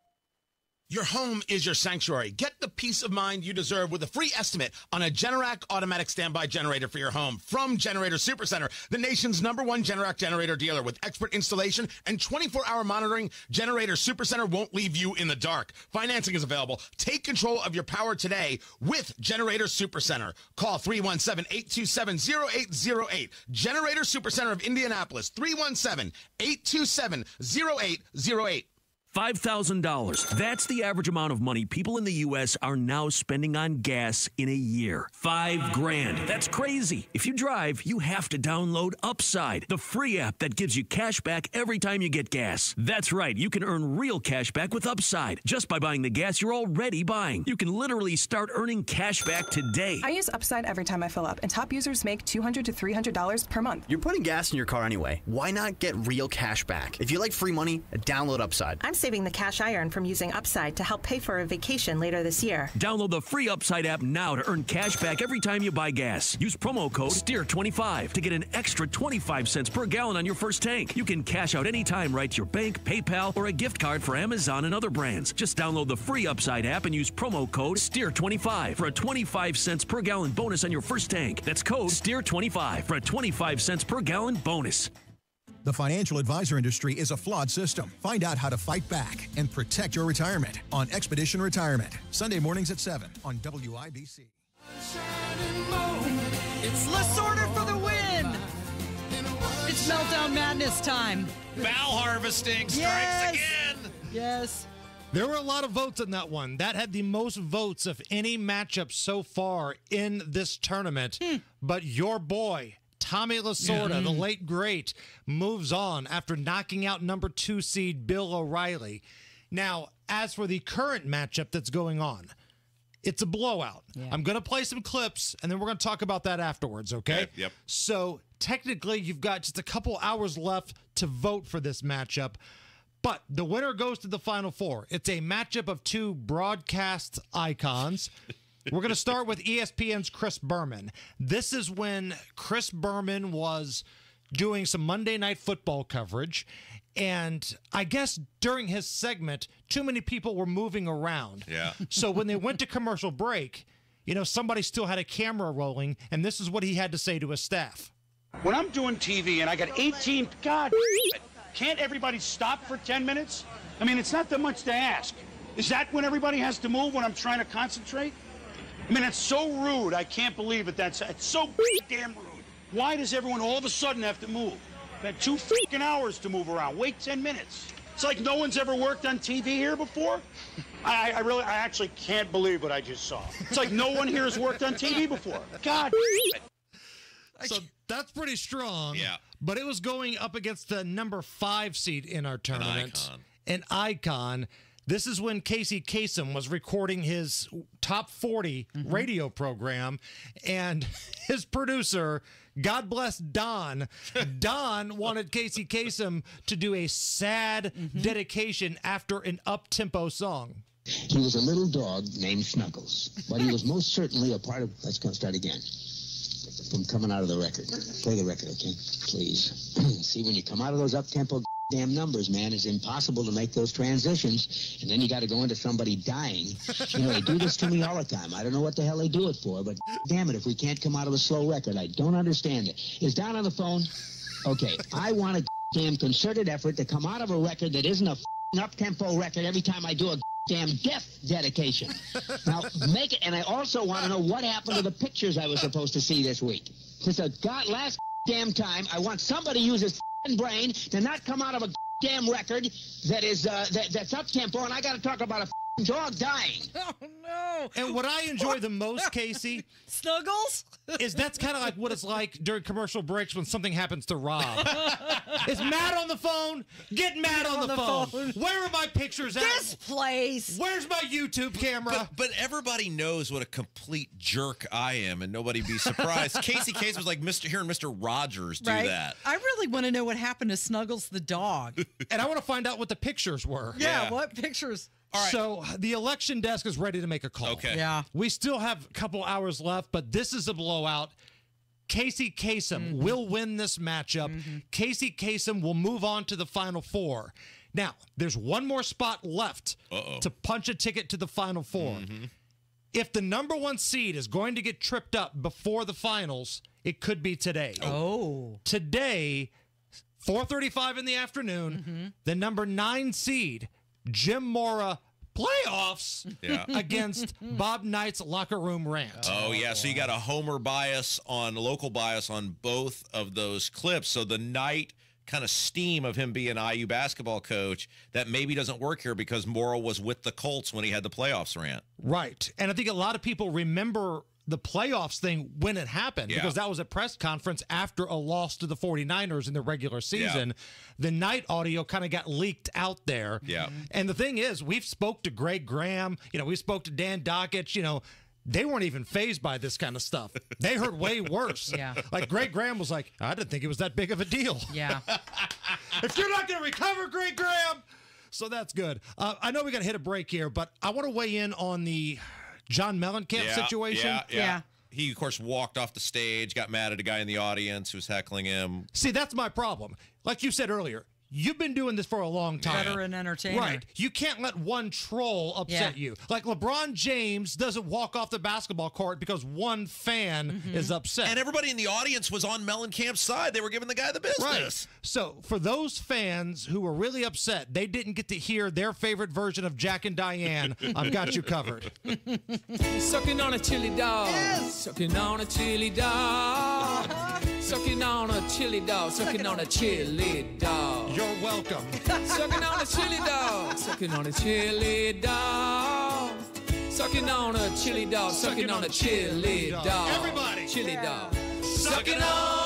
Your home is your sanctuary. Get the peace of mind you deserve with a free estimate on a Generac automatic standby generator for your home from Generator Supercenter, the nation's number one Generac generator dealer. With expert installation and twenty-four hour monitoring, Generator Supercenter won't leave you in the dark. Financing is available. Take control of your power today with Generator Supercenter. Call three one seven, eight two seven, zero eight zero eight. Generator Supercenter of Indianapolis, three one seven, eight two seven, zero eight zero eight. five thousand dollars. That's the average amount of money people in the U S are now spending on gas in a year. Five grand. That's crazy. If you drive, you have to download Upside, the free app that gives you cash back every time you get gas. That's right. You can earn real cash back with Upside just by buying the gas you're already buying. You can literally start earning cash back today. I use Upside every time I fill up, and top users make two hundred to three hundred dollars per month. You're putting gas in your car anyway. Why not get real cash back? If you like free money, download Upside. I'm saving the cash I earn from using Upside to help pay for a vacation later this year. Download the free Upside app now to earn cash back every time you buy gas. Use promo code steer twenty-five to get an extra twenty-five cents per gallon on your first tank. You can cash out anytime right to your bank, PayPal, or a gift card for Amazon and other brands. Just download the free Upside app and use promo code steer twenty-five for a twenty-five cents per gallon bonus on your first tank. That's code steer twenty-five for a twenty-five cents per gallon bonus. The financial advisor industry is a flawed system. Find out how to fight back and protect your retirement on Expedition Retirement. Sunday mornings at seven on W I B C. It's Lasorda for the win. It's Meltdown Madness time. Bow harvesting strikes yes. again. Yes. There were a lot of votes in that one. That had the most votes of any matchup so far in this tournament. Hmm. But your boy, Tommy Lasorda, yeah. the late great, moves on after knocking out number two seed Bill O'Reilly. Now, as for the current matchup that's going on, it's a blowout. Yeah. I'm going to play some clips, and then we're going to talk about that afterwards, okay? okay? Yep. So, technically, you've got just a couple hours left to vote for this matchup, but the winner goes to the Final Four. It's a matchup of two broadcast icons. We're going to start with E S P N's Chris Berman. This is when Chris Berman was doing some Monday Night Football coverage, and I guess during his segment, too many people were moving around. Yeah. So when they went to commercial break, you know, somebody still had a camera rolling, and this is what he had to say to his staff. When I'm doing T V and I got eighteen, God, can't everybody stop for ten minutes? I mean, it's not that much to ask. Is that when everybody has to move when I'm trying to concentrate? I mean, that's so rude. I can't believe it. That's it's so damn rude. Why does everyone all of a sudden have to move? I've had two freaking hours to move around. Wait ten minutes. It's like no one's ever worked on T V here before. I, I really, I actually can't believe what I just saw. It's like no one here has worked on T V before. God. So that's pretty strong. Yeah. But it was going up against the number five seed in our tournament. An icon. An icon. This is when Casey Kasem was recording his top forty mm-hmm. radio program, and his producer, God bless Don, Don wanted Casey Kasem to do a sad mm-hmm. dedication after an up-tempo song. He was a little dog named Snuggles, but he was most certainly a part of... Let's go start again. From coming out of the record. Play the record, okay? Please. See, when you come out of those up-tempo damn numbers, man, it's impossible to make those transitions, and then you got to go into somebody dying. You know, they do this to me all the time. I don't know what the hell they do it for, but damn it, if we can't come out of a slow record, I don't understand it. Is Don on the phone? Okay, I want a damn concerted effort to come out of a record that isn't a up-tempo record every time I do a damn death dedication. Now, make it, and I also want to know what happened to the pictures I was supposed to see this week. Since the god last damn time, I want somebody to use his brain to not come out of a damn record that is uh, that, that's up-tempo, and I got to talk about a dog dying. Oh, no. And what I enjoy the most, Casey, Snuggles, is that's kind of like what it's like during commercial breaks when something happens to Rob. Is Matt on the phone? Get Matt on, on the, the phone. phone. Where are my pictures at? This place. Where's my YouTube camera? But, but everybody knows what a complete jerk I am, and nobody be surprised. Casey Case was like Mister hearing Mister Rogers do right? that. I really want to know what happened to Snuggles the dog. And I want to find out what the pictures were. Yeah, yeah. What pictures? All right. So the election desk is ready to make a call. Okay. Yeah. We still have a couple hours left, but this is a blowout. Casey Kasem mm-hmm. will win this matchup. Mm-hmm. Casey Kasem will move on to the Final Four. Now, there's one more spot left Uh-oh. to punch a ticket to the Final Four. Mm-hmm. If the number one seed is going to get tripped up before the finals, it could be today. Oh. Today, four thirty-five in the afternoon, mm-hmm. the number nine seed, Jim Mora, playoffs yeah. against Bob Knight's locker room rant. Oh, yeah. So you got a homer bias on, local bias on both of those clips. So the Knight kind of steam of him being an I U basketball coach that maybe doesn't work here because Morrill was with the Colts when he had the playoffs rant. Right. And I think a lot of people remember the playoffs thing when it happened yeah. because that was a press conference after a loss to the forty-niners in the regular season. Yeah. The Knight audio kind of got leaked out there. Yeah. And the thing is, we've spoke to Greg Graham, you know, we spoke to Dan Dockich, you know, they weren't even fazed by this kind of stuff. They heard way worse. Yeah. Like Greg Graham was like, I didn't think it was that big of a deal. Yeah. If you're not going to recover, Greg Graham. So that's good. Uh, I know we got to hit a break here, but I want to weigh in on the John Mellencamp yeah, situation. Yeah, yeah, yeah. He, of course, walked off the stage, got mad at a guy in the audience who was heckling him. See, that's my problem. Like you said earlier, you've been doing this for a long time. Veteran entertainer. Right. You can't let one troll upset yeah. you. Like LeBron James doesn't walk off the basketball court because one fan mm-hmm. is upset. And everybody in the audience was on Mellencamp's side. They were giving the guy the business. Right. So for those fans who were really upset, they didn't get to hear their favorite version of Jack and Diane. I've got you covered. Sucking on a chili dog. Yes. Sucking on a chili dog. Sucking on a chili dog. Sucking on a chili dog. You're welcome. Sucking on a chili dog. Sucking on a chili dog. Sucking on a chili dog. Sucking on a chili dog. Everybody. Chili yeah. dog. Sucking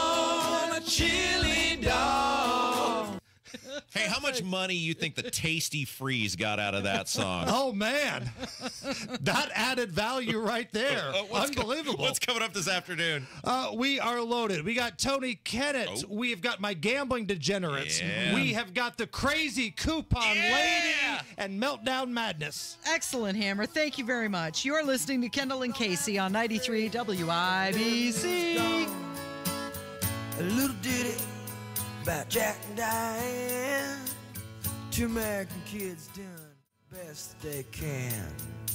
on a chili dog. Hey, how much money you think the Tasty Freeze got out of that song? Oh, man. That added value right there. Uh, what's Unbelievable. Co- what's coming up this afternoon? Uh, we are loaded. We got Tony Kennett. Oh. We've got my gambling degenerates. Yeah. We have got the crazy coupon yeah. lady and Meltdown Madness. Excellent, Hammer. Thank you very much. You are listening to Kendall and Casey on ninety-three W I B C. A little ditty about Jack and Diane. Two American kids doing the best they can.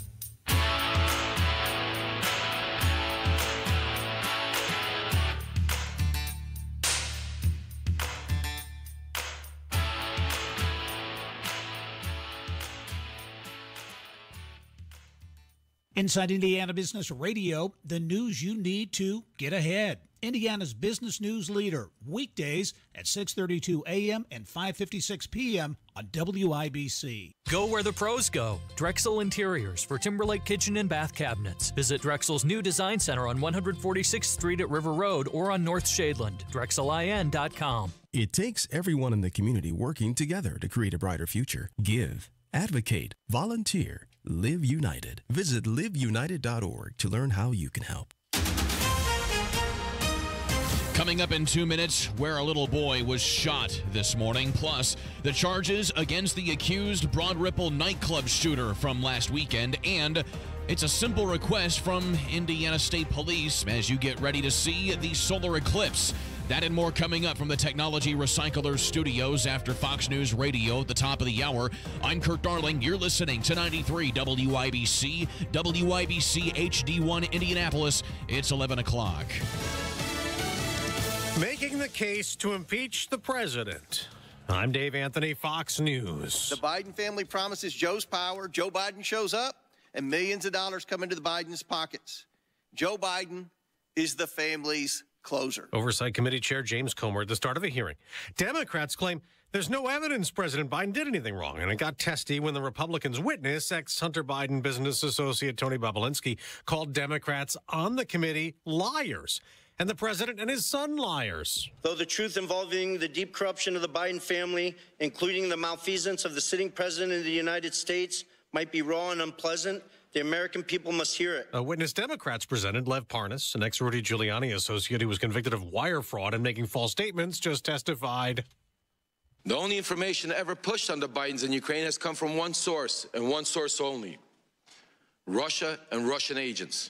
Inside Indiana Business Radio, the news you need to get ahead. Indiana's business news leader, weekdays at six thirty-two a.m. and five fifty-six p.m. on W I B C. Go where the pros go. Drexel Interiors for Timberlake Kitchen and Bath Cabinets. Visit Drexel's new design center on one forty-sixth Street at River Road or on North Shadeland. Drexel I N dot com. It takes everyone in the community working together to create a brighter future. Give, advocate, volunteer, live united. Visit live united dot org to learn how you can help. Coming up in two minutes, where a little boy was shot this morning, plus the charges against the accused Broad Ripple nightclub shooter from last weekend, and it's a simple request from Indiana State Police as you get ready to see the solar eclipse. That and more coming up from the Technology Recyclers studios after Fox News Radio at the top of the hour. I'm Kurt Darling. You're listening to ninety-three W I B C, W I B C H D one Indianapolis. It's eleven o'clock. Making the case to impeach the president. I'm Dave Anthony, Fox News. The Biden family promises Joe's power. Joe Biden shows up, and millions of dollars come into the Biden's pockets. Joe Biden is the family's closer. Oversight Committee Chair James Comer at the start of a hearing. Democrats claim there's no evidence President Biden did anything wrong, and it got testy when the Republicans' witness, ex-Hunter Biden business associate Tony Bobulinski, called Democrats on the committee liars, and the president and his son liars. Though the truth involving the deep corruption of the Biden family, including the malfeasance of the sitting president of the United States, might be raw and unpleasant, the American people must hear it. A witness Democrats presented, Lev Parnas, an ex-Rudy Giuliani associate who was convicted of wire fraud and making false statements, just testified. The only information ever pushed on the Bidens in Ukraine has come from one source, and one source only: Russia and Russian agents.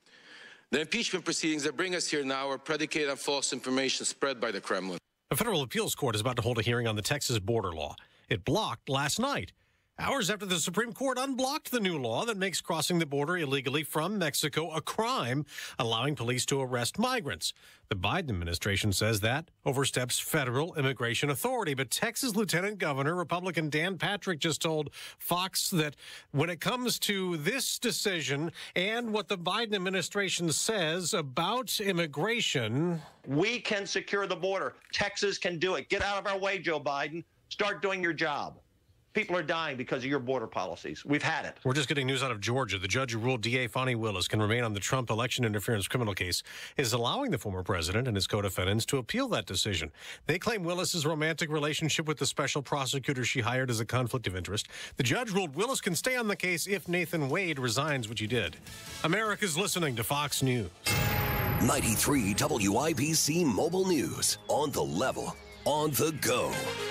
The impeachment proceedings that bring us here now are predicated on false information spread by the Kremlin. A federal appeals court is about to hold a hearing on the Texas border law. It blocked last night, hours after the Supreme Court unblocked the new law that makes crossing the border illegally from Mexico a crime, allowing police to arrest migrants. The Biden administration says that oversteps federal immigration authority. But Texas Lieutenant Governor, Republican Dan Patrick, just told Fox that when it comes to this decision and what the Biden administration says about immigration, we can secure the border. Texas can do it. Get out of our way, Joe Biden. Start doing your job. People are dying because of your border policies. We've had it. We're just getting news out of Georgia. The judge who ruled D A Fani Willis can remain on the Trump election interference criminal case is allowing the former president and his co-defendants to appeal that decision. They claim Willis's romantic relationship with the special prosecutor she hired is a conflict of interest. The judge ruled Willis can stay on the case if Nathan Wade resigns, which he did. America's listening to Fox News. ninety-three W I B C Mobile News. On the level. On the go.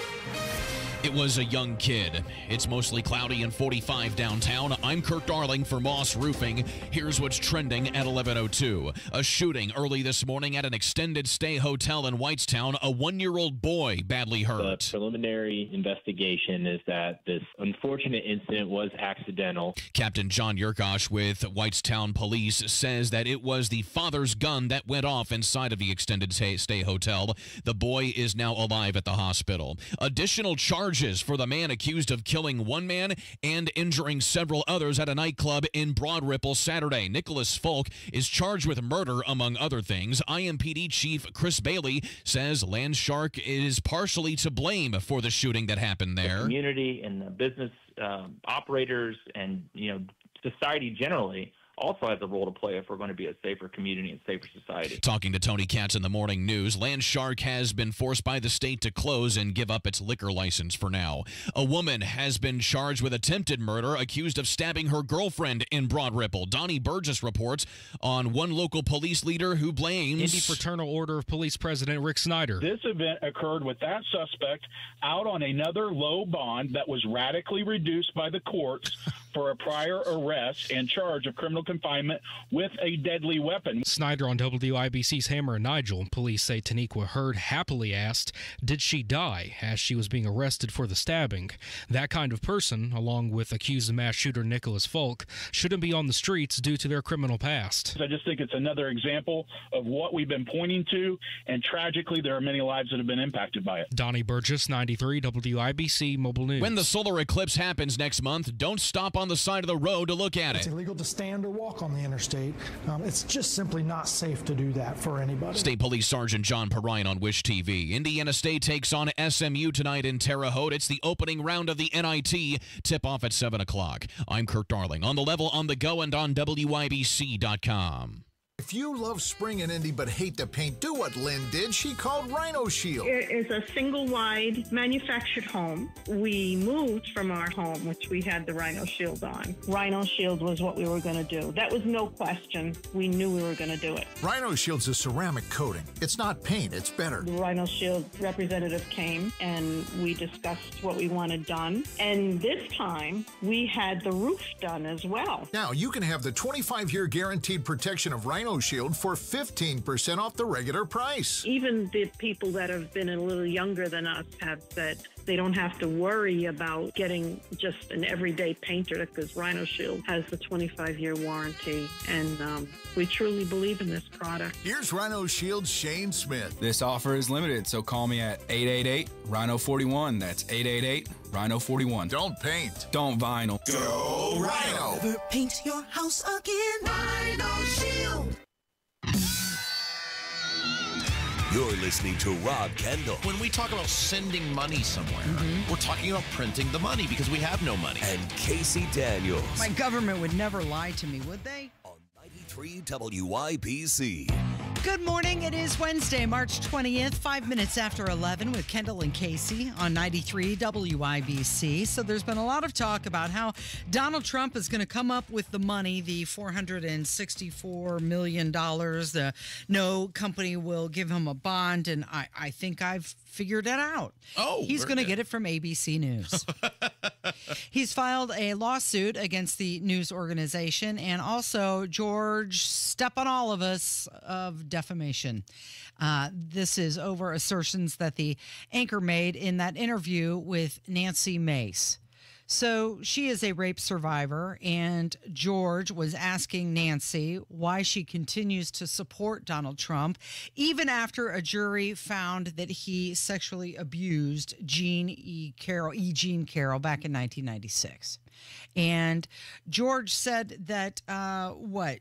It was a young kid. It's mostly cloudy and forty-five downtown. I'm Kurt Darling for Moss Roofing. Here's what's trending at eleven oh two. A shooting early this morning at an extended stay hotel in Whitestown. A one-year-old boy badly hurt. The preliminary investigation is that this unfortunate incident was accidental. Captain John Yurkosh with Whitestown Police says that it was the father's gun that went off inside of the extended stay hotel. The boy is now alive at the hospital. Additional charges for the man accused of killing one man and injuring several others at a nightclub in Broad Ripple Saturday. Nicholas Folk is charged with murder, among other things. I M P D Chief Chris Bailey says Landshark is partially to blame for the shooting that happened there. The community and the business um, operators and, you know, society generally also has a role to play if we're going to be a safer community and safer society. Talking to Tony Katz in the morning news, Landshark has been forced by the state to close and give up its liquor license for now. A woman has been charged with attempted murder, accused of stabbing her girlfriend in Broad Ripple. Donnie Burgess reports on one local police leader who blames Indy Fraternal Order of Police President Rick Snyder. This event occurred with that suspect out on another low bond that was radically reduced by the courts for a prior arrest and charge of criminal confinement with a deadly weapon. Snyder on W I B C's Hammer and Nigel. Police say Taniqua Hurd happily asked, did she die, as she was being arrested for the stabbing. That kind of person, along with accused mass shooter Nicholas Folk, shouldn't be on the streets due to their criminal past. I just think it's another example of what we've been pointing to, and tragically there are many lives that have been impacted by it. Donnie Burgess, ninety-three W I B C Mobile News. When the solar eclipse happens next month, don't stop on the side of the road to look at it's it. It's illegal to stand or walk on the interstate. Um, it's just simply not safe to do that for anybody. State Police Sergeant John Perrine on Wish T V. Indiana State takes on S M U tonight in Terre Haute. It's the opening round of the N I T. Tip-off at seven o'clock. I'm Kurt Darling. On the level, on the go, and on W I B C dot com. If you love spring and Indy but hate the paint, do what Lynn did. She called Rhino Shield. It is a single-wide manufactured home. We moved from our home, which we had the Rhino Shield on. Rhino Shield was what we were going to do. That was no question. We knew we were going to do it. Rhino Shield's a ceramic coating. It's not paint, it's better. The Rhino Shield representative came, and we discussed what we wanted done. And this time, we had the roof done as well. Now, you can have the twenty-five year guaranteed protection of Rhino Shield for fifteen percent off the regular price. Even the people that have been a little younger than us have said they don't have to worry about getting just an everyday painter because Rhino Shield has the twenty-five year warranty, and um, we truly believe in this product. Here's Rhino Shield's Shane Smith. This offer is limited, so call me at eight eight eight, Rhino forty-one. That's eight eight eight, Rhino forty-one. Don't paint. Don't vinyl. Go Rhino. Never paint your house again. Rhino Shield. You're listening to Rob Kendall. When we talk about sending money somewhere, mm-hmm. we're talking about printing the money because we have no money. And Casey Daniels. My government would never lie to me, would they? On ninety-three W I B C. Good morning. It is Wednesday, March twentieth, five minutes after eleven with Kendall and Casey on ninety-three W I B C. So there's been a lot of talk about how Donald Trump is going to come up with the money, the four hundred sixty-four million dollars. The, no company will give him a bond, and I, I think I've figured it out. Oh, He's going to get it from A B C News. He's filed a lawsuit against the news organization and also George Stephanopoulos of defamation. Uh, this is over assertions that the anchor made in that interview with Nancy Mace. So she is a rape survivor, and George was asking Nancy why she continues to support Donald Trump, even after a jury found that he sexually abused Jean E. Carroll, E. Jean Carroll, back in nineteen ninety-six. And George said that, uh, what,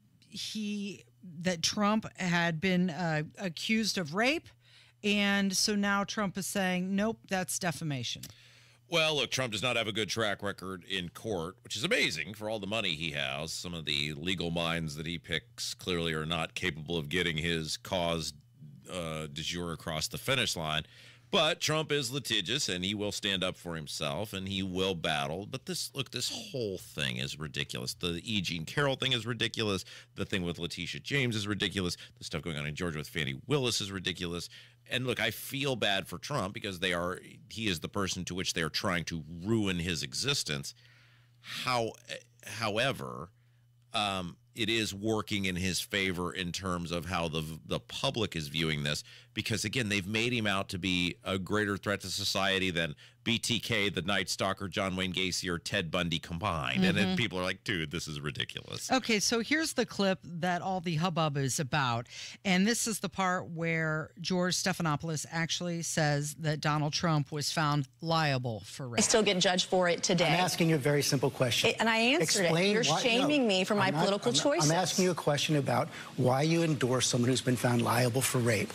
he, that Trump had been uh, accused of rape, and so now Trump is saying, nope, that's defamation. Well, look, Trump does not have a good track record in court, which is amazing for all the money he has. Some of the legal minds that he picks clearly are not capable of getting his cause uh, de jure across the finish line. But Trump is litigious, and he will stand up for himself, and he will battle. But this, look, this whole thing is ridiculous. The E. Jean Carroll thing is ridiculous. The thing with Letitia James is ridiculous. The stuff going on in Georgia with Fani Willis is ridiculous. And look, I feel bad for Trump because they are he is the person to which they are trying to ruin his existence. How, however, um, it is working in his favor in terms of how the the public is viewing this, because again, they've made him out to be a greater threat to society than B T K, the Night Stalker, John Wayne Gacy, or Ted Bundy combined. Mm-hmm. And then people are like, dude, this is ridiculous. Okay, so here's the clip that all the hubbub is about. And this is the part where George Stephanopoulos actually says that Donald Trump was found liable for rape. I still get judged for it today. I'm asking you a very simple question. It, and I answered Explain it. You're why, shaming no, me for my I'm not, political I'm not, choices. I'm asking you a question about why you endorse someone who's been found liable for rape.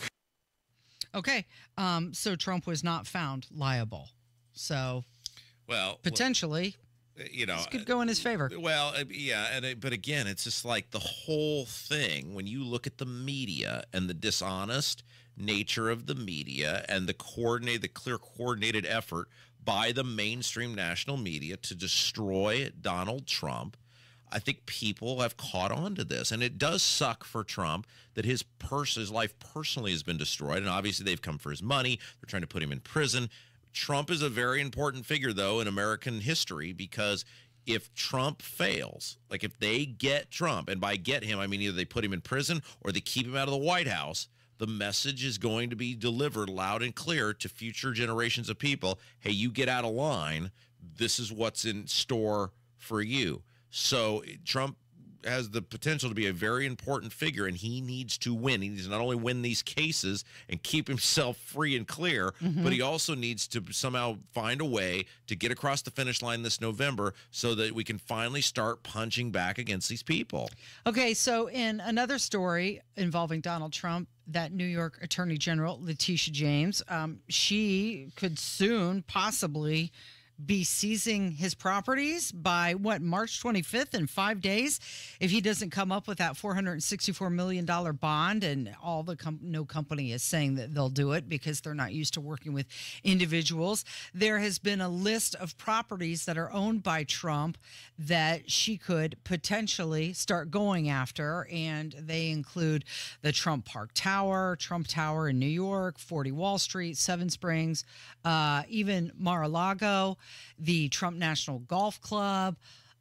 Okay, um, so Trump was not found liable. So, well, potentially, you know, this could go in his favor. Well, yeah, and it, but again, it's just like the whole thing. When you look at the media and the dishonest nature of the media and the coordinated, the clear coordinated effort by the mainstream national media to destroy Donald Trump, I think people have caught on to this, and it does suck for Trump that his pers- his life personally has been destroyed, and obviously they've come for his money. They're trying to put him in prison. Trump is a very important figure, though, in American history, because if Trump fails, like if they get Trump, and by get him, I mean either they put him in prison or they keep him out of the White House, the message is going to be delivered loud and clear to future generations of people. Hey, you get out of line. This is what's in store for you. So Trump has the potential to be a very important figure, and he needs to win. He needs to not only win these cases and keep himself free and clear, mm-hmm. but he also needs to somehow find a way to get across the finish line this November so that we can finally start punching back against these people. Okay, so in another story involving Donald Trump, that New York Attorney General, Letitia James, um, she could soon possibly be seizing his properties by, what, March twenty-fifth in five days if he doesn't come up with that four hundred sixty-four million dollars bond. And all the com- no company is saying that they'll do it because they're not used to working with individuals. There has been a list of properties that are owned by Trump that she could potentially start going after, and they include the Trump Park Tower, Trump Tower in New York, forty Wall Street, Seven Springs, uh, even Mar-a-Lago, the Trump National Golf Club,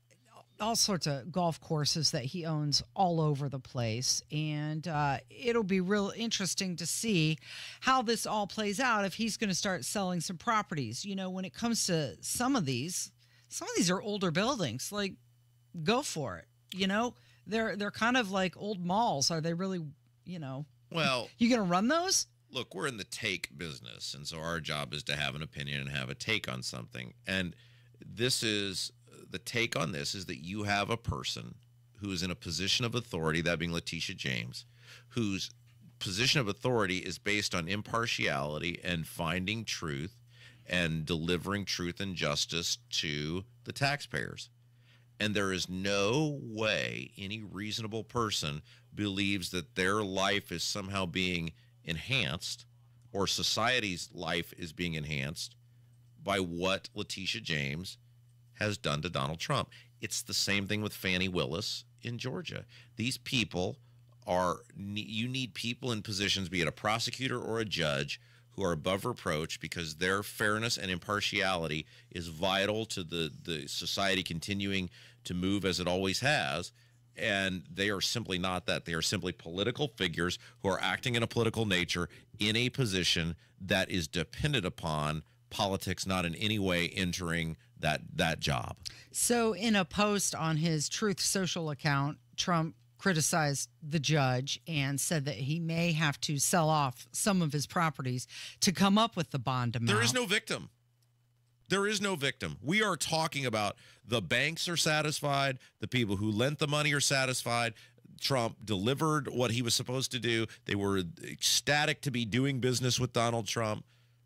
all sorts of golf courses that he owns all over the place. And uh, it'll be real interesting to see how this all plays out if he's going to start selling some properties. You know, when it comes to some of these, some of these are older buildings. Like, go for it. You know, they're they're kind of like old malls. Are they really, you know? Well, you going to run those? Look, we're in the take business, and so our job is to have an opinion and have a take on something. And this is the take on this is that you have a person who is in a position of authority, that being Letitia James, whose position of authority is based on impartiality and finding truth and delivering truth and justice to the taxpayers. And there is no way any reasonable person believes that their life is somehow being enhanced or society's life is being enhanced by what Letitia James has done to Donald Trump. It's the same thing with Fani Willis in Georgia. These people are, you need people in positions, be it a prosecutor or a judge, who are above reproach because their fairness and impartiality is vital to the, the society continuing to move as it always has. And they are simply not that. They are simply political figures who are acting in a political nature in a position that is dependent upon politics not in any way entering that that job. So in a post on his Truth Social account, Trump criticized the judge and said that he may have to sell off some of his properties to come up with the bond amount. There is no victim. There is no victim. We are talking about the banks are satisfied, the people who lent the money are satisfied. Trump delivered what he was supposed to do. They were ecstatic to be doing business with Donald Trump.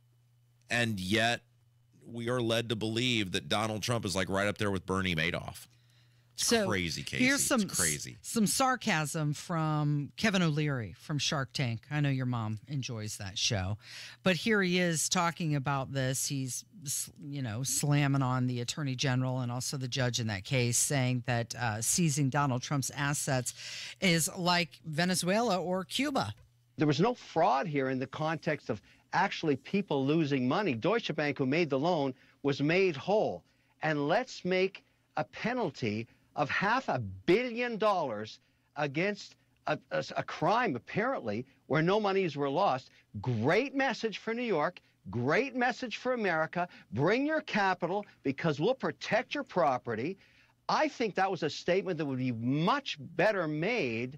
And yet we are led to believe that Donald Trump is like right up there with Bernie Madoff. It's so crazy, Casey. Here's some, it's crazy. Some sarcasm from Kevin O'Leary from Shark Tank. I know your mom enjoys that show. But here he is talking about this. He's, you know, slamming on the attorney general and also the judge in that case, saying that uh, seizing Donald Trump's assets is like Venezuela or Cuba. There was no fraud here in the context of actually people losing money. Deutsche Bank, who made the loan, was made whole. And let's make a penalty of half a billion dollars against a, a, a crime, apparently, where no monies were lost. Great message for New York. Great message for America. Bring your capital because we'll protect your property. I think that was a statement that would be much better made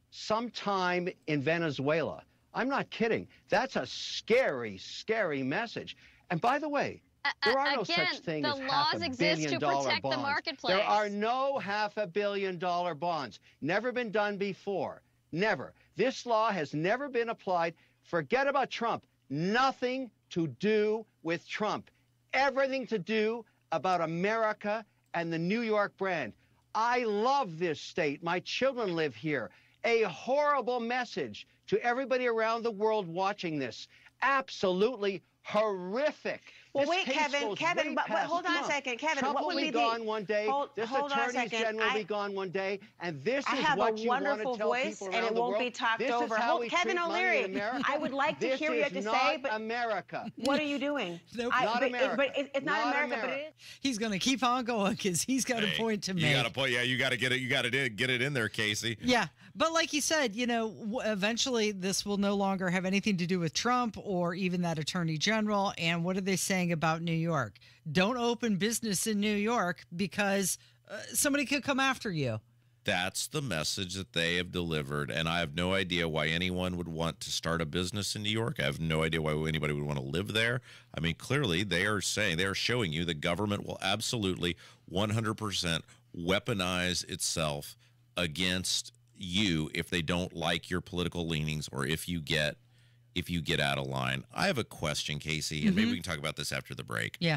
sometime in Venezuela. I'm not kidding. That's a scary, scary message. And by the way, there are no Again, such thing the as half laws a exist billion to dollar protect the bonds. marketplace. There are no half a billion dollar bonds. Never been done before. Never. This law has never been applied. Forget about Trump. Nothing to do with Trump. Everything to do about America and the New York brand. I love this state. My children live here. A horrible message to everybody around the world watching this. Absolutely horrific. Well, This wait, case Kevin, goes Kevin, way but, but past hold on Trump. a second, Kevin. Trump what will would be be gone the, one day. Hold, this hold on a attorney's second. general will I, be gone one day, and this I is have what a you want to wonderful tell voice, people and around it the won't world. be talked this over. Is how Hold, we Kevin treat money in O'Leary, America. I would like to this hear what you have to is say, not but America. what are you doing? Nope. I, Not but, America. But it, it's not, Not America, America. but it is. He's going to keep on going because he's got Hey, a point to make. You got to put, yeah, you got to get it. You got to get it in there, Casey. Yeah. But like you said, you know, w- eventually this will no longer have anything to do with Trump or even that attorney general. And what are they saying about New York? Don't open business in New York because uh, somebody could come after you. That's the message that they have delivered, and I have no idea why anyone would want to start a business in New York. I have no idea why anybody would want to live there. I mean, clearly they are saying, they are showing you the government will absolutely one hundred percent weaponize itself against you if they don't like your political leanings or if you get if you get out of line. I have a question, Casey, and Mm-hmm. maybe we can talk about this after the break. Yeah.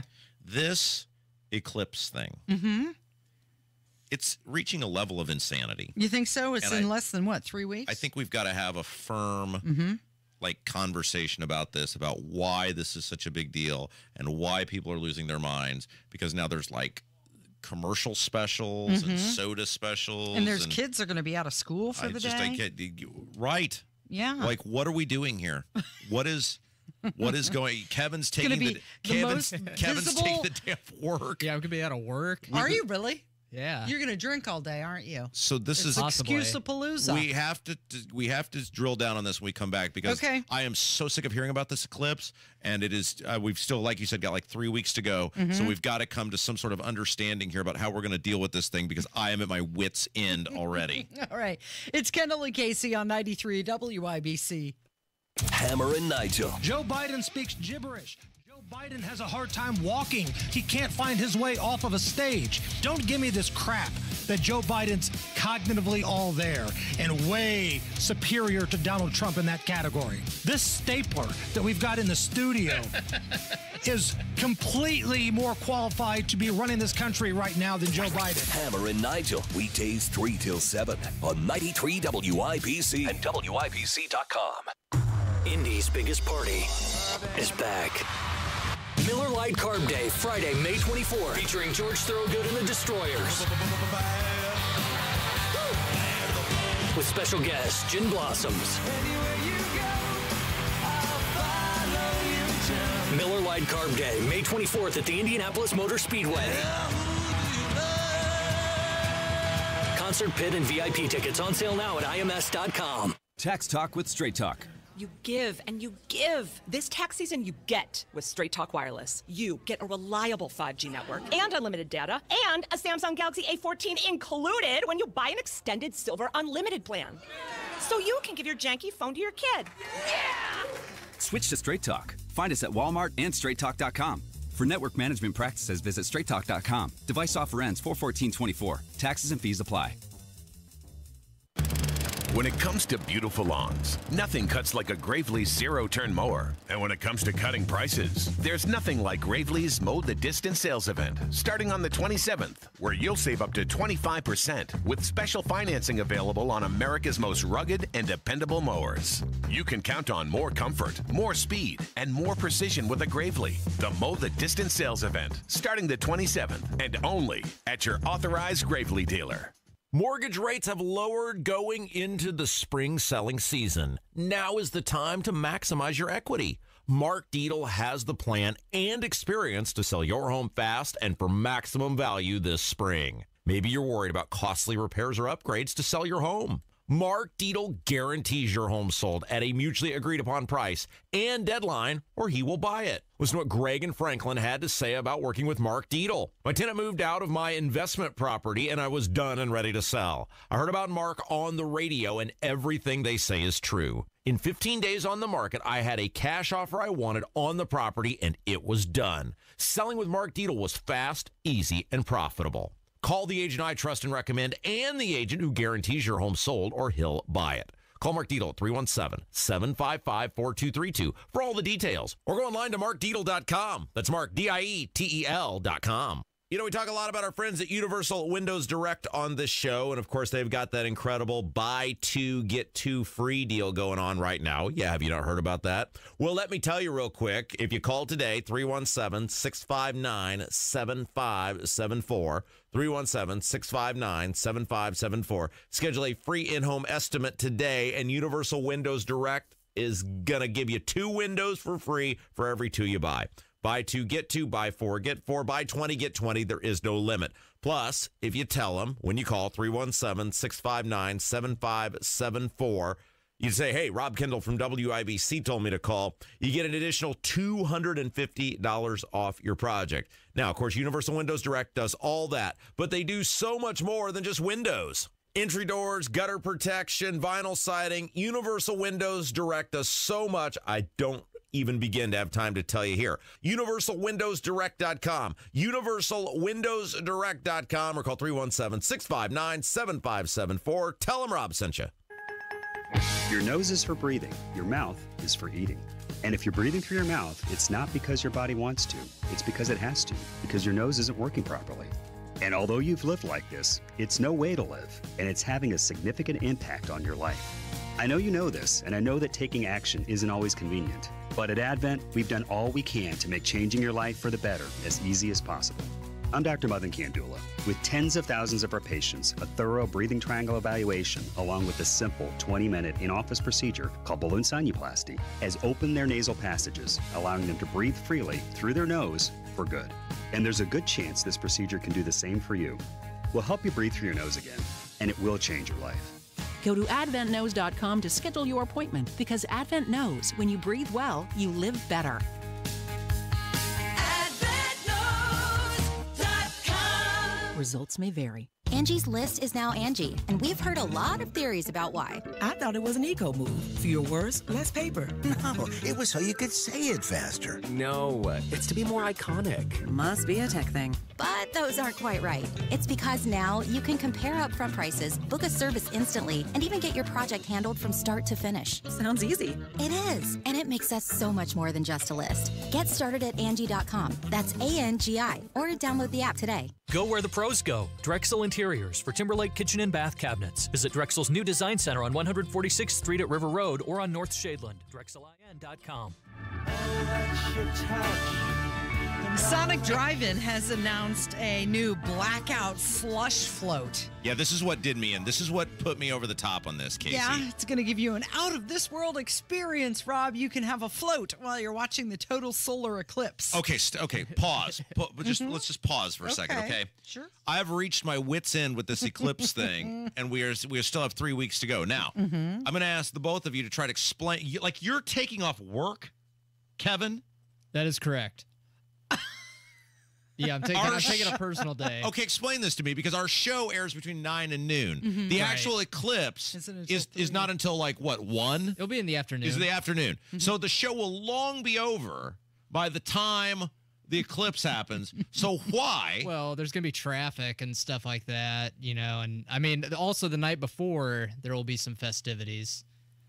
This eclipse thing, Mm-hmm. it's reaching a level of insanity. You think so? It's And in I- less than, what, three weeks? I think we've got to have a firm, Mm-hmm. like, conversation about this, about why this is such a big deal and why people are losing their minds. Because now there's, like, commercial specials Mhm. and soda specials. And there's kids are going to be out of school for I the just, day. I can't, right. Yeah. Like, what are we doing here? What is... What is going? Kevin's gonna taking be the, the Kevin's, most Kevin's visible- taking the day off work. Yeah, we could be out of work. Are you really? Yeah. You're going to drink all day, aren't you? So this It's is Excuse-a-palooza. We have to we have to drill down on this when we come back because Okay. I am so sick of hearing about this eclipse, and it is uh, we've still, like you said, got like three weeks to go. So Mhm. we've got to come to some sort of understanding here about how we're going to deal with this thing because I am at my wits' end already. All right. It's Kendall and Casey on ninety-three W I B C. Hammer and Nigel. Joe Biden speaks gibberish. Joe Biden has a hard time walking. He can't find his way off of a stage. Don't give me this crap that Joe Biden's cognitively all there and way superior to Donald Trump in that category. This stapler that we've got in the studio is completely more qualified to be running this country right now than Joe Biden. Hammer and Nigel. Weekdays three till seven on ninety-three W I B C and W I B C dot com. Indy's biggest party is back. Miller Lite Carb Day, Friday, May twenty-fourth, featuring George Thorogood and the Destroyers. With special guests, Gin Blossoms. Miller Lite Carb Day, May twenty-fourth at the Indianapolis Motor Speedway. Concert pit and V I P tickets on sale now at I M S dot com. Tax Talk with Straight Talk. You give and you give. This tax season, you get with Straight Talk Wireless. You get a reliable five G network and unlimited data and a Samsung Galaxy A fourteen included when you buy an extended Silver Unlimited plan. So you can give your janky phone to your kid. Yeah! Switch to Straight Talk. Find us at Walmart and straight talk dot com. For network management practices, visit straight talk dot com. Device offer ends four fourteen twenty-four. Taxes and fees apply. When it comes to beautiful lawns, nothing cuts like a Gravely zero-turn mower. And when it comes to cutting prices, there's nothing like Gravely's Mow the Distance sales event, starting on the twenty-seventh, where you'll save up to twenty-five percent with special financing available on America's most rugged and dependable mowers. You can count on more comfort, more speed, and more precision with a Gravely. The Mow the Distance sales event, starting the twenty-seventh, and only at your authorized Gravely dealer. Mortgage rates have lowered going into the spring selling season. Now is the time to maximize your equity. Mark Dietel has the plan and experience to sell your home fast and for maximum value this spring. Maybe you're worried about costly repairs or upgrades to sell your home. Mark Dietel guarantees your home sold at a mutually agreed upon price and deadline, or he will buy it. Listen to what Greg and Franklin had to say about working with Mark Dietel. My tenant moved out of my investment property and I was done and ready to sell. I heard about Mark on the radio and everything they say is true. In fifteen days on the market, I had a cash offer I wanted on the property and it was done. Selling with Mark Dietel was fast, easy, and profitable. Call the agent I trust and recommend and the agent who guarantees your home sold or he'll buy it. Call Mark Dietel at three one seven, seven five five, four two three two for all the details. Or go online to mark dietel dot com. That's Mark, D I E T E L dot com. You know, we talk a lot about our friends at Universal Windows Direct on this show. And, of course, they've got that incredible buy two, get two free deal going on right now. Yeah, have you not heard about that? Well, let me tell you real quick. If you call today, three one seven, six five nine, seven five seven four, three one seven, six five nine, seven five seven four, schedule a free in-home estimate today, and Universal Windows Direct is going to give you two windows for free for every two you buy. Buy two, get two, buy four, get four, buy twenty, get twenty. There is no limit. Plus, if you tell them when you call three one seven, six five nine, seven five seven four, you say, hey, Rob Kendall from W I B C told me to call. You get an additional two hundred fifty dollars off your project. Now, of course, Universal Windows Direct does all that, but they do so much more than just windows. Entry doors, gutter protection, vinyl siding. Universal Windows Direct does so much, I don't even begin to have time to tell you here. universal windows direct dot com. universal windows direct dot com or call three one seven, six five nine, seven five seven four. Tell them Rob sent you. Your nose is for breathing. Your mouth is for eating. And if you're breathing through your mouth, it's not because your body wants to. It's because it has to, because your nose isn't working properly. And although you've lived like this, it's no way to live, and it's having a significant impact on your life. I know you know this, and I know that taking action isn't always convenient. But at Advent, we've done all we can to make changing your life for the better as easy as possible. I'm Doctor Madan Kandula. With tens of thousands of our patients, a thorough breathing triangle evaluation, along with a simple twenty-minute in-office procedure called balloon sinuplasty, has opened their nasal passages, allowing them to breathe freely through their nose for good. And there's a good chance this procedure can do the same for you. We'll help you breathe through your nose again, and it will change your life. Go to advent nose dot com to schedule your appointment, because Advent knows when you breathe well, you live better. Results may vary. Angie's List is now Angie, and we've heard a lot of theories about why. I thought it was an eco move. Fewer words, less paper. No, it was so you could say it faster. No, it's to be more iconic. Must be a tech thing. But those aren't quite right. It's because now you can compare upfront prices, book a service instantly, and even get your project handled from start to finish. Sounds easy. It is, and it makes us so much more than just a list. Get started at Angie dot com. That's A N G I, or download the app today. Go where the pros go. Drexel Interiors for Timberlake kitchen and bath cabinets. Visit Drexel's new design center on one forty-sixth Street at River Road or on North Shadeland. Drexel I N dot com. Sonic Drive-In has announced a new blackout slush float. Yeah, this is what did me in. This is what put me over the top on this, Casey. Yeah, it's going to give you an out-of-this-world experience, Rob. You can have a float while you're watching the total solar eclipse. Okay, st- okay, pause. Pa- just mm-hmm. Let's just pause for a okay. second, okay? Sure. I've reached my wits' end with this eclipse thing, and we are we still have three weeks to go. Now, mm-hmm. I'm going to ask the both of you to try to explain. Like, you're taking off work, Kevin? That is correct. Yeah, I'm taking, I'm taking a personal day. Okay, explain this to me, because our show airs between nine and noon. Mm-hmm. The right. actual eclipse is is not until, like, what, one? It'll be in the afternoon. Is the afternoon. Mm-hmm. So the show will long be over by the time the eclipse happens. So why? Well, there's going to be traffic and stuff like that, you know. And, I mean, also the night before, there will be some festivities.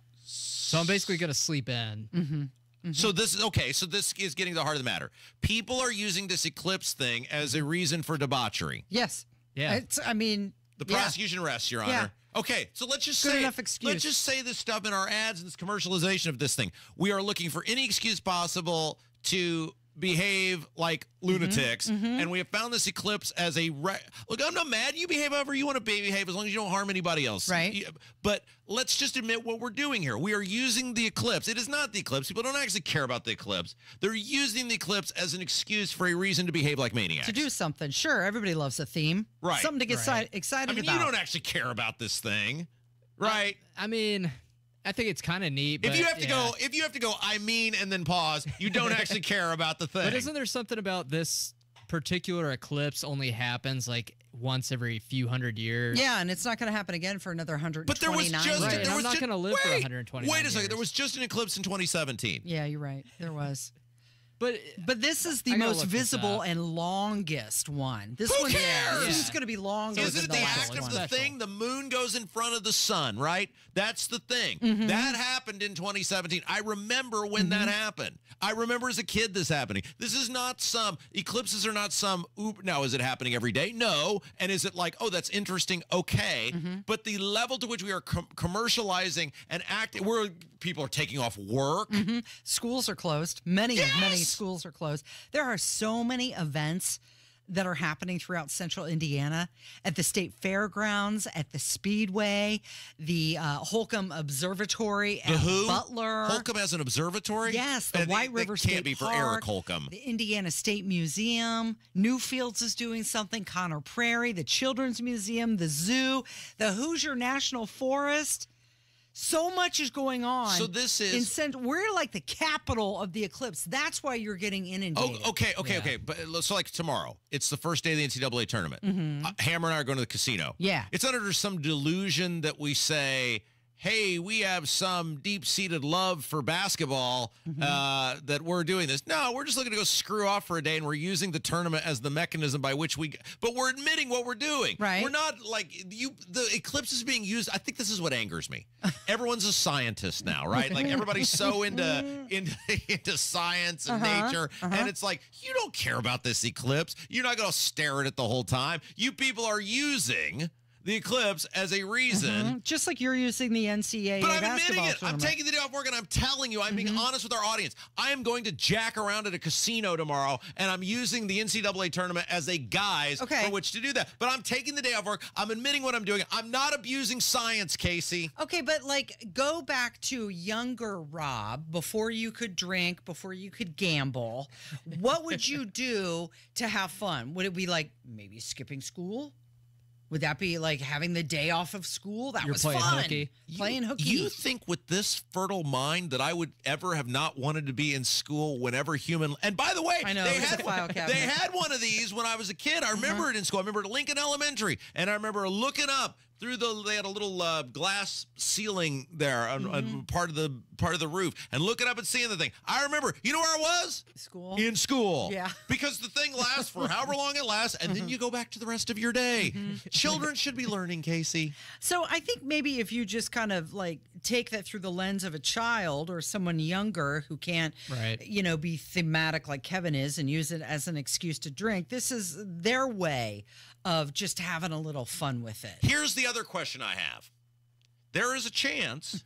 So I'm basically going to sleep in. Mm-hmm. Mm-hmm. So this is okay. So this is getting to the heart of the matter. People are using this eclipse thing as a reason for debauchery. Yes. Yeah. It's, I mean, the yeah. prosecution rests, Your Honor. Yeah. Okay. So let's just Good say enough excuse. Let's just say this stuff in our ads and this commercialization of this thing. We are looking for any excuse possible to behave like lunatics, mm-hmm. and we have found this eclipse as a re- look. I'm not mad. You behave however you want to behave, as long as you don't harm anybody else. Right. But let's just admit what we're doing here. We are using the eclipse. It is not the eclipse. People don't actually care about the eclipse. They're using the eclipse as an excuse for a reason to behave like maniacs. To do something. Sure, everybody loves a theme. Right. Something to get right. si- excited I mean, about. you don't actually care about this thing, right? I, I mean, I think it's kind of neat. But, if you have to yeah. go, if you have to go, I mean, and then pause, you don't actually care about the thing. But isn't there something about this particular eclipse only happens like once every few hundred years? Yeah, and it's not going to happen again for another one hundred twenty-nine But there was just, right, there and was I'm not just, going to live wait, for one hundred twenty-nine Wait a second, years. there was just an eclipse in twenty seventeen. Yeah, you're right. There was. But but this is the most visible and longest one. This Who one cares? yeah, this is going to be longer Isn't than it the the last act of one. the thing? The moon goes in front of the sun, right? That's the thing. Mm-hmm. That happened in twenty seventeen. I remember when Mm-hmm. that happened. I remember as a kid this happening. This is not some, eclipses are not some, oop, now is it happening every day? No. And is it like, oh, that's interesting? Okay. Mm-hmm. But the level to which we are com- commercializing and acting, where people are taking off work. Mm-hmm. Schools are closed. Many, Yes! many schools are closed. There are so many events that are happening throughout central Indiana, at the state fairgrounds, at the Speedway, the uh, Holcomb Observatory The at who? Butler. Holcomb has an observatory? Yes, the And White it- River it State can't be for Park, Eric Holcomb. the Indiana State Museum, Newfields is doing something, Conner Prairie, the Children's Museum, the Zoo, the Hoosier National Forest. So much is going on. So this is- in cent- we're like the capital of the eclipse. That's why you're getting inundated. Oh, okay, okay, okay. But uh, so, like tomorrow, it's the first day of the N C double A tournament. Mhm. Uh, Hammer and I are going to the casino. Yeah. It's under some delusion that we say, hey, we have some deep-seated love for basketball uh, that we're doing this. No, we're just looking to go screw off for a day, and we're using the tournament as the mechanism by which we. But we're admitting what we're doing. Right. We're not like you. The eclipse is being used. I think this is what angers me. Everyone's a scientist now, right? Like everybody's so into into, into science and Uh-huh, nature, uh-huh. and it's like you don't care about this eclipse. You're not going to stare at it the whole time. You people are using the eclipse as a reason. Mhm. Just like you're using the N C double A But I'm admitting basketball it. I'm tournament. taking the day off work, and I'm telling you, I'm being honest with our audience. I am going to jack around at a casino tomorrow, and I'm using the N C double A tournament as a guise Okay. for which to do that. But I'm taking the day off work. I'm admitting what I'm doing. I'm not abusing science, Casey. Okay, but like go back to younger Rob before you could drink, before you could gamble. What would you do to have fun? Would it be like maybe skipping school? Would that be like having the day off of school? That You're was playing fun. hooky. Playing hooky. You think with this fertile mind that I would ever have not wanted to be in school whenever human? And by the way, I know, they it was had a file cabinet. they had one of these when I was a kid. I remember it in school. I remember at Lincoln Elementary, and I remember looking up through the. They had a little uh, glass ceiling there on, on part of the part of the roof, and looking up and seeing the thing. I remember. You know where I was? School. In school. Yeah. Because the thing lasts for however long it lasts, and then you go back to the rest of your day. Children should be learning, Casey. So I think maybe if you just kind of like take that through the lens of a child or someone younger who can't, Right. you know, be thematic like Kevin is and use it as an excuse to drink, this is their way of just having a little fun with it. Here's the other question I have. There is a chance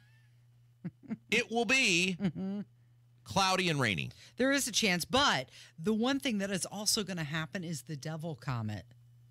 it will be cloudy and rainy. There is a chance, but the one thing that is also going to happen is the devil comet.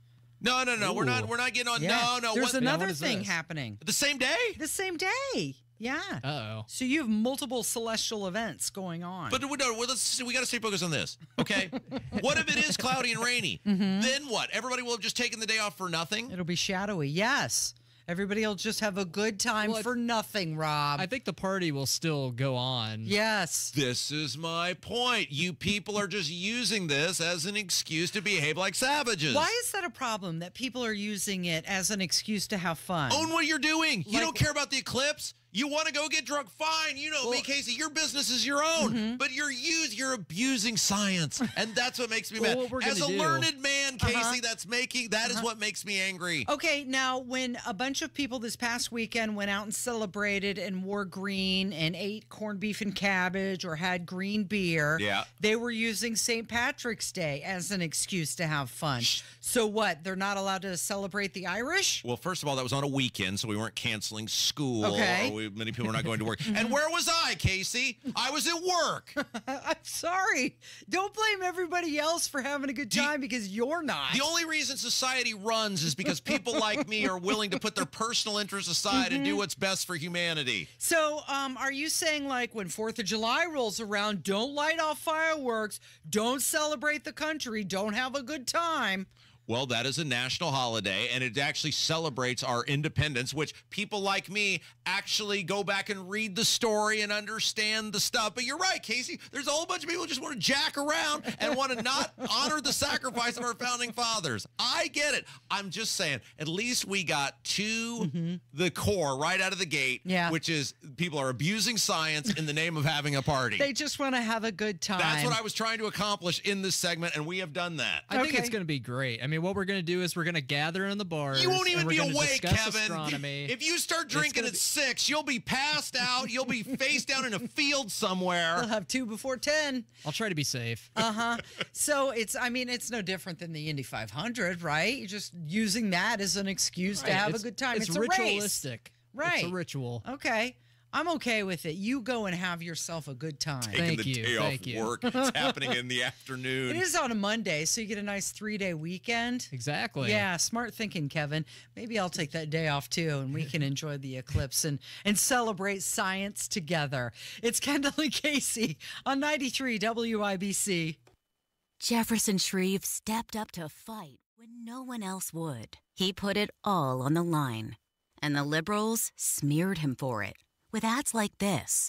No, no, no. We're not. We're not getting on. Yeah. No, no. There's what, another what is thing this? happening. The same day? The same day. Yeah. Uh-oh. So you have multiple celestial events going on. But we don't. Well, let's. We got to stay focused on this. Okay. What if it is cloudy and rainy? Mm-hmm. Then what? Everybody will have just taken the day off for nothing. It'll be shadowy. Yes. Everybody will just have a good time Well, for nothing, Rob. I think the party will still go on. Yes. This is my point. You people are just using this as an excuse to behave like savages. Why is that a problem that people are using it as an excuse to have fun? Own what you're doing. You Like- don't care about the eclipse. You want to go get drunk? Fine. You know me, Casey. Your business is your own. Mm-hmm. But you're use you're abusing science, and that's what makes me Well, mad. what we're As a gonna do- learned man, Casey, Uh-huh. that's making that is what makes me angry. Okay, now when a bunch of people this past weekend went out and celebrated and wore green and ate corned beef and cabbage or had green beer, Yeah. they were using Saint Patrick's Day as an excuse to have fun. So what? They're not allowed to celebrate the Irish? Well, first of all, that was on a weekend, so we weren't canceling school. Okay. Or we, many people were not going to work. And where was I, Casey? I was at work. I'm sorry. Don't blame everybody else for having a good time because you're not. The only reason society runs is because people like me are willing to put their personal interests aside and do what's best for humanity. So, um, are you saying like when Fourth of July rolls around, don't light off fireworks, don't celebrate the country, don't have a good time? Well, that is a national holiday, and it actually celebrates our independence, which people like me actually go back and read the story and understand the stuff. But you're right, Casey. There's a whole bunch of people who just want to jack around and want to not honor the sacrifice of our founding fathers. I get it. I'm just saying, at least we got to the core right out of the gate, Yeah. which is people are abusing science in the name of having a party. They just want to have a good time. That's what I was trying to accomplish in this segment, and we have done that. I think it's going to be great. I mean, what we're going to do is we're going to gather in the bars. You won't even and we're be gonna awake, discuss Kevin. astronomy. If you start It's drinking gonna at be- six, you'll be passed out. You'll be face down in a field They'll somewhere. have two before ten. I'll try to be safe. Uh huh. So it's, I mean, it's no different than the Indy five hundred, right? You're just using that as an excuse to Right, have a it's- good time. It's, It's, a race. ritualistic. Right. It's a ritual. Okay. I'm okay with it. You go and have yourself a good time. Taking Thank the you, day thank off you. work. It's happening in the afternoon. It is on a Monday, so you get a nice three-day weekend. Exactly. Yeah, smart thinking, Kevin. Maybe I'll take that day off too, and we can enjoy the eclipse and and celebrate science together. It's Kendall and Casey on ninety-three W I B C. Jefferson Shreve stepped up to fight when no one else would. He put it all on the line, and the liberals smeared him for it with ads like this.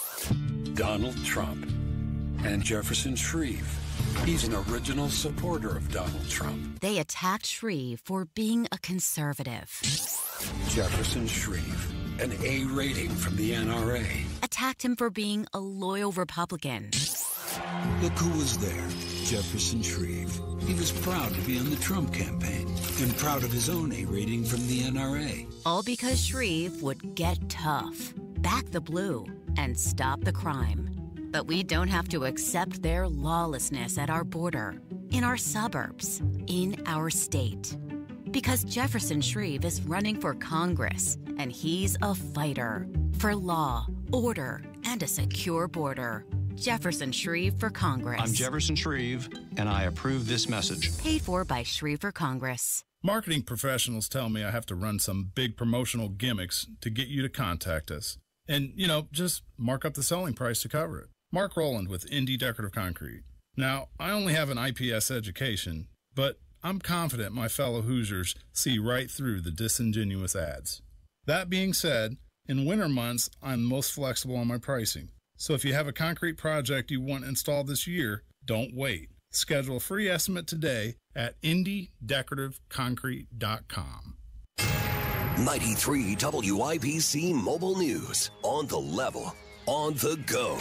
Donald Trump and Jefferson Shreve. He's an original supporter of Donald Trump. They attacked Shreve for being a conservative. Jefferson Shreve, an A rating from the N R A. Attacked him for being a loyal Republican. Look who was there, Jefferson Shreve. He was proud to be on the Trump campaign and proud of his own A rating from the N R A. All because Shreve would get tough, back the blue, and stop the crime. But we don't have to accept their lawlessness at our border, in our suburbs, in our state. Because Jefferson Shreve is running for Congress, and he's a fighter for law, order, and a secure border. Jefferson Shreve for Congress. I'm Jefferson Shreve, and I approve this message. Paid for by Shreve for Congress. Marketing professionals tell me I have to run some big promotional gimmicks to get you to contact us. And, you know, just mark up the selling price to cover it. Mark Rowland with Indy Decorative Concrete. Now, I only have an I P S education, but I'm confident my fellow Hoosiers see right through the disingenuous ads. That being said, in winter months, I'm most flexible on my pricing. So if you have a concrete project you want installed this year, don't wait. Schedule a free estimate today at indy decorative concrete dot com. ninety-three W I B C Mobile News. On the level, on the go.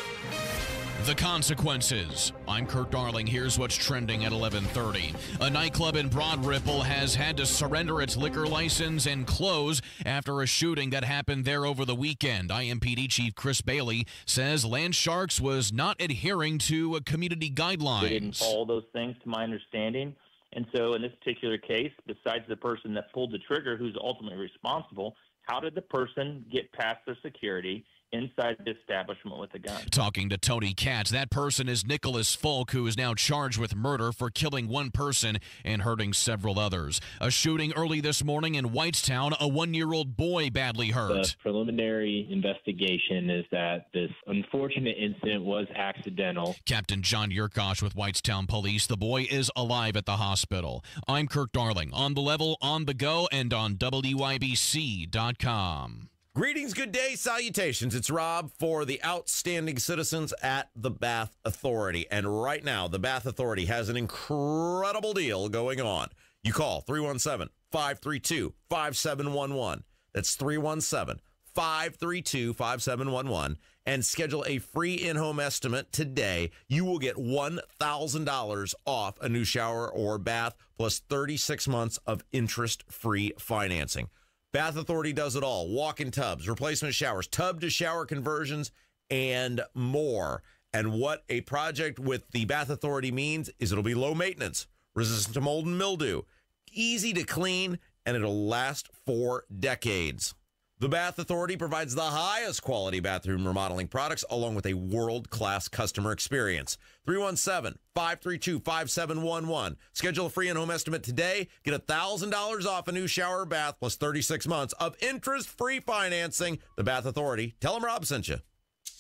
The consequences. I'm Kurt Darling. Here's what's trending at eleven thirty. A nightclub in Broad Ripple has had to surrender its liquor license and close after a shooting that happened there over the weekend. I M P D Chief Chris Bailey says Land Sharks was not adhering to community guidelines. They didn't follow those things, to my understanding. And so in this particular case, besides the person that pulled the trigger, who's ultimately responsible, how did the person get past the security inside the establishment with a gun? Talking to Tony Katz, that person is Nicholas Folk, who is now charged with murder for killing one person and hurting several others. A shooting early this morning in Whitestown, a one-year-old boy badly hurt. The preliminary investigation is that this unfortunate incident was accidental. Captain John Yurkosh with Whitestown Police. The boy is alive at the hospital. I'm Kirk Darling, on the level, on the go, and on W I B C dot com. Greetings, good day, salutations. It's Rob for the outstanding citizens at the Bath Authority. And right now, the Bath Authority has an incredible deal going on. You call three one seven, five three two, five seven one one. That's three one seven, five three two, five seven one one. And schedule a free in-home estimate today. You will get one thousand dollars off a new shower or bath, plus thirty-six months of interest-free financing. Bath Authority does it all. Walk-in tubs, replacement showers, tub-to-shower conversions, and more. And what a project with the Bath Authority means is it'll be low maintenance, resistant to mold and mildew, easy to clean, and it'll last for decades. The Bath Authority provides the highest quality bathroom remodeling products along with a world-class customer experience. three one seven, five three two, five seven one one. Schedule a free in-home estimate today. Get one thousand dollars off a new shower or bath plus thirty-six months of interest-free financing. The Bath Authority. Tell them Rob sent you.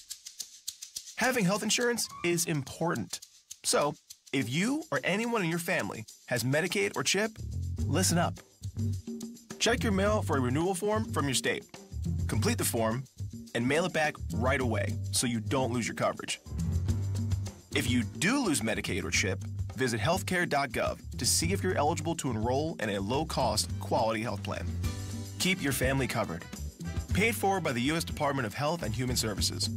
Having health insurance is important. So, if you or anyone in your family has Medicaid or CHIP, listen up. Check your mail for a renewal form from your state. Complete the form and mail it back right away so you don't lose your coverage. If you do lose Medicaid or CHIP, visit healthcare dot gov to see if you're eligible to enroll in a low-cost, quality health plan. Keep your family covered. Paid for by the U S Department of Health and Human Services.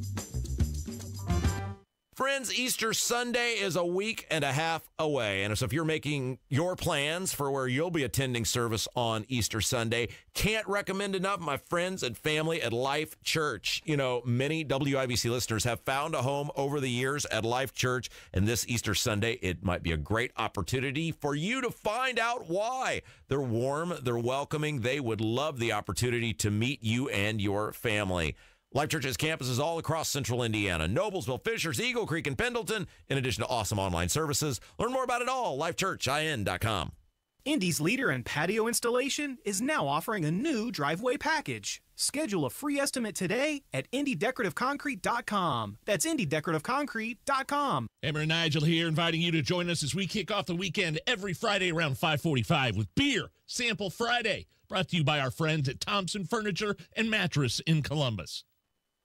Friends, Easter Sunday is a week and a half away. And so if you're making your plans for where you'll be attending service on Easter Sunday, can't recommend enough my friends and family at Life Church. You know, many W I B C listeners have found a home over the years at Life Church. And this Easter Sunday, it might be a great opportunity for you to find out why. They're warm, they're welcoming. They would love the opportunity to meet you and your family. Life Church has campuses all across central Indiana, Noblesville, Fishers, Eagle Creek, and Pendleton, in addition to awesome online services. Learn more about it all, life church I N dot com. Indy's leader in patio installation is now offering a new driveway package. Schedule a free estimate today at indy decorative concrete dot com. That's indy decorative concrete dot com. Emmer and Nigel here, inviting you to join us as we kick off the weekend every Friday around five forty-five with Beer Sample Friday, brought to you by our friends at Thompson Furniture and Mattress in Columbus.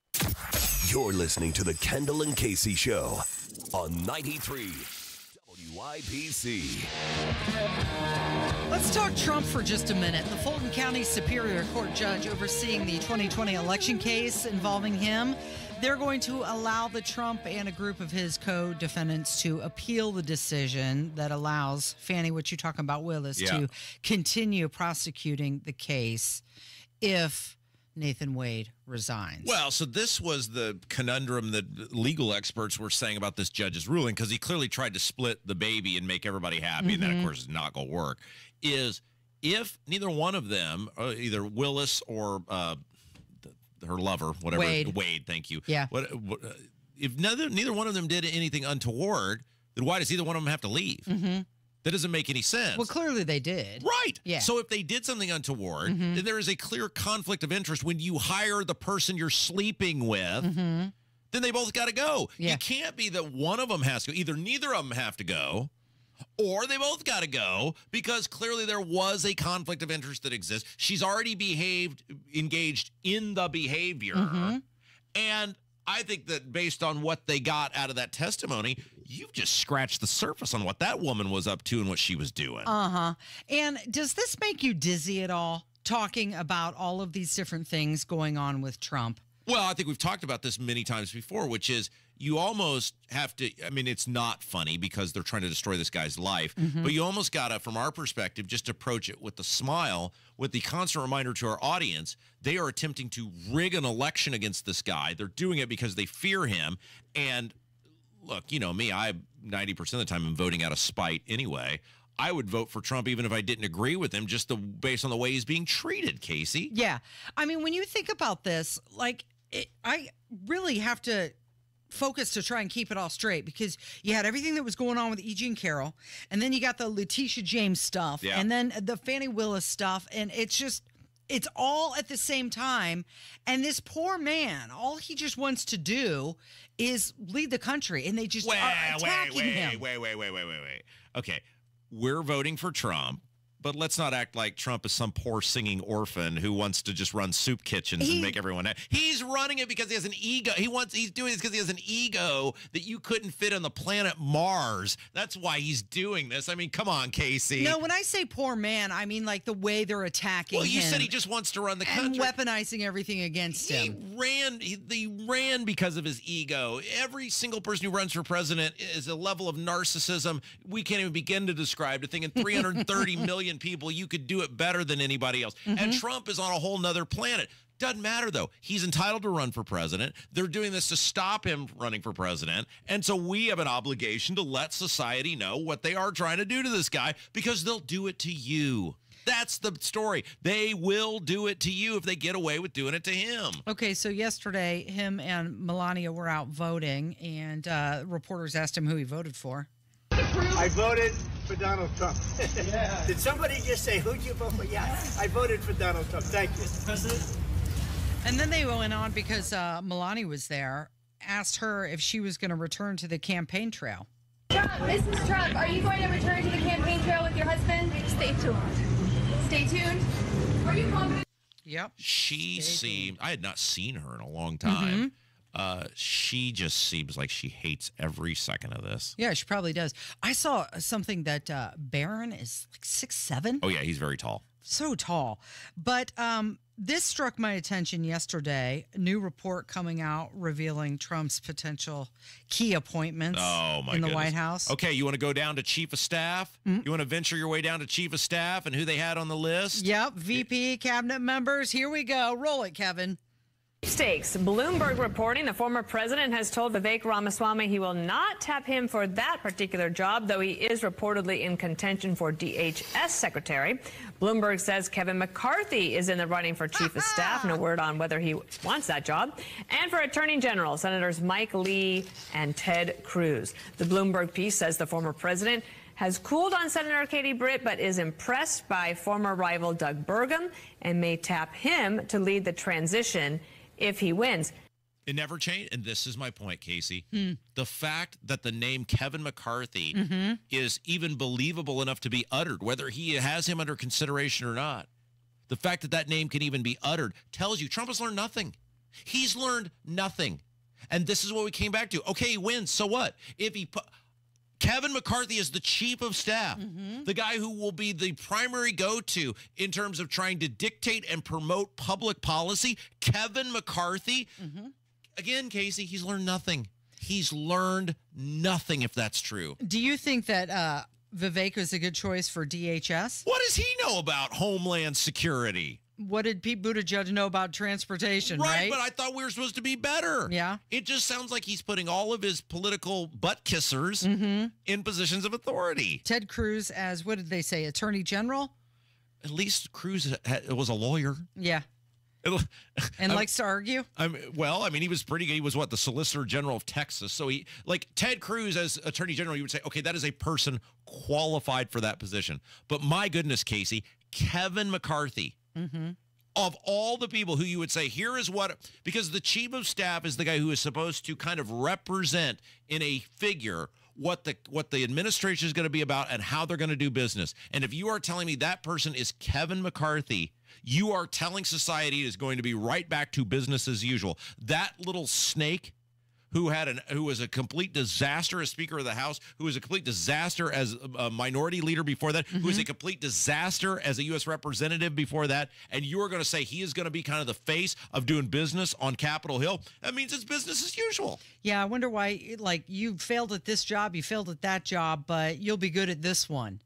You're listening to the Kendall and Casey Show on ninety-three W Y P C. Let's talk Trump for just a minute. The Fulton County Superior Court judge overseeing the twenty twenty election case involving him, they're going to allow the Trump and a group of his co-defendants to appeal the decision that allows Fannie, what you're talking about, Willis, Yeah. to continue prosecuting the case if Nathan Wade resigns. Well, so this was the conundrum that legal experts were saying about this judge's ruling, because he clearly tried to split the baby and make everybody happy, and that, of Mhm. course, is not going to work, is if neither one of them, uh, either Willis or uh, the, her lover, whatever, Wade. Wade, thank you. Yeah. What, what, uh, if neither, neither one of them did anything untoward, then why does either one of them have to leave? Mm-hmm. That doesn't make any sense. Well, clearly they did. Right. Yeah. So if they did something untoward, Mhm. then there is a clear conflict of interest when you hire the person you're sleeping with. Mhm. Then they both got to go. Yeah. You can't be that one of them has to go. Either neither of them have to go, or they both got to go, because clearly there was a conflict of interest that exists. She's already behaved, engaged in the behavior. Mhm. And I think that based on what they got out of that testimony, you've just scratched the surface on what that woman was up to and what she was doing. Uh-huh. And does this make you dizzy at all, talking about all of these different things going on with Trump? Well, I think we've talked about this many times before, which is you almost have to, I mean, it's not funny because they're trying to destroy this guy's life, Mhm. but you almost got to, from our perspective, just approach it with a smile, with the constant reminder to our audience, they are attempting to rig an election against this guy. They're doing it because they fear him. And look, you know me, I ninety percent of the time am voting out of spite anyway. I would vote for Trump even if I didn't agree with him, just the, based on the way he's being treated, Casey. Yeah. I mean, when you think about this, like, it, I really have to focus to try and keep it all straight, because you had everything that was going on with E. Jean Carroll, and then you got the Letitia James stuff, Yeah. and then the Fannie Willis stuff, and it's just, it's all at the same time. And this poor man, all he just wants to do is lead the country, and they just Wait, are wait, attacking wait, him. wait, wait, wait, wait, wait, wait. Okay, we're voting for Trump, but let's not act like Trump is some poor singing orphan who wants to just run soup kitchens He- and make everyone. He's running it because he has an ego. He wants. He's doing this because he has an ego that you couldn't fit on the planet Mars. That's why he's doing this. I mean, come on, Casey. No, when I say poor man, I mean like the way they're attacking Well, you him said he just wants to run the and country. weaponizing everything against He him. ran. He, he ran because of his ego. Every single person who runs for president is a level of narcissism we can't even begin to describe. To think in three hundred thirty million people, you could do it better than anybody else. And Mhm. Trump is on a whole nother planet. Doesn't matter, though. He's entitled to run for president. They're doing this to stop him running for president. And so we have an obligation to let society know what they are trying to do to this guy, because they'll do it to you. That's the story. They will do it to you if they get away with doing it to him. Okay, so yesterday, him and Melania were out voting, and uh, reporters asked him who he voted for. I voted for Donald Trump. Yeah. Did somebody just say, who'd you vote for? Yeah, I voted for Donald Trump. Thank you. President? And then they went on because uh, Melania was there, asked her if she was going to return to the campaign trail. Trump, Missus Trump, are you going to return to the campaign trail with your husband? Stay tuned. Stay tuned. Are you confident? Yep. She seemed, I had not seen her in a long time. Uh, she just seems like she hates every second of this. Yeah, she probably does. I saw something that uh, Barron is like six seven. Oh, yeah, he's very tall. So tall. But um, this struck my attention yesterday. A new report coming out revealing Trump's potential key appointments Oh, my in the goodness. White House. Okay, you want to go down to chief of staff? You want to venture your way down to chief of staff and who they had on the list? Yep, V P, cabinet members. Here we go. Roll it, Kevin. Stakes. Bloomberg reporting the former president has told Vivek Ramaswamy he will not tap him for that particular job, though he is reportedly in contention for D H S secretary. Bloomberg says Kevin McCarthy is in the running for chief of staff. No word on whether he wants that job. And for attorney general, Senators Mike Lee and Ted Cruz. The Bloomberg piece says the former president has cooled on Senator Katie Britt, but is impressed by former rival Doug Burgum and may tap him to lead the transition if he wins. It never changed. And this is my point, Casey. Hmm. The fact that the name Kevin McCarthy Mhm. is even believable enough to be uttered, whether he has him under consideration or not, the fact that that name can even be uttered tells you Trump has learned nothing. He's learned nothing. And this is what we came back to. Okay, he wins. So what? If he put... Kevin McCarthy is the chief of staff, mm-hmm. the guy who will be the primary go-to in terms of trying to dictate and promote public policy. Kevin McCarthy, mm-hmm. again, Casey, he's learned nothing. He's learned nothing, if that's true. Do you think that uh, Vivek is a good choice for D H S? What does he know about Homeland Security? What did Pete Buttigieg know about transportation, right? Right, but I thought we were supposed to be better. Yeah. It just sounds like he's putting all of his political butt kissers mm-hmm. in positions of authority. Ted Cruz as, what did they say, Attorney General? At least Cruz was a lawyer. Yeah. And I'm, likes to argue? I'm, well, I mean, he was pretty good. He was, what, the Solicitor General of Texas. So he, like, Ted Cruz as Attorney General, you would say, okay, that is a person qualified for that position. But my goodness, Casey, Kevin McCarthy, mm-hmm. of all the people who you would say, here is what, because the chief of staff is the guy who is supposed to kind of represent in a figure what the what the administration is going to be about and how they're going to do business. And if you are telling me that person is Kevin McCarthy, you are telling society it is going to be right back to business as usual. That little snake who had an who was a complete disaster as Speaker of the House, who was a complete disaster as a minority leader before that, mm-hmm. who was a complete disaster as a U S representative before that, and you are going to say he is going to be kind of the face of doing business on Capitol Hill, that means it's business as usual. Yeah, I wonder why, like, you failed at this job, you failed at that job, but you'll be good at this one.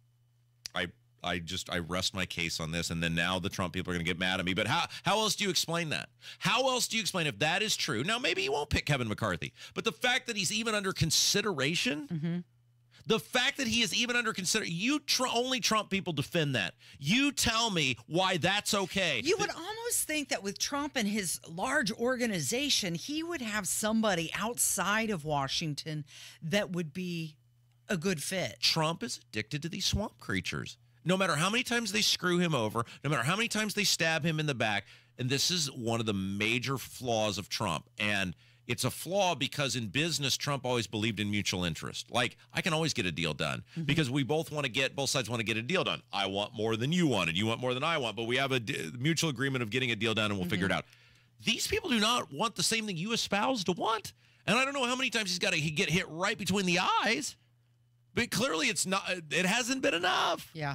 I I just, I rest my case on this, and then now the Trump people are going to get mad at me. But how how else do you explain that? How else do you explain if that is true? Now, maybe you won't pick Kevin McCarthy, but the fact that he's even under consideration, mm-hmm. the fact that he is even under consideration, you tr- only Trump people defend that. You tell me why that's okay. You would almost think that with Trump and his large organization, he would have somebody outside of Washington that would be a good fit. Trump is addicted to these swamp creatures. No matter how many times they screw him over, no matter how many times they stab him in the back, and this is one of the major flaws of Trump. And it's a flaw because in business, Trump always believed in mutual interest. Like, I can always get a deal done mm-hmm. because we both want to get, both sides want to get a deal done. I want more than you want, and you want more than I want, but we have a d- mutual agreement of getting a deal done, and we'll mm-hmm. figure it out. These people do not want the same thing you espouse to want. And I don't know how many times he's got to get hit right between the eyes, but clearly it's not, it hasn't been enough. Yeah.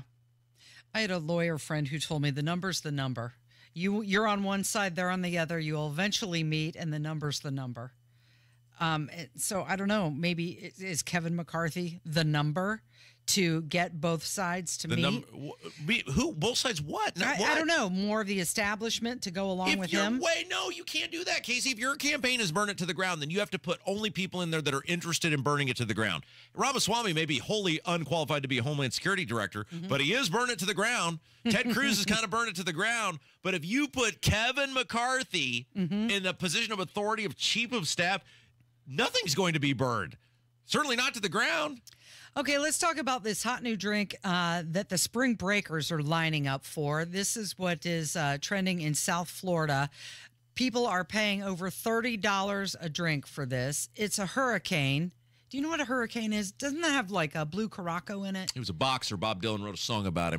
I had a lawyer friend who told me the number's the number. You, you're on one side, they're on the other. You'll eventually meet, and the number's the number. Um, so I don't know. Maybe is Kevin McCarthy the number to get both sides to the meet? Num- who? Both sides? What? I, what? I don't know. More of the establishment to go along if with you're, him. Wait, no, you can't do that, Casey. If your campaign is burn it to the ground, then you have to put only people in there that are interested in burning it to the ground. Ramaswamy may be wholly unqualified to be a Homeland Security Director, mm-hmm. but he is burn it to the ground. Ted Cruz is kind of burn it to the ground. But if you put Kevin McCarthy mm-hmm. in a position of authority of chief of staff, nothing's going to be burned. Certainly not to the ground. Okay, let's talk about this hot new drink uh, that the spring breakers are lining up for. This is what is uh, trending in South Florida. People are paying over thirty dollars a drink for this. It's a hurricane. Do you know what a hurricane is? Doesn't that have like a blue Caraco in it? He was a boxer. Bob Dylan wrote a song about him.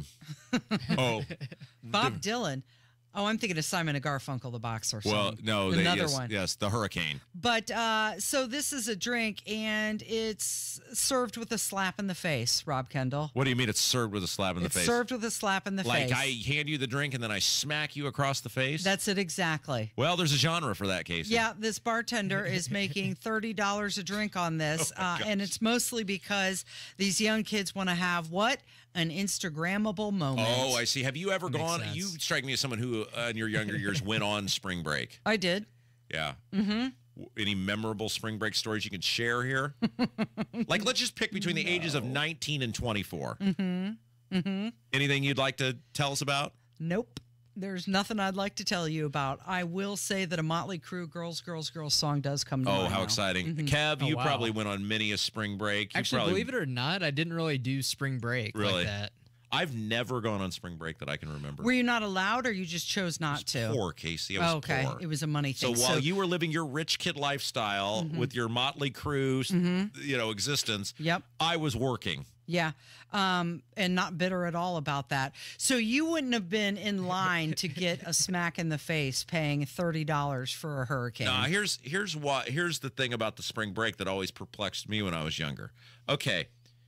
oh. Bob Dylan. Oh, I'm thinking of Simon and Garfunkel, the boxer. Well, no, another they, yes, one. Yes, the hurricane. But uh, so this is a drink, and it's served with a slap in the face. Rob Kendall. What do you mean it's served with a slap in it's the face? Served with a slap in the like face. Like I hand you the drink and then I smack you across the face. That's it exactly. Well, there's a genre for that, Casey. Yeah, this bartender is making thirty dollars a drink on this, oh uh, and it's mostly because these young kids want to have what? An Instagrammable moment. Oh, I see. Have you ever that gone? You strike me as someone who, uh, in your younger years, went on spring break. I did. Yeah. Mm-hmm. Any memorable spring break stories you can share here? Like, let's just pick between the no. ages of nineteen and twenty-four. Mm-hmm. Mm-hmm. Anything you'd like to tell us about? Nope. There's nothing I'd like to tell you about. I will say that a Motley Crue Girls, Girls, Girls song does come to mind. Oh, how now. exciting. Mm-hmm. Kev, oh, you wow. probably went on many a spring break. You Actually, probably... believe it or not, I didn't really do spring break really? like that. I've never gone on spring break that I can remember. Were you not allowed, or you just chose not to? Poor, Casey. I was oh, okay. poor. It was a money thing. So while so, you were living your rich kid lifestyle mm-hmm. with your Motley Crue, mm-hmm. you know, existence, yep. I was working. Yeah, um, and not bitter at all about that. So you wouldn't have been in line to get a smack in the face paying thirty dollars for a hurricane. Nah, here's here's what here's the thing about the spring break that always perplexed me when I was younger. Okay,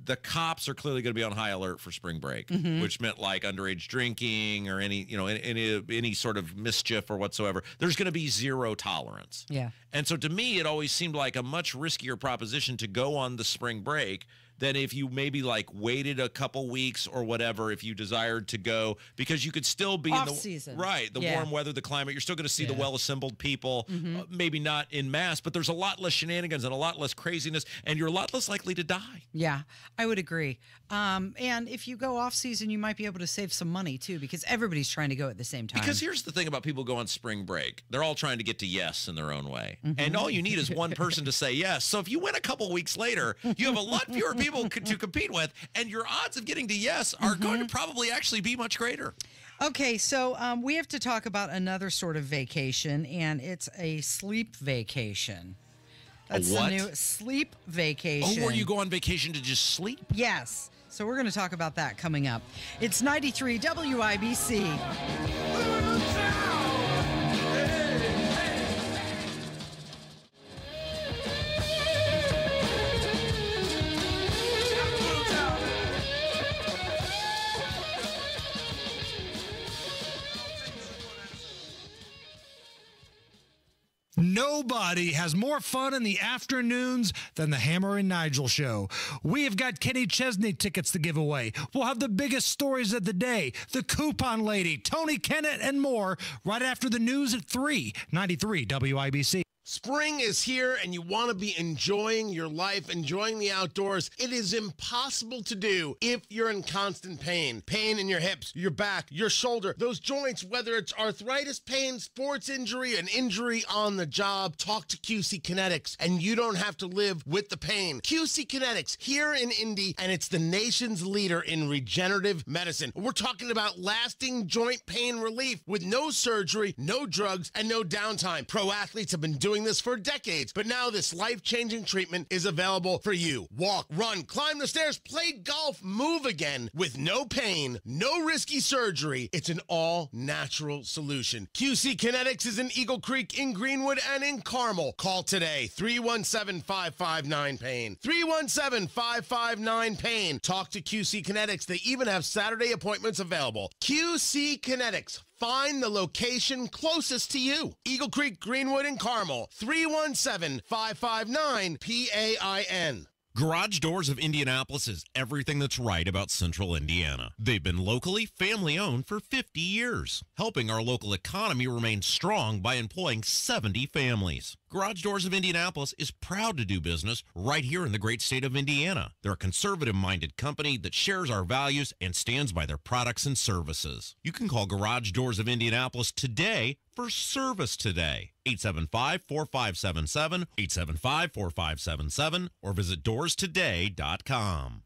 the cops are clearly going to be on high alert for spring break, Mhm. which meant like underage drinking or any, you know, any, any any sort of mischief or whatsoever. There's going to be zero tolerance. Yeah. And so to me, it always seemed like a much riskier proposition to go on the spring break than if you maybe like waited a couple weeks or whatever, if you desired to go, because you could still be Off in the season. right, the Yeah. warm weather, the climate. You're still going to see the Yeah. well-assembled people, Mhm. uh, maybe not in mass, but there's a lot less shenanigans and a lot less craziness, and you're a lot less likely to die. Yeah, I would agree. Um, and if you go off season, you might be able to save some money too, because everybody's trying to go at the same time. Because here's the thing about people go on spring break. They're all trying to get to yes in their own way. Mhm. And all you need is one person to say yes. So if you win a couple weeks later, you have a lot fewer people c- to compete with, and your odds of getting to yes are going to probably actually be much greater. Okay, so um, we have to talk about another sort of vacation, and it's a sleep vacation. A what? the new sleep vacation. Oh, where you go on vacation to just sleep? Yes. So we're going to talk about that coming up. It's ninety-three W I B C. Nobody has more fun in the afternoons than the Hammer and Nigel show. We have got Kenny Chesney tickets to give away. We'll have the biggest stories of the day, the coupon lady, Tony Kennett, and more right after the news at three, ninety-three W I B C. Spring is here and you want to be enjoying your life, enjoying the outdoors. It is impossible to do if you're in constant pain. Pain in your hips, your back, your shoulder, those joints, whether it's arthritis pain, sports injury, an injury on the job. Talk to Q C Kinetics and you don't have to live with the pain. Q C Kinetics here in Indy, and it's the nation's leader in regenerative medicine. We're talking about lasting joint pain relief with no surgery, no drugs, and no downtime. Pro athletes have been doing this for decades, but now this life-changing treatment is available for you. Walk, run, climb the stairs, play golf, move again with no pain, no risky surgery. It's an all-natural solution. Q C Kinetics is in Eagle Creek, in Greenwood, and in Carmel. Call today, three one seven, five five nine, pain. three one seven, five five nine, pain. Talk to Q C Kinetics. They even have Saturday appointments available. Q C Kinetics. Find the location closest to you. Eagle Creek, Greenwood, and Carmel. three one seven, five five nine, P A I N. Garage Doors of Indianapolis is everything that's right about Central Indiana. They've been locally family-owned for fifty years, helping our local economy remain strong by employing seventy families. Garage Doors of Indianapolis is proud to do business right here in the great state of Indiana. They're a conservative-minded company that shares our values and stands by their products and services. You can call Garage Doors of Indianapolis today for service today. eight seven five, four five seven seven, eight seven five, four five seven seven, or visit doors today dot com.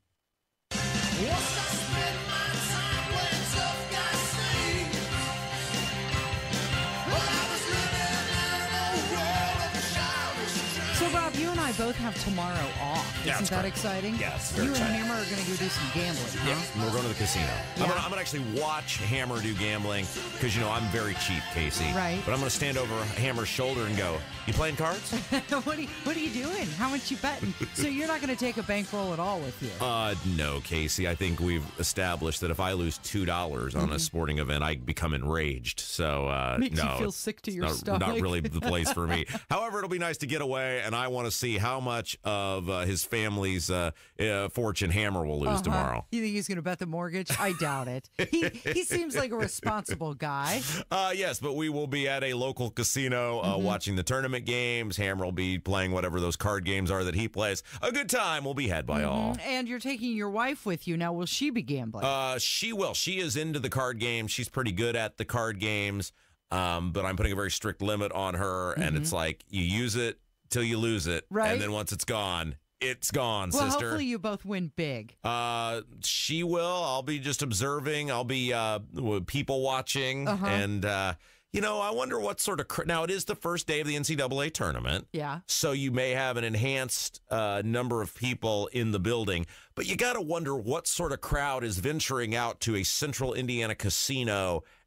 So, Rob, you and I both have tomorrow off. Yeah, Isn't that's that correct. exciting? Yes, You very and exciting. Hammer are going to go do some gambling, huh? Yeah, we're going to the casino. Yeah. I'm going to I'm gonna actually watch Hammer do gambling because, you know, I'm very cheap, Casey. Right. But I'm going to stand over Hammer's shoulder and go, you playing cards? what, are you, what are you doing? How much you betting? So you're not going to take a bankroll at all with you? Uh, no, Casey. I think we've established that if I lose two dollars on Mhm. a sporting event, I become enraged. So, uh, Makes you no. feel it's sick to your not, stomach. Not really the place for me. However, it'll be nice to get away, and I want to see how much of uh, his family's uh, uh, fortune Hammer will lose Uh-huh. tomorrow. You think he's going to bet the mortgage? I doubt it. He he seems like a responsible guy. Uh, yes, but we will be at a local casino uh, Mhm. watching the tournament games. Hammer will be playing whatever those card games are that he plays. A good time will be had by all. Mhm. And you're taking your wife with you. Now, will she be gambling? Uh, she will. She is into the card games. She's pretty good at the card games, um, but I'm putting a very strict limit on her, and Mhm. it's like you use it till you lose it, Right. and then once it's gone, it's gone, well, sister. hopefully you both win big. Uh, she will. I'll be just observing. I'll be uh, people watching, Uh-huh. and uh, you know, I wonder what sort of cr- now it is the first day of the N C double A tournament. Yeah. So you may have an enhanced uh, number of people in the building, but you got to wonder what sort of crowd is venturing out to a Central Indiana casino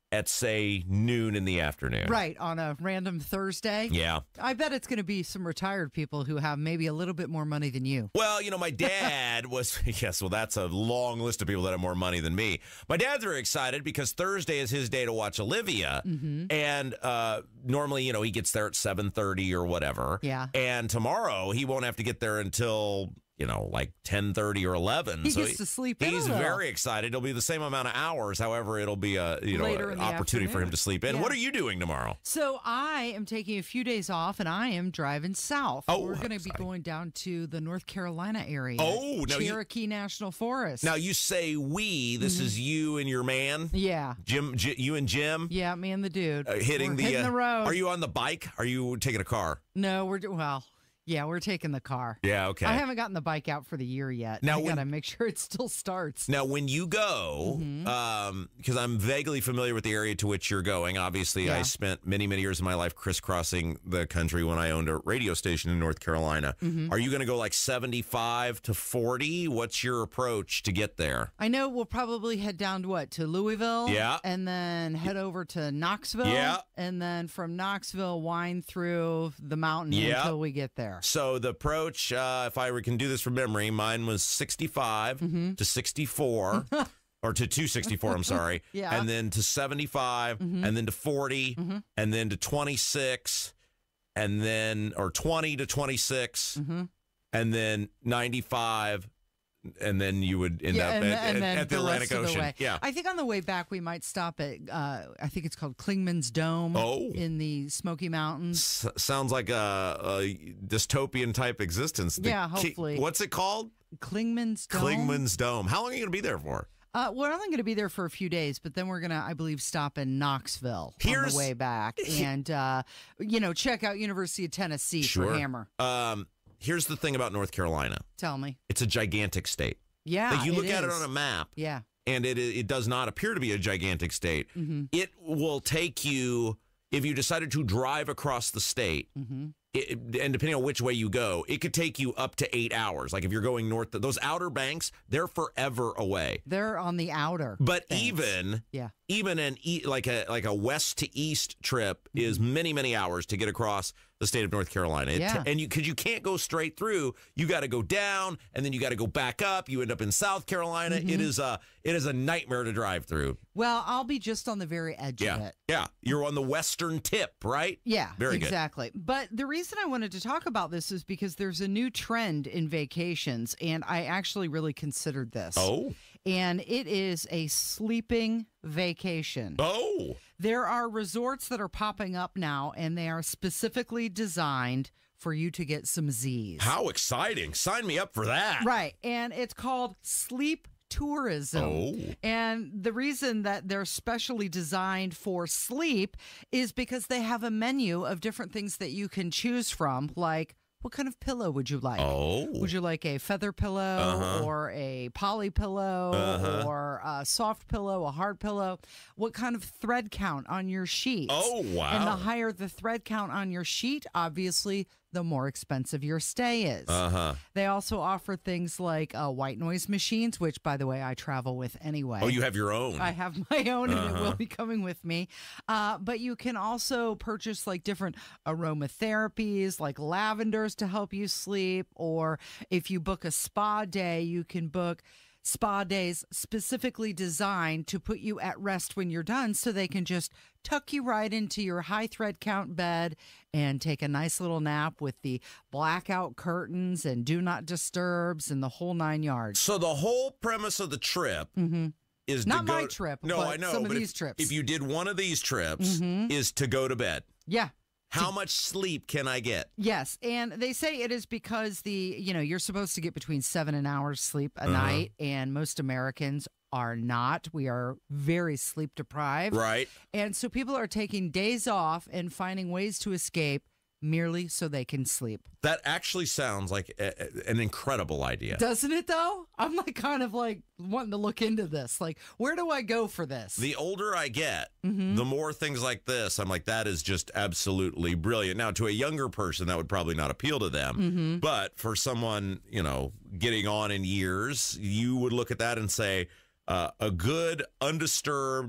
at, say, noon in the afternoon. Right, on a random Thursday. Yeah. I bet it's going to be some retired people who have maybe a little bit more money than you. Well, you know, my dad was, yes, well, that's a long list of people that have more money than me. My dad's very excited because Thursday is his day to watch Olivia. Mm-hmm. And uh, normally, you know, he gets there at seven thirty or whatever. Yeah. And tomorrow, he won't have to get there until, you know, like ten thirty or eleven. He so gets to sleep in a He's little. very excited. It'll be the same amount of hours. However, it'll be a, you know, Later an in the opportunity for him afternoon. to sleep in. Yeah. What are you doing tomorrow? So I am taking a few days off, and I am driving south. Oh, We're how going to be going down to the North Carolina area. Oh, now you- Cherokee National Forest. Now, you say we. This Mhm. is you and your man? Yeah. Jim, J- you and Jim? Yeah, me and the dude. Uh, hitting We're the, hitting uh, the road. Are you on the bike? Are you taking a car? No, we're do- well. Yeah, we're taking the car. Yeah, okay. I haven't gotten the bike out for the year yet. Now, I when- gotta make sure it still starts. Now, when you go, Mhm. um, because I'm vaguely familiar with the area to which you're going. Obviously, I Yeah. spent many, many years of my life crisscrossing the country when I owned a radio station in North Carolina. Mhm. Are you going to go like seventy-five to forty? What's your approach to get there? I know we'll probably head down to what to Louisville. Yeah. and then head over to Knoxville. Yeah. and then from Knoxville wind through the mountain Yeah. until we get there. So the approach, uh, if I can do this from memory, mine was sixty-five Mm-hmm. to sixty-four. Or to two sixty-four, I'm sorry. Yeah. And then to seventy-five, Mhm. and then to forty, Mhm. and then to twenty-six, and then, or twenty to twenty-six, Mhm. and then ninety-five, and then you would end yeah, up and, at, then- and at- then at the, the Atlantic rest of the Ocean. way. Yeah. I think on the way back we might stop at. Uh, I think it's called Klingman's Dome. Oh. in the Smoky Mountains. S- sounds like a, a dystopian type existence. The Yeah, Ki- hopefully. what's it called? Klingman's Dome. Klingman's Dome. How long are you going to be there for? Uh, we're only going to be there for a few days, but then we're going to, I believe, stop in Knoxville on Here's- the way back and, uh, you know, check out University of Tennessee for Hammer. Um, here's the thing about North Carolina. Tell me. It's a gigantic state. Yeah, Like you it look at it is. on a map, Yeah. and it it does not appear to be a gigantic state. Mhm. It will take you, if you decided to drive across the state, Mm-hmm. it, and depending on which way you go, it could take you up to eight hours. Like if you're going north, those outer banks, they're forever away. They're on the outer. But banks. even Yeah. even an e- like a like a west to east trip is many many hours to get across the state of North Carolina. It- Yeah. and you because you can't go straight through, you got to go down, and then you got to go back up. You end up in South Carolina. Mhm. It is a it is a nightmare to drive through. Well, I'll be just on the very edge of Yeah, it. yeah. You're on the western tip, right? Yeah, very good. exactly. But the reason I wanted to talk about this is because there's a new trend in vacations, and I actually really considered this. Oh. And it is a sleeping vacation. Oh. There are resorts that are popping up now, and they are specifically designed for you to get some Z's. How exciting! Sign me up for that. Right. And it's called sleep tourism. Oh. And the reason that they're specially designed for sleep is because they have a menu of different things that you can choose from, like what kind of pillow would you like? Oh. Would you like a feather pillow Uh-huh. or a poly pillow Uh-huh. or a soft pillow, a hard pillow? What kind of thread count on your sheets? Oh, wow. And the higher the thread count on your sheet, obviously, the more expensive your stay is. Uh-huh. They also offer things like uh, white noise machines, which, by the way, I travel with anyway. Oh, you have your own. I have my own, and it Uh-huh. will be coming with me. Uh, but you can also purchase like different aromatherapies, like lavenders to help you sleep. Or if you book a spa day, you can book spa days specifically designed to put you at rest when you're done, so they can just tuck you right into your high thread count bed and take a nice little nap with the blackout curtains and do not disturbs and the whole nine yards. So the whole premise of the trip Mhm. is Not to go, my trip, No, but I know. some of but these if, trips. If you did one of these trips, Mhm. is to go to bed. Yeah. How much sleep can I get? Yes, and they say it is because the you know you're supposed to get between seven and hours sleep a Uh-huh. night, and most Americans are not. We are very sleep deprived, Right. And so people are taking days off and finding ways to escape merely so they can sleep. That actually sounds like a, a- an incredible idea. Doesn't it though? I'm like kind of like wanting to look into this. Like, where do I go for this? The older I get, Mhm. the more things like this, I'm like, that is just absolutely brilliant. Now, to a younger person, that would probably not appeal to them. Mhm. But for someone, you know, getting on in years, you would look at that and say, uh, a good, undisturbed,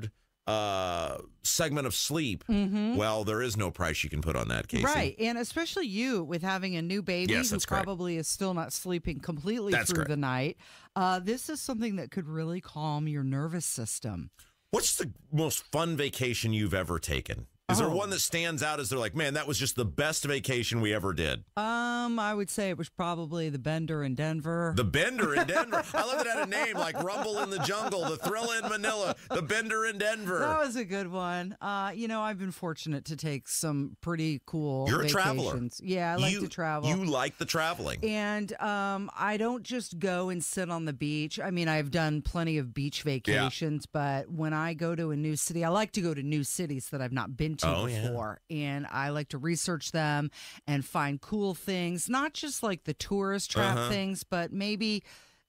uh, segment of sleep, Mhm. well, there is no price you can put on that, Casey. Right. And especially you with having a new baby Yes, who that's correct. probably is still not sleeping completely That's through correct. the night. Uh, this is something that could really calm your nervous system. What's the most fun vacation you've ever taken? Is there Oh. one that stands out as they're like, man, that was just the best vacation we ever did? Um, I would say it was probably the Bender in Denver. The Bender in Denver. I love it had a name like Rumble in the Jungle, the Thrill in Manila, the Bender in Denver. That was a good one. Uh, you know, I've been fortunate to take some pretty cool You're a traveler. vacations. Yeah, I like You- to travel. You like the traveling. And um, I don't just go and sit on the beach. I mean, I've done plenty of beach vacations, but when I go to a new city, I like to go to new cities that I've not been to Oh, yeah. before. And I like to research them and find cool things, not just like the tourist trap Uh-huh. things, but maybe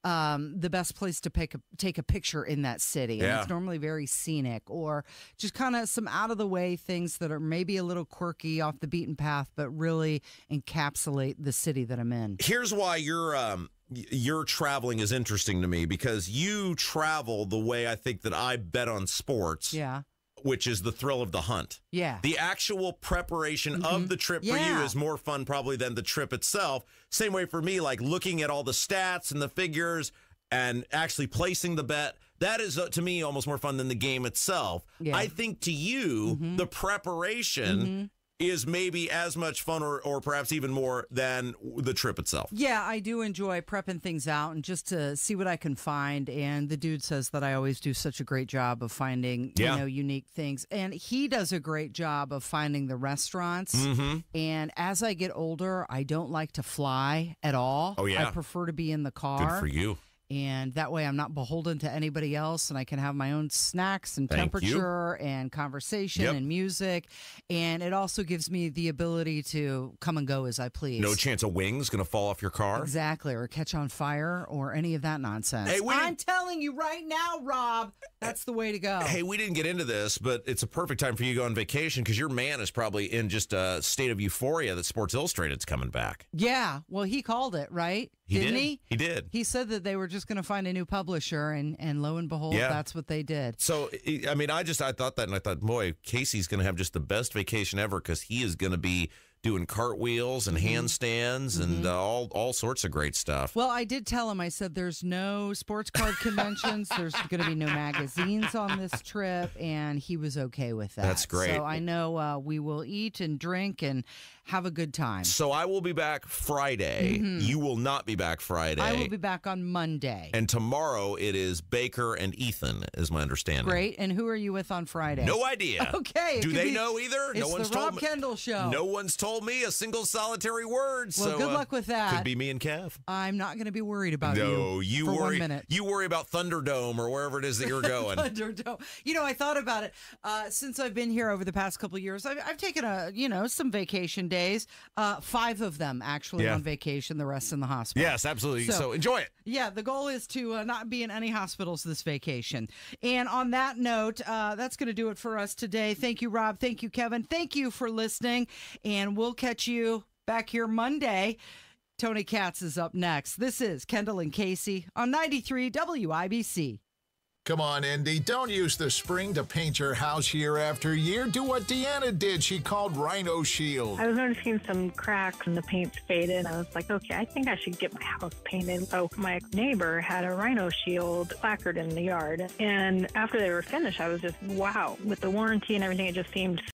um, the best place to pick a, take a picture in that city. And Yeah. it's normally very scenic, or just kind of some out of the way things that are maybe a little quirky, off the beaten path, but really encapsulate the city that I'm in. Here's why your um y- your traveling is interesting to me, because you travel the way I think that I bet on sports. Yeah. Which is the thrill of the hunt. Yeah. The actual preparation of the trip for you Yeah. is more fun probably than the trip itself. Same way for me, like looking at all the stats and the figures and actually placing the bet. That is, uh, to me, almost more fun than the game itself. Yeah. I think to you, the preparation is maybe as much fun or, or perhaps even more than the trip itself. Yeah, I do enjoy prepping things out and just to see what I can find. And the dude says that I always do such a great job of finding, Yeah. you know, unique things. And he does a great job of finding the restaurants. Mhm. And as I get older, I don't like to fly at all. Oh, yeah. I prefer to be in the car. Good for you. And that way I'm not beholden to anybody else, and I can have my own snacks and Thank you. temperature and conversation Yep. and music. And it also gives me the ability to come and go as I please. No chance of wings going to fall off your car. Exactly, or catch on fire or any of that nonsense. Hey, we I'm telling you right now, Rob, that's the way to go. Hey, we didn't get into this, but it's a perfect time for you to go on vacation because your man is probably in just a state of euphoria that Sports Illustrated's coming back. Yeah, well, he called it, right? He Didn't did. he? He did. He said that they were just going to find a new publisher, and, and lo and behold, Yeah. that's what they did. So, I mean, I just, I thought that and I thought, boy, Casey's going to have just the best vacation ever because he is going to be doing cartwheels and handstands and uh, all all sorts of great stuff. Well, I did tell him, I said, there's no sports card conventions. There's going to be no magazines on this trip. And he was okay with that. That's great. So I know uh, we will eat and drink and have a good time. So I will be back Friday. Mhm. You will not be back Friday. I will be back on Monday. And tomorrow it is Baker and Ethan, is my understanding. Great. And who are you with on Friday? No idea. Okay. it Do could they be- know either? It's no one's the told Rob me. Kendall Show. No one's told me a single solitary word. Well, so, good uh, luck with that. Could be me and Kev. I'm not going to be worried about no, you. you for worry. one minute. You worry about Thunderdome or wherever it is that you're going. Thunderdome. You know, I thought about it uh, since I've been here over the past couple of years. I've, I've taken a, you know, some vacation days. Uh, five of them actually Yeah. on vacation. The rest in the hospital. Yes, absolutely. So, enjoy it. Yeah, the goal is to uh, not be in any hospitals this vacation. And on that note, uh, that's going to do it for us today. Thank you, Rob. Thank you, Kevin. Thank you for listening. And we'll catch you back here Monday. Tony Katz is up next. This is Kendall and Casey on ninety-three W I B C. Come on, Indy. Don't use the spring to paint your house year after year. Do what Deanna did. She called Rhino Shield. I was noticing some cracks and the paint's faded. I was like, okay, I think I should get my house painted. So my neighbor had a Rhino Shield placard in the yard. And after they were finished, I was just, wow. With the warranty and everything, it just seemed